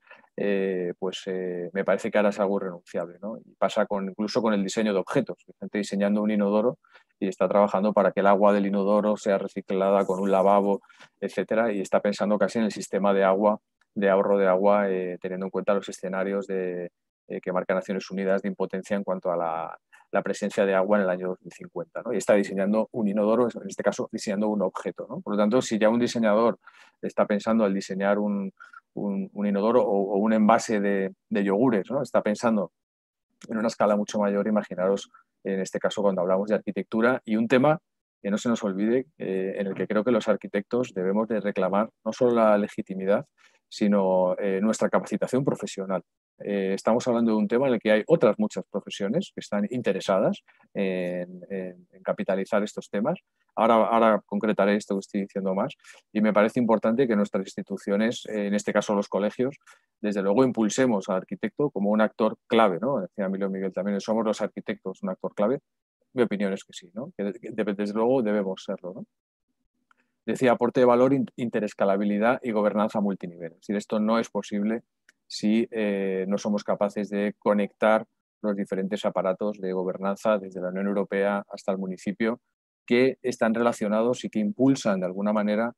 me parece que ahora es algo irrenunciable, ¿no? Y pasa incluso con el diseño de objetos. Hay gente diseñando un inodoro y está trabajando para que el agua del inodoro sea reciclada con un lavabo, etcétera, y está pensando casi en el sistema de agua, de ahorro de agua, teniendo en cuenta los escenarios que marca Naciones Unidas de impotencia en cuanto a la presencia de agua en el año 2050, ¿no? Y está diseñando un inodoro, en este caso diseñando un objeto, ¿no? Por lo tanto, si ya un diseñador está pensando al diseñar un inodoro o un envase de yogures, ¿no? Está pensando en una escala mucho mayor, imaginaros en este caso cuando hablamos de arquitectura, y un tema que no se nos olvide, en el que creo que los arquitectos debemos de reclamar no solo la legitimidad, sino nuestra capacitación profesional. Estamos hablando de un tema en el que hay otras muchas profesiones que están interesadas en capitalizar estos temas. Ahora concretaré esto que estoy diciendo más, y me parece importante que nuestras instituciones, en este caso los colegios, desde luego impulsemos al arquitecto como un actor clave, ¿no? Decía Emilio Miguel también, somos los arquitectos un actor clave. Mi opinión es que sí, ¿no? Que desde luego debemos serlo, ¿no? Decía aporte de valor, interescalabilidad y gobernanza multinivel. Es decir, esto no es posible si no somos capaces de conectar los diferentes aparatos de gobernanza desde la Unión Europea hasta el municipio que están relacionados y que impulsan de alguna manera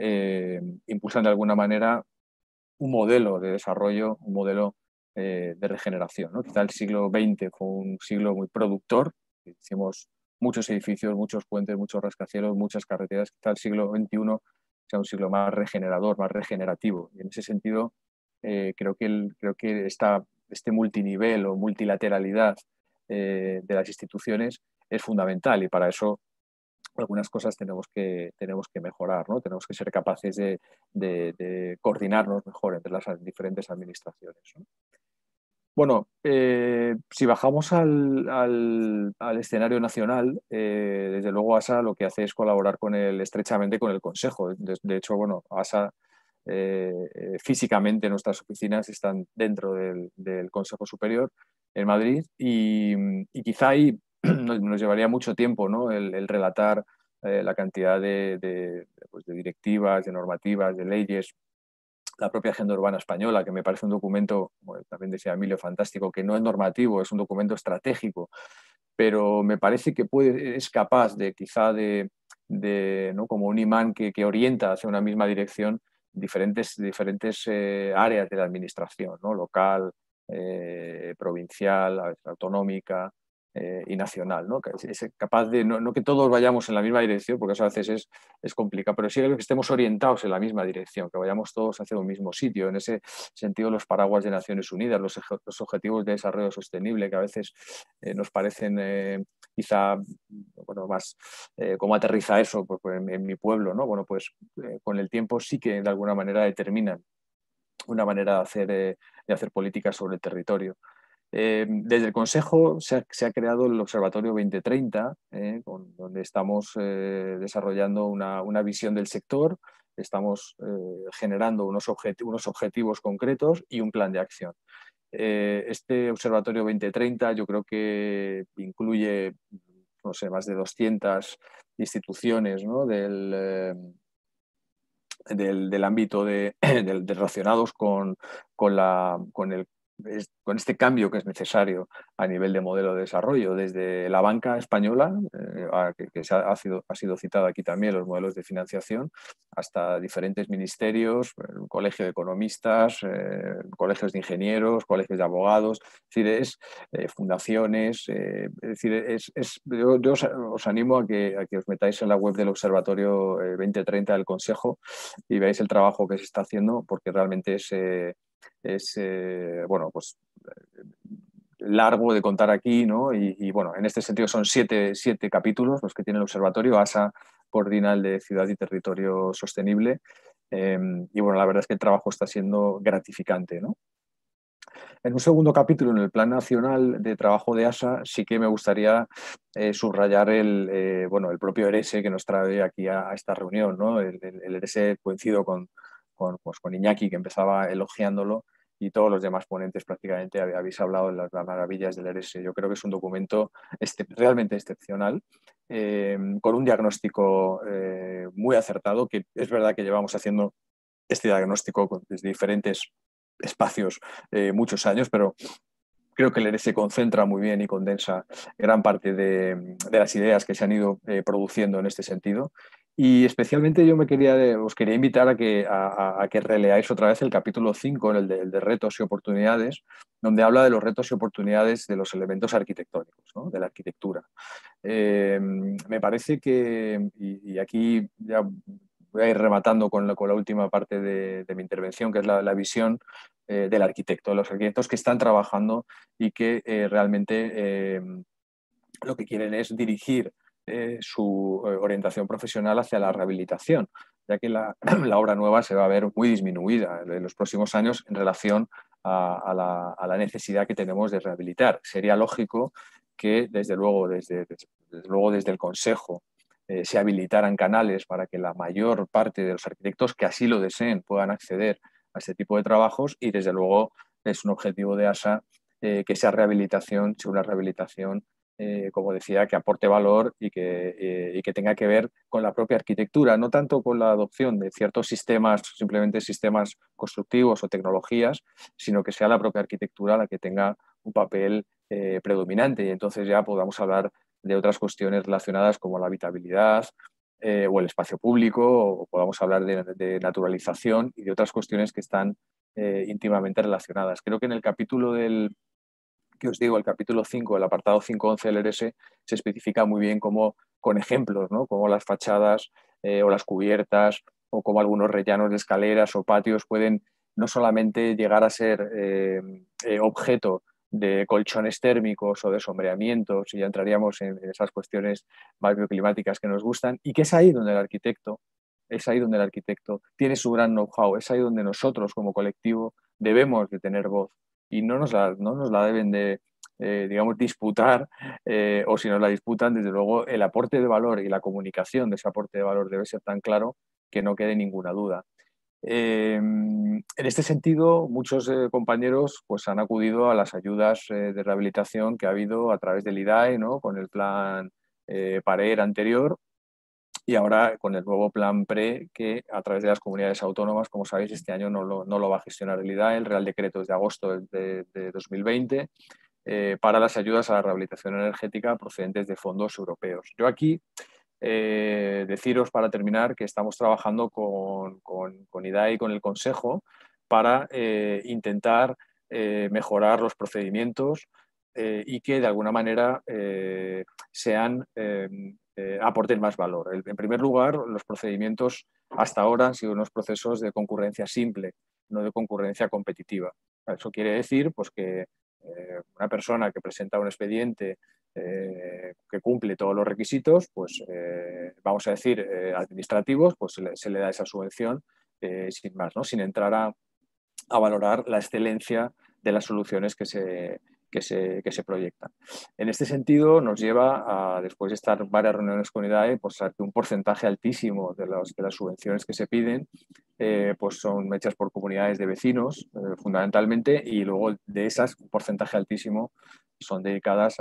un modelo de desarrollo, un modelo de regeneración, ¿no? Quizá el siglo XX fue un siglo muy productor, hicimos muchos edificios, muchos puentes, muchos rascacielos, muchas carreteras. Quizá el siglo XXI sea un siglo más regenerador, más regenerativo. Y en ese sentido, creo que este multinivel o multilateralidad de las instituciones es fundamental, y para eso algunas cosas tenemos que mejorar, ¿no? Tenemos que ser capaces de coordinarnos mejor entre las diferentes administraciones, ¿no? Bueno, si bajamos al escenario nacional, desde luego ASA lo que hace es colaborar estrechamente con el Consejo. De hecho, bueno, ASA físicamente nuestras oficinas están dentro del Consejo Superior en Madrid, y quizá ahí nos llevaría mucho tiempo, ¿no? el relatar la cantidad de directivas, de normativas, de leyes, la propia Agenda Urbana Española, que me parece un documento, como también decía Emilio, fantástico, que no es normativo, es un documento estratégico, pero me parece que es capaz de quizá ¿no? como un imán que orienta hacia una misma dirección diferentes áreas de la administración, ¿no? Local, provincial, autonómica y nacional, ¿no? Es capaz de, no que todos vayamos en la misma dirección, porque eso a veces es complicado, pero sí que estemos orientados en la misma dirección, que vayamos todos hacia un mismo sitio. En ese sentido, los paraguas de Naciones Unidas, los objetivos de desarrollo sostenible, que a veces nos parecen quizá, bueno, más cómo aterriza eso pues, en mi pueblo, ¿no? Bueno, pues con el tiempo sí que de alguna manera determinan una manera de hacer políticas sobre el territorio. Desde el Consejo se ha creado el Observatorio 2030, donde estamos desarrollando una visión del sector, estamos generando unos objetivos concretos y un plan de acción. Este Observatorio 2030 yo creo que incluye, no sé, más de 200 instituciones, ¿no?, del ámbito relacionados con este cambio que es necesario a nivel de modelo de desarrollo, desde la banca española, que ha sido citado aquí también, los modelos de financiación, hasta diferentes ministerios, el colegio de economistas, colegios de ingenieros, colegios de abogados, es decir, fundaciones. Es decir, yo os animo a que os metáis en la web del Observatorio 2030 del Consejo y veáis el trabajo que se está haciendo, porque realmente es bueno, pues largo de contar aquí, ¿no? Y bueno, en este sentido son siete capítulos los que tiene el Observatorio. ASA coordina el de Ciudad y Territorio Sostenible. Y bueno, la verdad es que el trabajo está siendo gratificante, ¿no? En un segundo capítulo, en el Plan Nacional de Trabajo de ASA, sí que me gustaría subrayar el propio ERESE que nos trae aquí a esta reunión, ¿no? El ERESE, coincido con Iñaki, que empezaba elogiándolo, y todos los demás ponentes prácticamente habéis hablado de las maravillas del ERESE. Yo creo que es un documento realmente excepcional, con un diagnóstico muy acertado, que es verdad que llevamos haciendo este diagnóstico desde diferentes espacios muchos años, pero creo que el ERESE concentra muy bien y condensa gran parte de las ideas que se han ido produciendo en este sentido. Y especialmente yo os quería invitar a que releáis otra vez el capítulo 5, el de retos y oportunidades, donde habla de los retos y oportunidades de los elementos arquitectónicos, ¿no?, de la arquitectura. Me parece que, y aquí ya voy a ir rematando con la última parte de mi intervención, que es la visión del arquitecto, de los arquitectos que están trabajando y que realmente lo que quieren es dirigir su orientación profesional hacia la rehabilitación, ya que la obra nueva se va a ver muy disminuida en los próximos años en relación a la necesidad que tenemos de rehabilitar. Sería lógico que desde luego desde el Consejo se habilitaran canales para que la mayor parte de los arquitectos que así lo deseen puedan acceder a este tipo de trabajos, y desde luego es un objetivo de ASA que esa rehabilitación sea una rehabilitación, como decía, que aporte valor y que tenga que ver con la propia arquitectura, no tanto con la adopción de ciertos sistemas, simplemente sistemas constructivos o tecnologías, sino que sea la propia arquitectura la que tenga un papel predominante, y entonces ya podamos hablar de otras cuestiones relacionadas como la habitabilidad o el espacio público, o podamos hablar de naturalización y de otras cuestiones que están íntimamente relacionadas. Creo que en el capítulo que os digo, el capítulo 5, el apartado 5.11 del ERESE, se especifica muy bien cómo, con ejemplos, ¿no?, cómo las fachadas o las cubiertas o cómo algunos rellanos de escaleras o patios pueden no solamente llegar a ser objeto de colchones térmicos o de sombreamientos, y ya entraríamos en esas cuestiones más bioclimáticas que nos gustan, y que es ahí donde el arquitecto tiene su gran know-how, es ahí donde nosotros como colectivo debemos de tener voz, y no nos la deben de, digamos, disputar, o si nos la disputan, desde luego el aporte de valor y la comunicación de ese aporte de valor debe ser tan claro que no quede ninguna duda. En este sentido, muchos compañeros pues, han acudido a las ayudas de rehabilitación que ha habido a través del IDAE, ¿no?, con el plan PARER anterior, y ahora con el nuevo plan PRE, que a través de las comunidades autónomas, como sabéis, este año no lo va a gestionar el IDAE. El Real Decreto es de agosto de 2020 para las ayudas a la rehabilitación energética procedentes de fondos europeos. Yo aquí deciros, para terminar, que estamos trabajando con IDAE y con el Consejo para intentar mejorar los procedimientos y que de alguna manera aporten más valor. En primer lugar, los procedimientos hasta ahora han sido unos procesos de concurrencia simple, no de concurrencia competitiva. Eso quiere decir pues, que una persona que presenta un expediente que cumple todos los requisitos, pues vamos a decir administrativos, pues se le da esa subvención sin más, ¿no?, sin entrar a valorar la excelencia de las soluciones que se proyectan. En este sentido, nos lleva a, después de estar varias reuniones con IDAE, pues a que un porcentaje altísimo de las subvenciones que se piden pues son hechas por comunidades de vecinos, fundamentalmente, y luego de esas, un porcentaje altísimo son dedicadas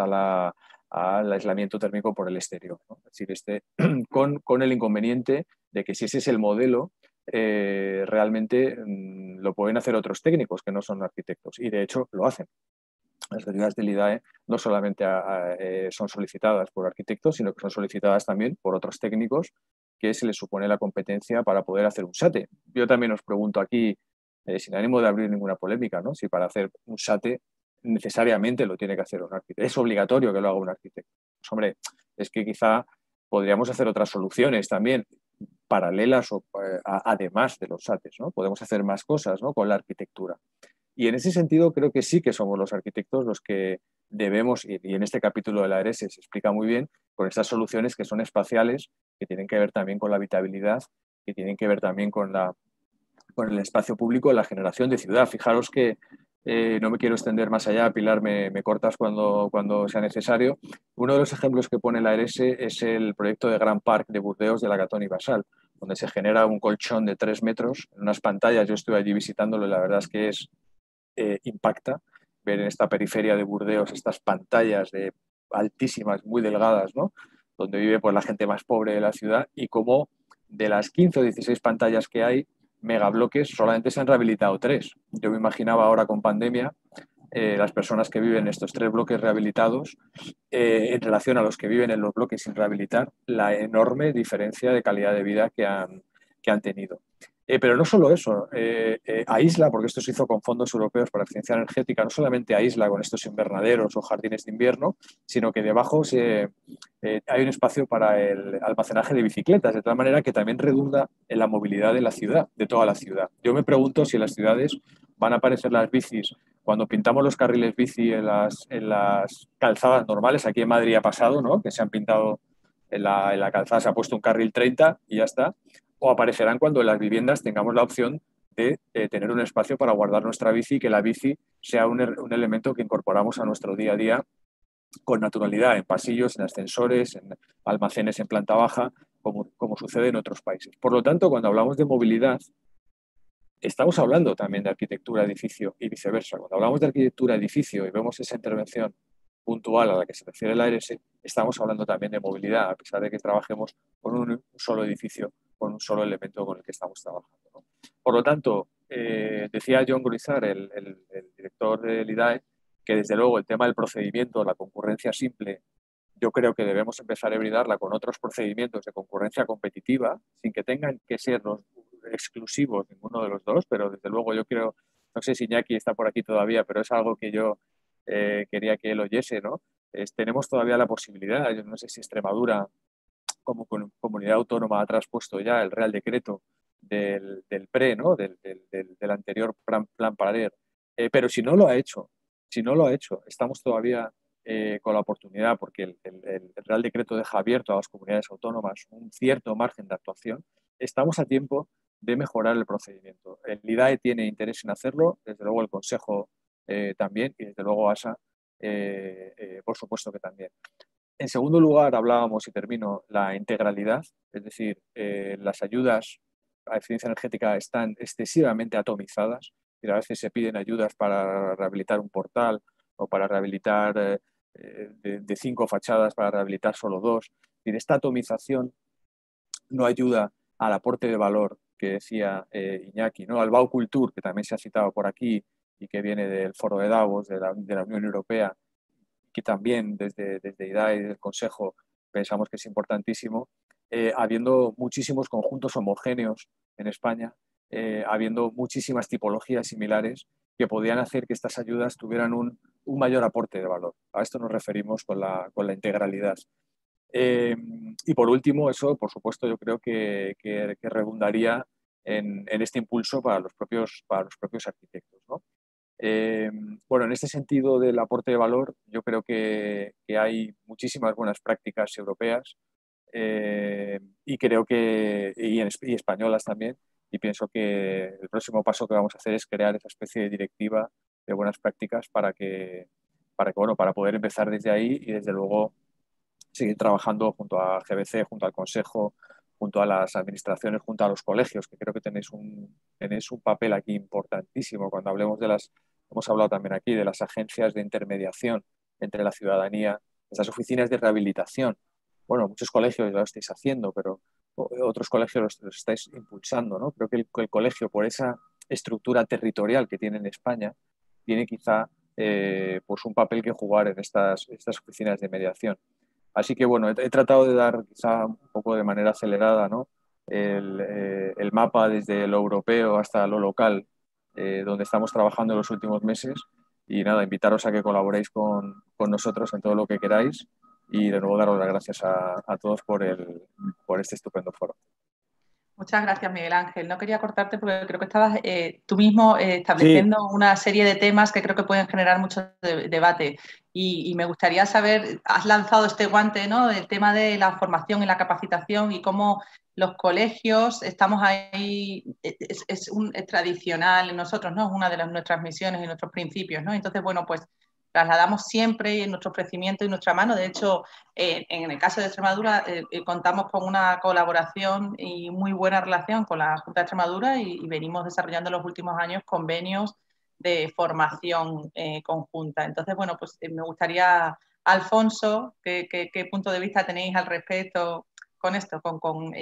al aislamiento térmico por el exterior, ¿no? Es decir, con el inconveniente de que si ese es el modelo, realmente lo pueden hacer otros técnicos que no son arquitectos, y de hecho lo hacen. Las ayudas del IDAE no solamente son solicitadas por arquitectos, sino que son solicitadas también por otros técnicos que se les supone la competencia para poder hacer un SATE. Yo también os pregunto aquí, sin ánimo de abrir ninguna polémica, ¿no? Si para hacer un SATE necesariamente lo tiene que hacer un arquitecto. Es obligatorio que lo haga un arquitecto. Pues, hombre, es que quizá podríamos hacer otras soluciones también paralelas o además de los SATES, ¿no? Podemos hacer más cosas, ¿no?, con la arquitectura. Y en ese sentido creo que sí que somos los arquitectos los que debemos, y en este capítulo de la ARES se explica muy bien, con estas soluciones que son espaciales, que tienen que ver también con la habitabilidad, que tienen que ver también con el espacio público, la generación de ciudad. Fijaros que no me quiero extender más allá, Pilar, me cortas cuando sea necesario. Uno de los ejemplos que pone la ARES es el proyecto de Gran Parc de Burdeos de la Gatón y Basal, donde se genera un colchón de 3 metros en unas pantallas. Yo estuve allí visitándolo y la verdad es que impacta ver en esta periferia de Burdeos estas pantallas altísimas, muy delgadas, ¿no?, donde vive pues, la gente más pobre de la ciudad, y cómo de las 15 o 16 pantallas que hay, megabloques, solamente se han rehabilitado 3. Yo me imaginaba ahora con pandemia las personas que viven en estos 3 bloques rehabilitados en relación a los que viven en los bloques sin rehabilitar, la enorme diferencia de calidad de vida que han tenido. Pero no solo eso, aísla, porque esto se hizo con fondos europeos para eficiencia energética, no solamente aísla con estos invernaderos o jardines de invierno, sino que debajo hay un espacio para el almacenaje de bicicletas, de tal manera que también redunda en la movilidad de la ciudad, de toda la ciudad. Yo me pregunto si en las ciudades van a aparecer las bicis. Cuando pintamos los carriles bici en las calzadas normales, aquí en Madrid ha pasado, ¿no?, que se han pintado en la calzada, se ha puesto un carril 30 y ya está. O aparecerán cuando en las viviendas tengamos la opción de tener un espacio para guardar nuestra bici y que la bici sea un elemento que incorporamos a nuestro día a día con naturalidad, en pasillos, en ascensores, en almacenes en planta baja, como sucede en otros países. Por lo tanto, cuando hablamos de movilidad, estamos hablando también de arquitectura edificio y viceversa. Cuando hablamos de arquitectura edificio y vemos esa intervención puntual a la que se refiere la ARES, estamos hablando también de movilidad, a pesar de que trabajemos con un solo edificio, con un solo elemento con el que estamos trabajando, ¿no? Por lo tanto, decía John Gruizar, el director del IDAE, que desde luego el tema del procedimiento, la concurrencia simple, yo creo que debemos empezar a hibridarla con otros procedimientos de concurrencia competitiva, sin que tengan que ser los exclusivos ninguno de los dos, pero desde luego yo creo, no sé si Iñaki está por aquí todavía, pero es algo que yo quería que él oyese, ¿no? Tenemos todavía la posibilidad, yo no sé si Extremadura como comunidad autónoma ha traspuesto ya el Real Decreto del PRE, ¿no?, del anterior plan Parer, pero si no lo ha hecho, estamos todavía con la oportunidad, porque el Real Decreto deja abierto a las comunidades autónomas un cierto margen de actuación. Estamos a tiempo de mejorar el procedimiento. El IDAE tiene interés en hacerlo, desde luego el Consejo también, y desde luego ASA, por supuesto que también. En segundo lugar, hablábamos, y termino, la integralidad, es decir, las ayudas a eficiencia energética están excesivamente atomizadas, y a veces se piden ayudas para rehabilitar un portal o para rehabilitar de 5 fachadas, para rehabilitar solo 2. Y esta atomización no ayuda al aporte de valor que decía Iñaki, ¿no?, al Baukultur, que también se ha citado por aquí y que viene del Foro de Davos, de la Unión Europea, que también desde IDAE y desde el Consejo pensamos que es importantísimo, habiendo muchísimos conjuntos homogéneos en España, habiendo muchísimas tipologías similares que podían hacer que estas ayudas tuvieran un mayor aporte de valor. A esto nos referimos con la integralidad. Y por último, eso, por supuesto, yo creo que redundaría en este impulso para los propios arquitectos, ¿no? Bueno, en este sentido del aporte de valor, yo creo que hay muchísimas buenas prácticas europeas y creo que y españolas también, y pienso que el próximo paso que vamos a hacer es crear esa especie de directiva de buenas prácticas para que para poder empezar desde ahí y desde luego seguir trabajando junto a GBC, junto al Consejo, junto a las administraciones, junto a los colegios, que creo que tenéis un papel aquí importantísimo cuando hablemos hemos hablado también aquí de las agencias de intermediación entre la ciudadanía, estas oficinas de rehabilitación. Bueno, muchos colegios ya lo estáis haciendo, pero otros colegios los estáis impulsando, ¿no? Creo que el colegio, por esa estructura territorial que tiene en España, tiene quizá pues un papel que jugar en estas oficinas de mediación. Así que bueno, he tratado de dar quizá un poco de manera acelerada, ¿no? el mapa desde lo europeo hasta lo local, donde estamos trabajando en los últimos meses. Y nada, invitaros a que colaboréis con nosotros en todo lo que queráis y de nuevo daros las gracias a todos por este estupendo foro. Muchas gracias, Miguel Ángel. No quería cortarte porque creo que estabas tú mismo estableciendo una serie de temas que creo que pueden generar mucho debate. Y me gustaría saber, has lanzado este guante, ¿no? El tema de la formación y la capacitación y cómo los colegios estamos ahí, es tradicional en nosotros, ¿no? Es una de nuestras misiones y nuestros principios, ¿no? Entonces, bueno, pues trasladamos siempre en nuestro ofrecimiento y nuestra mano. De hecho, en el caso de Extremadura, contamos con una colaboración y muy buena relación con la Junta de Extremadura y venimos desarrollando en los últimos años convenios de formación conjunta. Entonces, bueno, pues me gustaría, Alfonso, ¿qué punto de vista tenéis al respecto con esto, con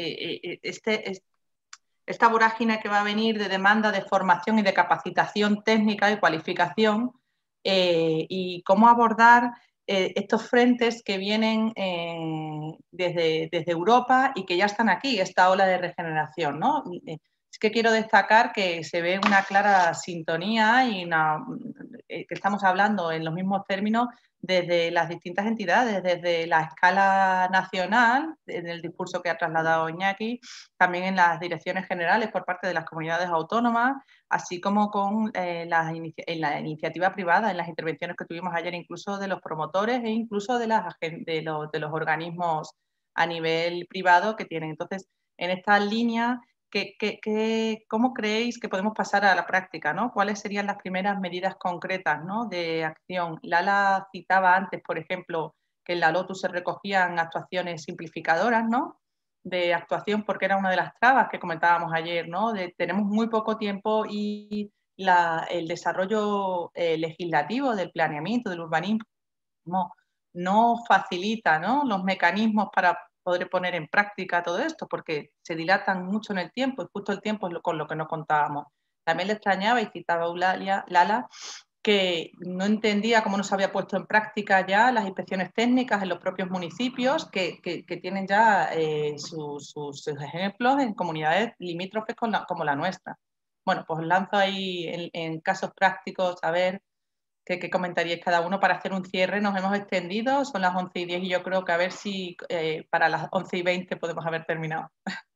esta vorágine que va a venir de demanda de formación y de capacitación técnica y cualificación? Y cómo abordar estos frentes que vienen desde Europa y que ya están aquí, esta ola de regeneración, ¿no? Es que quiero destacar que se ve una clara sintonía y que estamos hablando en los mismos términos desde las distintas entidades, desde la escala nacional, en el discurso que ha trasladado Iñaki, también en las direcciones generales por parte de las comunidades autónomas, así como con en la iniciativa privada, en las intervenciones que tuvimos ayer, incluso de los promotores e incluso de los organismos a nivel privado que tienen. Entonces, en esta línea, ¿cómo creéis que podemos pasar a la práctica, ¿no? ¿Cuáles serían las primeras medidas concretas, ¿no? de acción? Lala citaba antes, por ejemplo, que en la Lotus se recogían actuaciones simplificadoras, ¿no? de actuación, porque era una de las trabas que comentábamos ayer, ¿no? Tenemos muy poco tiempo y el desarrollo legislativo del planeamiento, del urbanismo, no facilita, ¿no? los mecanismos para poder poner en práctica todo esto, porque se dilatan mucho en el tiempo y justo el tiempo es con lo que no contábamos. También le extrañaba y citaba Lala que no entendía cómo no se había puesto en práctica ya las inspecciones técnicas en los propios municipios que tienen ya sus ejemplos en comunidades limítrofes como la nuestra. Bueno, pues lanzo ahí en casos prácticos a ver qué comentaríais cada uno para hacer un cierre. Nos hemos extendido, son las 11:10 y yo creo que a ver si para las 11:20 podemos haber terminado.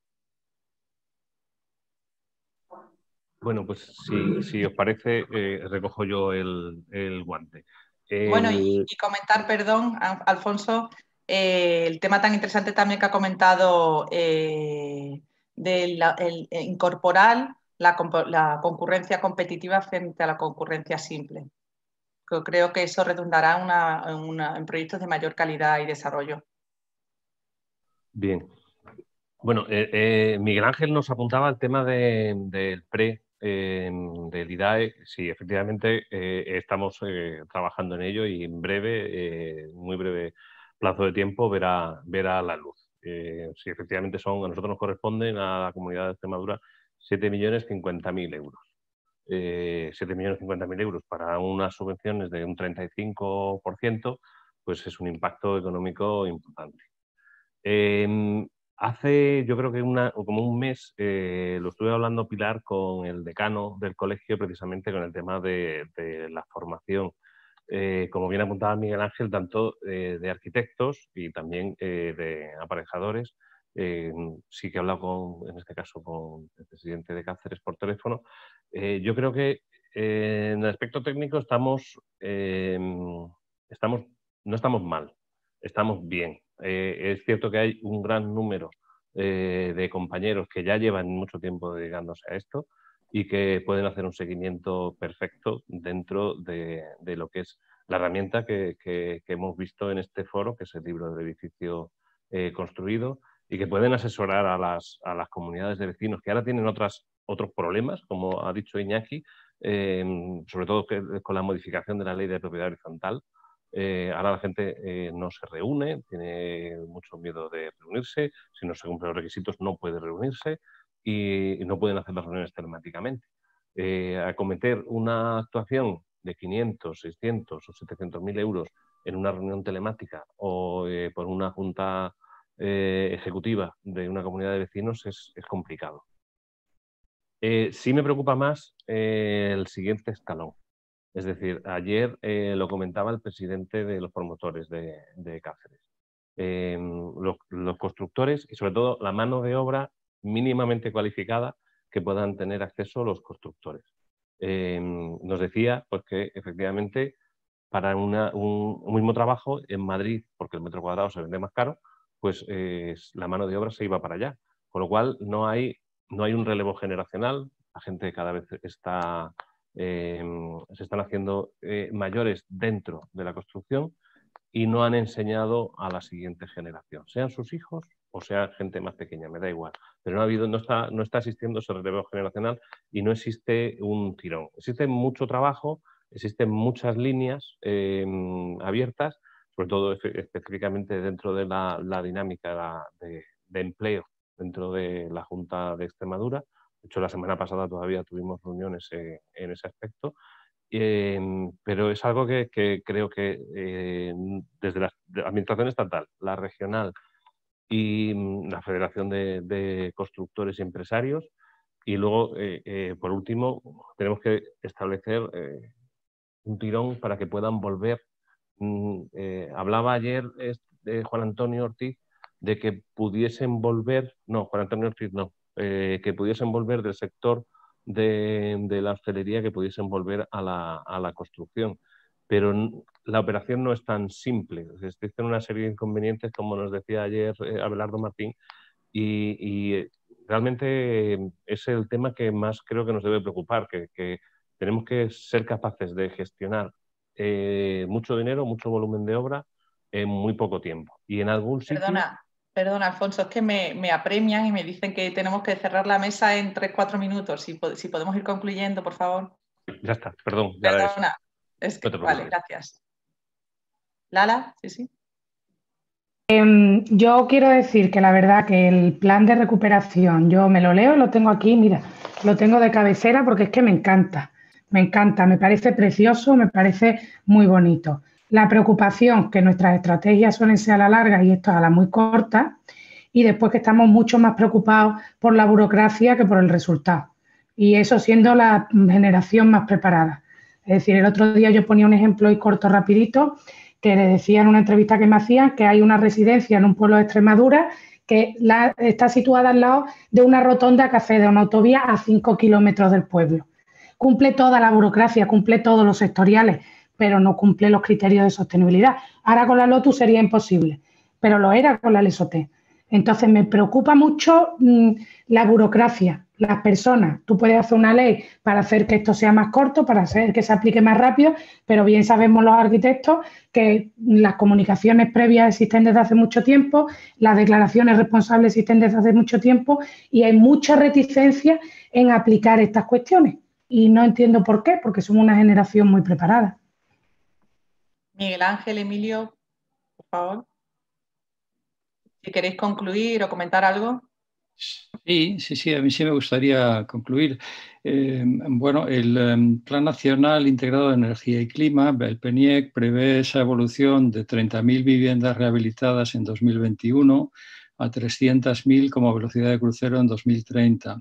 Bueno, pues si os parece, recojo yo el guante. Bueno, y comentar, perdón, Alfonso, el tema tan interesante también que ha comentado de incorporar la concurrencia competitiva frente a la concurrencia simple. Creo que eso redundará en proyectos de mayor calidad y desarrollo. Bien. Bueno, Miguel Ángel nos apuntaba al tema del PRE, del IDAE. Sí, efectivamente estamos trabajando en ello y en breve, muy breve plazo de tiempo, verá la luz. Sí, efectivamente a nosotros nos corresponden a la Comunidad de Extremadura 7.050.000 euros. 7.050.000 euros para unas subvenciones de un 35%, pues es un impacto económico importante. Hace, yo creo que como un mes, lo estuve hablando, Pilar, con el decano del colegio, precisamente con el tema de la formación. Como bien apuntaba Miguel Ángel, tanto de arquitectos y también de aparejadores. Sí que he hablado en este caso con el presidente de Cáceres por teléfono. Yo creo que en el aspecto técnico no estamos mal, estamos bien. Es cierto que hay un gran número de compañeros que ya llevan mucho tiempo dedicándose a esto y que pueden hacer un seguimiento perfecto dentro de lo que es la herramienta que hemos visto en este foro, que es el libro del edificio construido, y que pueden asesorar a las comunidades de vecinos que ahora tienen otros problemas, como ha dicho Iñaki, sobre todo con la modificación de la ley de propiedad horizontal. Ahora la gente no se reúne, tiene mucho miedo de reunirse, si no se cumplen los requisitos no puede reunirse y no pueden hacer las reuniones telemáticamente. Acometer una actuación de 500, 600 o 700.000 euros en una reunión telemática o por una junta ejecutiva de una comunidad de vecinos es complicado. Sí me preocupa más el siguiente escalón. Es decir, ayer lo comentaba el presidente de los promotores de Cáceres. Los constructores y sobre todo la mano de obra mínimamente cualificada que puedan tener acceso los constructores. Nos decía pues, que efectivamente para un mismo trabajo en Madrid, porque el metro cuadrado se vende más caro, pues la mano de obra se iba para allá. Con lo cual no hay un relevo generacional, la gente cada vez se están haciendo mayores dentro de la construcción y no han enseñado a la siguiente generación, sean sus hijos o sea gente más pequeña, me da igual. Pero no está existiendo ese relevo generacional y no existe un tirón. Existe mucho trabajo, existen muchas líneas abiertas, sobre todo específicamente dentro de la dinámica de empleo dentro de la Junta de Extremadura. De hecho, la semana pasada todavía tuvimos reuniones en ese aspecto. Pero es algo que creo que desde la Administración Estatal, la regional y la Federación de Constructores y Empresarios, y luego, por último, tenemos que establecer un tirón para que puedan volver. Hablaba ayer Juan Antonio Ortiz de que pudiesen volver, no, Juan Antonio Ortiz no, que pudiesen volver del sector de la hostelería, que pudiesen volver a la construcción. Pero la operación no es tan simple. Existen una serie de inconvenientes, como nos decía ayer Abelardo Martín, y realmente es el tema que más creo que nos debe preocupar, que tenemos que ser capaces de gestionar mucho dinero, mucho volumen de obra en muy poco tiempo. Y en algún sitio... Perdona, Alfonso, es que me apremian y me dicen que tenemos que cerrar la mesa en 3-4 minutos. Si podemos ir concluyendo, por favor. Ya está, perdón. Perdona, es que, vale, gracias. Lala, sí. Yo quiero decir que la verdad que el plan de recuperación, yo me lo leo, lo tengo aquí, mira, lo tengo de cabecera porque es que me encanta, me parece precioso, me parece muy bonito. La preocupación que nuestras estrategias suelen ser a la larga y esto a la muy corta, y después que estamos mucho más preocupados por la burocracia que por el resultado. Y eso siendo la generación más preparada. Es decir, el otro día yo ponía un ejemplo y corto rapidito, que le decía en una entrevista que me hacían que hay una residencia en un pueblo de Extremadura que está situada al lado de una rotonda que accede a una autovía a 5 kilómetros del pueblo. Cumple toda la burocracia, cumple todos los sectoriales, pero no cumple los criterios de sostenibilidad. Ahora con la Lotus sería imposible, pero lo era con la Lesoté. Entonces me preocupa mucho la burocracia, las personas. Tú puedes hacer una ley para hacer que esto sea más corto, para hacer que se aplique más rápido, pero bien sabemos los arquitectos que las comunicaciones previas existen desde hace mucho tiempo, las declaraciones responsables existen desde hace mucho tiempo y hay mucha reticencia en aplicar estas cuestiones. Y no entiendo por qué, porque somos una generación muy preparada. Miguel Ángel, Emilio, por favor. Si queréis concluir o comentar algo. Sí, a mí sí me gustaría concluir. Bueno, el Plan Nacional Integrado de Energía y Clima, el PNIEC, prevé esa evolución de 30.000 viviendas rehabilitadas en 2021 a 300.000 como velocidad de crucero en 2030.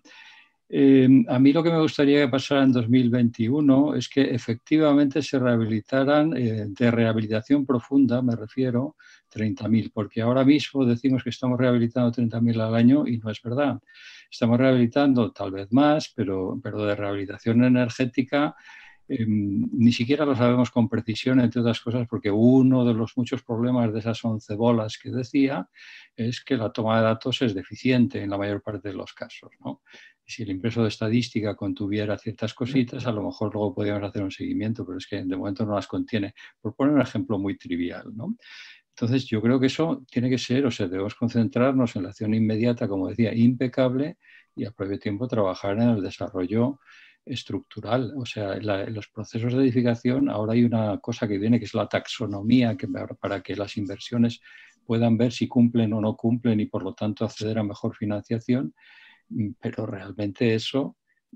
A mí lo que me gustaría que pasara en 2021 es que efectivamente se rehabilitaran, de rehabilitación profunda me refiero, 30.000, porque ahora mismo decimos que estamos rehabilitando 30.000 al año y no es verdad. Estamos rehabilitando tal vez más, pero de rehabilitación energética ni siquiera lo sabemos con precisión, entre otras cosas, porque uno de los muchos problemas de esas 11 bolas que decía es que la toma de datos es deficiente en la mayor parte de los casos, ¿no? si el impreso de estadística contuviera ciertas cositas, a lo mejor luego podríamos hacer un seguimiento, pero es que de momento no las contiene. Por poner un ejemplo muy trivial, ¿no? Entonces, yo creo que eso tiene que ser, o sea, debemos concentrarnos en la acción inmediata, como decía, impecable, y al propio tiempo trabajar en el desarrollo estructural. O sea, en los procesos de edificación ahora hay una cosa que viene, que es la taxonomía, que para que las inversiones puedan ver si cumplen o no cumplen y por lo tanto acceder a mejor financiación, pero realmente eso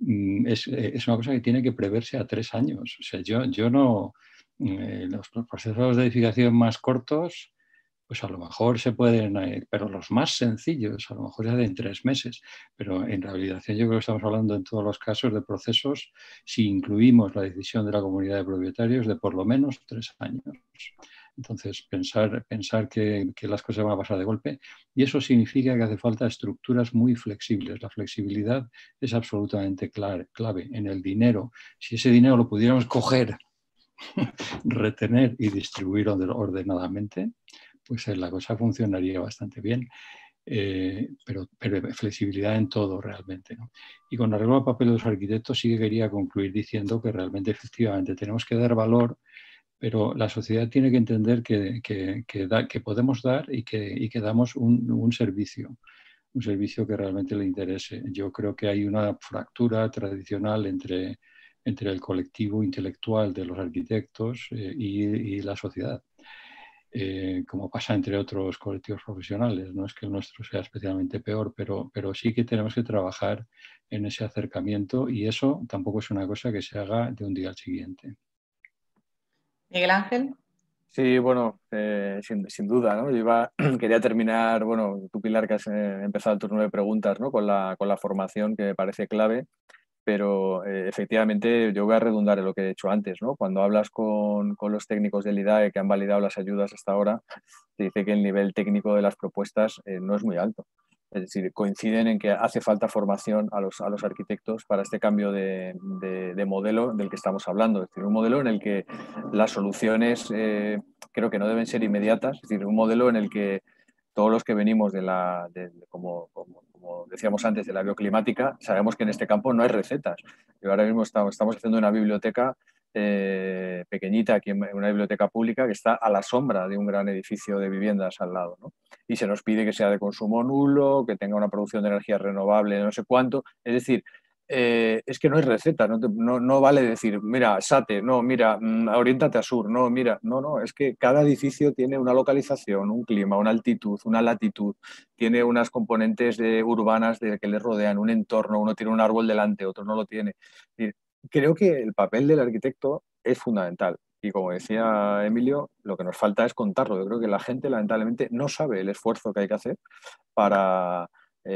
es una cosa que tiene que preverse a 3 años. O sea, yo no... los procesos de edificación más cortos, pues a lo mejor se pueden, pero los más sencillos a lo mejor se hacen en 3 meses. Pero en rehabilitación yo creo que estamos hablando en todos los casos de procesos, si incluimos la decisión de la comunidad de propietarios, de por lo menos 3 años. Entonces, pensar que las cosas van a pasar de golpe, y eso significa que hace falta estructuras muy flexibles. La flexibilidad es absolutamente clave en el dinero. Si ese dinero lo pudiéramos coger, retener y distribuir ordenadamente, pues la cosa funcionaría bastante bien. Pero flexibilidad en todo realmente, ¿no? Y con arreglo al papel de los arquitectos sí que quería concluir diciendo que realmente efectivamente tenemos que dar valor, pero la sociedad tiene que entender que podemos dar y que damos un servicio que realmente le interese. Yo creo que hay una fractura tradicional entre el colectivo intelectual de los arquitectos y la sociedad. Como pasa entre otros colectivos profesionales. No es que el nuestro sea especialmente peor, pero sí que tenemos que trabajar en ese acercamiento, y eso tampoco es una cosa que se haga de un día al siguiente. Miguel Ángel. Sí, bueno, sin duda, ¿no? Quería terminar, bueno, tú, Pilar, que has empezado el turno de preguntas, ¿no? Con la formación, que me parece clave, pero efectivamente yo voy a redundar en lo que he hecho antes, ¿no? Cuando hablas con los técnicos del IDAE que han validado las ayudas hasta ahora, te dice que el nivel técnico de las propuestas no es muy alto. Es decir, coinciden en que hace falta formación a los arquitectos para este cambio de modelo del que estamos hablando. Es decir, un modelo en el que las soluciones creo que no deben ser inmediatas. Es decir, un modelo en el que todos los que venimos como decíamos antes, de la bioclimática, sabemos que en este campo no hay recetas. Y ahora mismo estamos haciendo una biblioteca pequeñita, aquí en una biblioteca pública que está a la sombra de un gran edificio de viviendas al lado, ¿no? Y se nos pide que sea de consumo nulo, que tenga una producción de energía renovable, no sé cuánto. Es decir, es que no hay receta, no vale decir, mira, SATE, no, mira, oriéntate a sur, no, mira, no, es que cada edificio tiene una localización, un clima, una altitud, una latitud, tiene unas componentes urbanas que le rodean, un entorno, uno tiene un árbol delante, otro no lo tiene. Creo que el papel del arquitecto es fundamental. Y como decía Emilio, lo que nos falta es contarlo. Yo creo que la gente, lamentablemente, no sabe el esfuerzo que hay que hacer para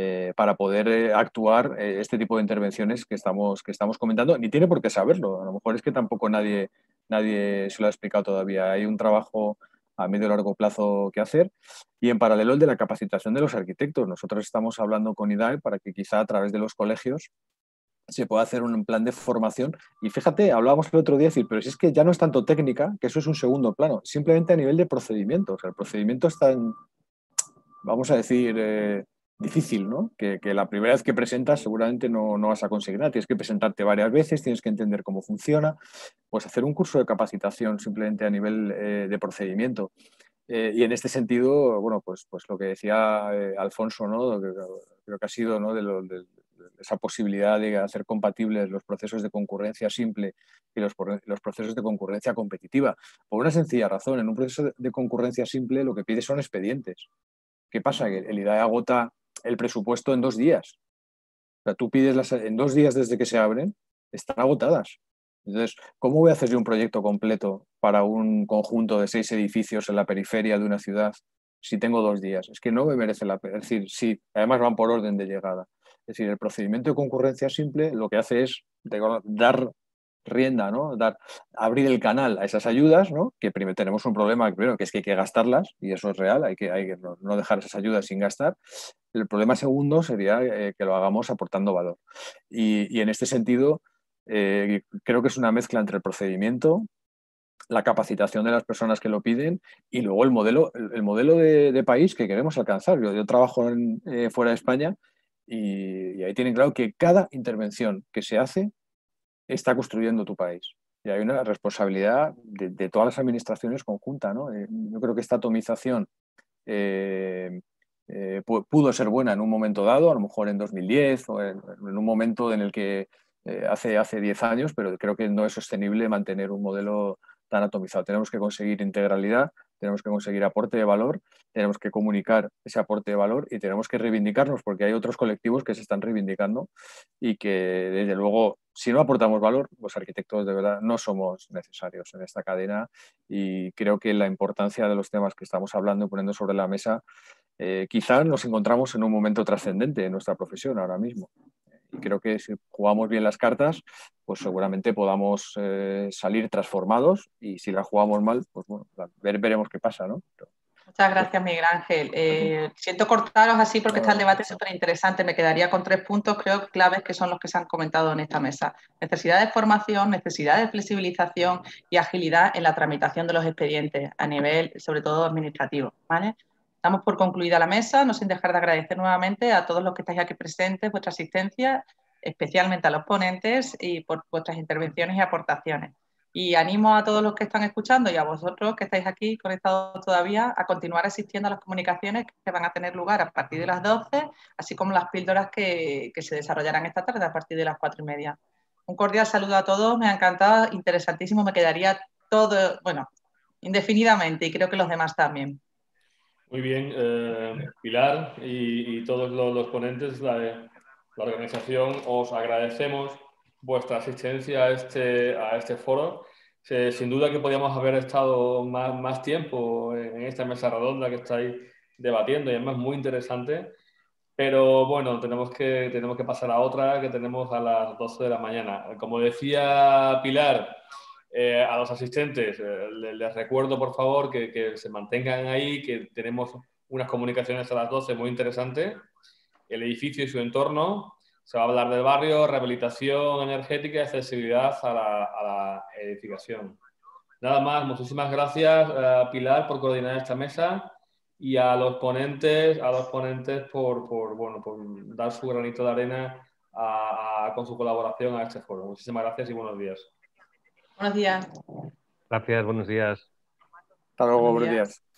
poder actuar este tipo de intervenciones que estamos comentando. Ni tiene por qué saberlo. A lo mejor es que tampoco nadie se lo ha explicado todavía. Hay un trabajo a medio y largo plazo que hacer. Y en paralelo el de la capacitación de los arquitectos. Nosotros estamos hablando con IDAE para que quizá a través de los colegios se puede hacer un plan de formación. Y fíjate, hablábamos el otro día, decir, pero si es que ya no es tanto técnica, que eso es un segundo plano, simplemente a nivel de procedimiento. O sea, el procedimiento es tan, vamos a decir, difícil, ¿no? Que la primera vez que presentas seguramente no vas a conseguir nada. Tienes que presentarte varias veces, tienes que entender cómo funciona. Pues hacer un curso de capacitación simplemente a nivel de procedimiento. Y en este sentido, bueno, pues lo que decía Alfonso, ¿no? Creo que ha sido, ¿no? de esa posibilidad de hacer compatibles los procesos de concurrencia simple y los procesos de concurrencia competitiva. Por una sencilla razón, en un proceso de concurrencia simple lo que pide son expedientes. ¿Qué pasa? Que el IDAE agota el presupuesto en 2 días. O sea, tú pides en 2 días desde que se abren, están agotadas. Entonces, ¿cómo voy a hacer yo un proyecto completo para un conjunto de 6 edificios en la periferia de una ciudad si tengo 2 días? Es que no me merece la pena. Es decir, sí, además van por orden de llegada. Es decir, el procedimiento de concurrencia simple lo que hace es dar rienda, ¿no? Abrir el canal a esas ayudas, ¿no? Que primero tenemos un problema, primero, que es que hay que gastarlas, y eso es real, hay que no dejar esas ayudas sin gastar. El problema segundo sería que lo hagamos aportando valor. Y en este sentido, creo que es una mezcla entre el procedimiento, la capacitación de las personas que lo piden y luego el modelo de país que queremos alcanzar. Yo trabajo fuera de España y ahí tienen claro que cada intervención que se hace está construyendo tu país. Y hay una responsabilidad de todas las administraciones conjunta, ¿no? Yo creo que esta atomización pudo ser buena en un momento dado, a lo mejor en 2010 o en un momento en el que hace 10 años, pero creo que no es sostenible mantener un modelo tan atomizado. Tenemos que conseguir integralidad, tenemos que conseguir aporte de valor, tenemos que comunicar ese aporte de valor y tenemos que reivindicarnos porque hay otros colectivos que se están reivindicando y que, desde luego, si no aportamos valor, los arquitectos de verdad no somos necesarios en esta cadena, y creo que la importancia de los temas que estamos hablando y poniendo sobre la mesa, quizás nos encontramos en un momento trascendente en nuestra profesión ahora mismo. Y creo que si jugamos bien las cartas, pues seguramente podamos salir transformados, y si las jugamos mal, pues bueno, veremos qué pasa, ¿no? Muchas gracias, Miguel Ángel. Siento cortaros así porque está el debate súper interesante. Me quedaría con 3 puntos, creo, claves, que son los que se han comentado en esta mesa. Necesidad de formación, necesidad de flexibilización y agilidad en la tramitación de los expedientes a nivel, sobre todo, administrativo, ¿vale? Damos por concluida la mesa, no sin dejar de agradecer nuevamente a todos los que estáis aquí presentes vuestra asistencia, especialmente a los ponentes, y por vuestras intervenciones y aportaciones. Y animo a todos los que están escuchando y a vosotros que estáis aquí conectados todavía a continuar asistiendo a las comunicaciones que van a tener lugar a partir de las 12, así como las píldoras que se desarrollarán esta tarde a partir de las 4:30. Un cordial saludo a todos, me ha encantado, interesantísimo, me quedaría todo, bueno, indefinidamente, y creo que los demás también. Muy bien, Pilar y todos los ponentes, la organización, os agradecemos vuestra asistencia a este foro. Sin duda que podíamos haber estado más tiempo en esta mesa redonda que estáis debatiendo, y además muy interesante, pero bueno, tenemos que pasar a otra que tenemos a las 12 de la mañana. Como decía Pilar, a los asistentes les recuerdo, por favor, que se mantengan ahí, que tenemos unas comunicaciones a las 12 muy interesantes. El edificio y su entorno. Se va a hablar del barrio, rehabilitación energética y accesibilidad a la edificación. Nada más, muchísimas gracias, Pilar, por coordinar esta mesa, y a los ponentes por dar su granito de arena con su colaboración a este foro. Muchísimas gracias y buenos días. Buenos días. Gracias, buenos días. Hasta luego, Buenos buenos días. días.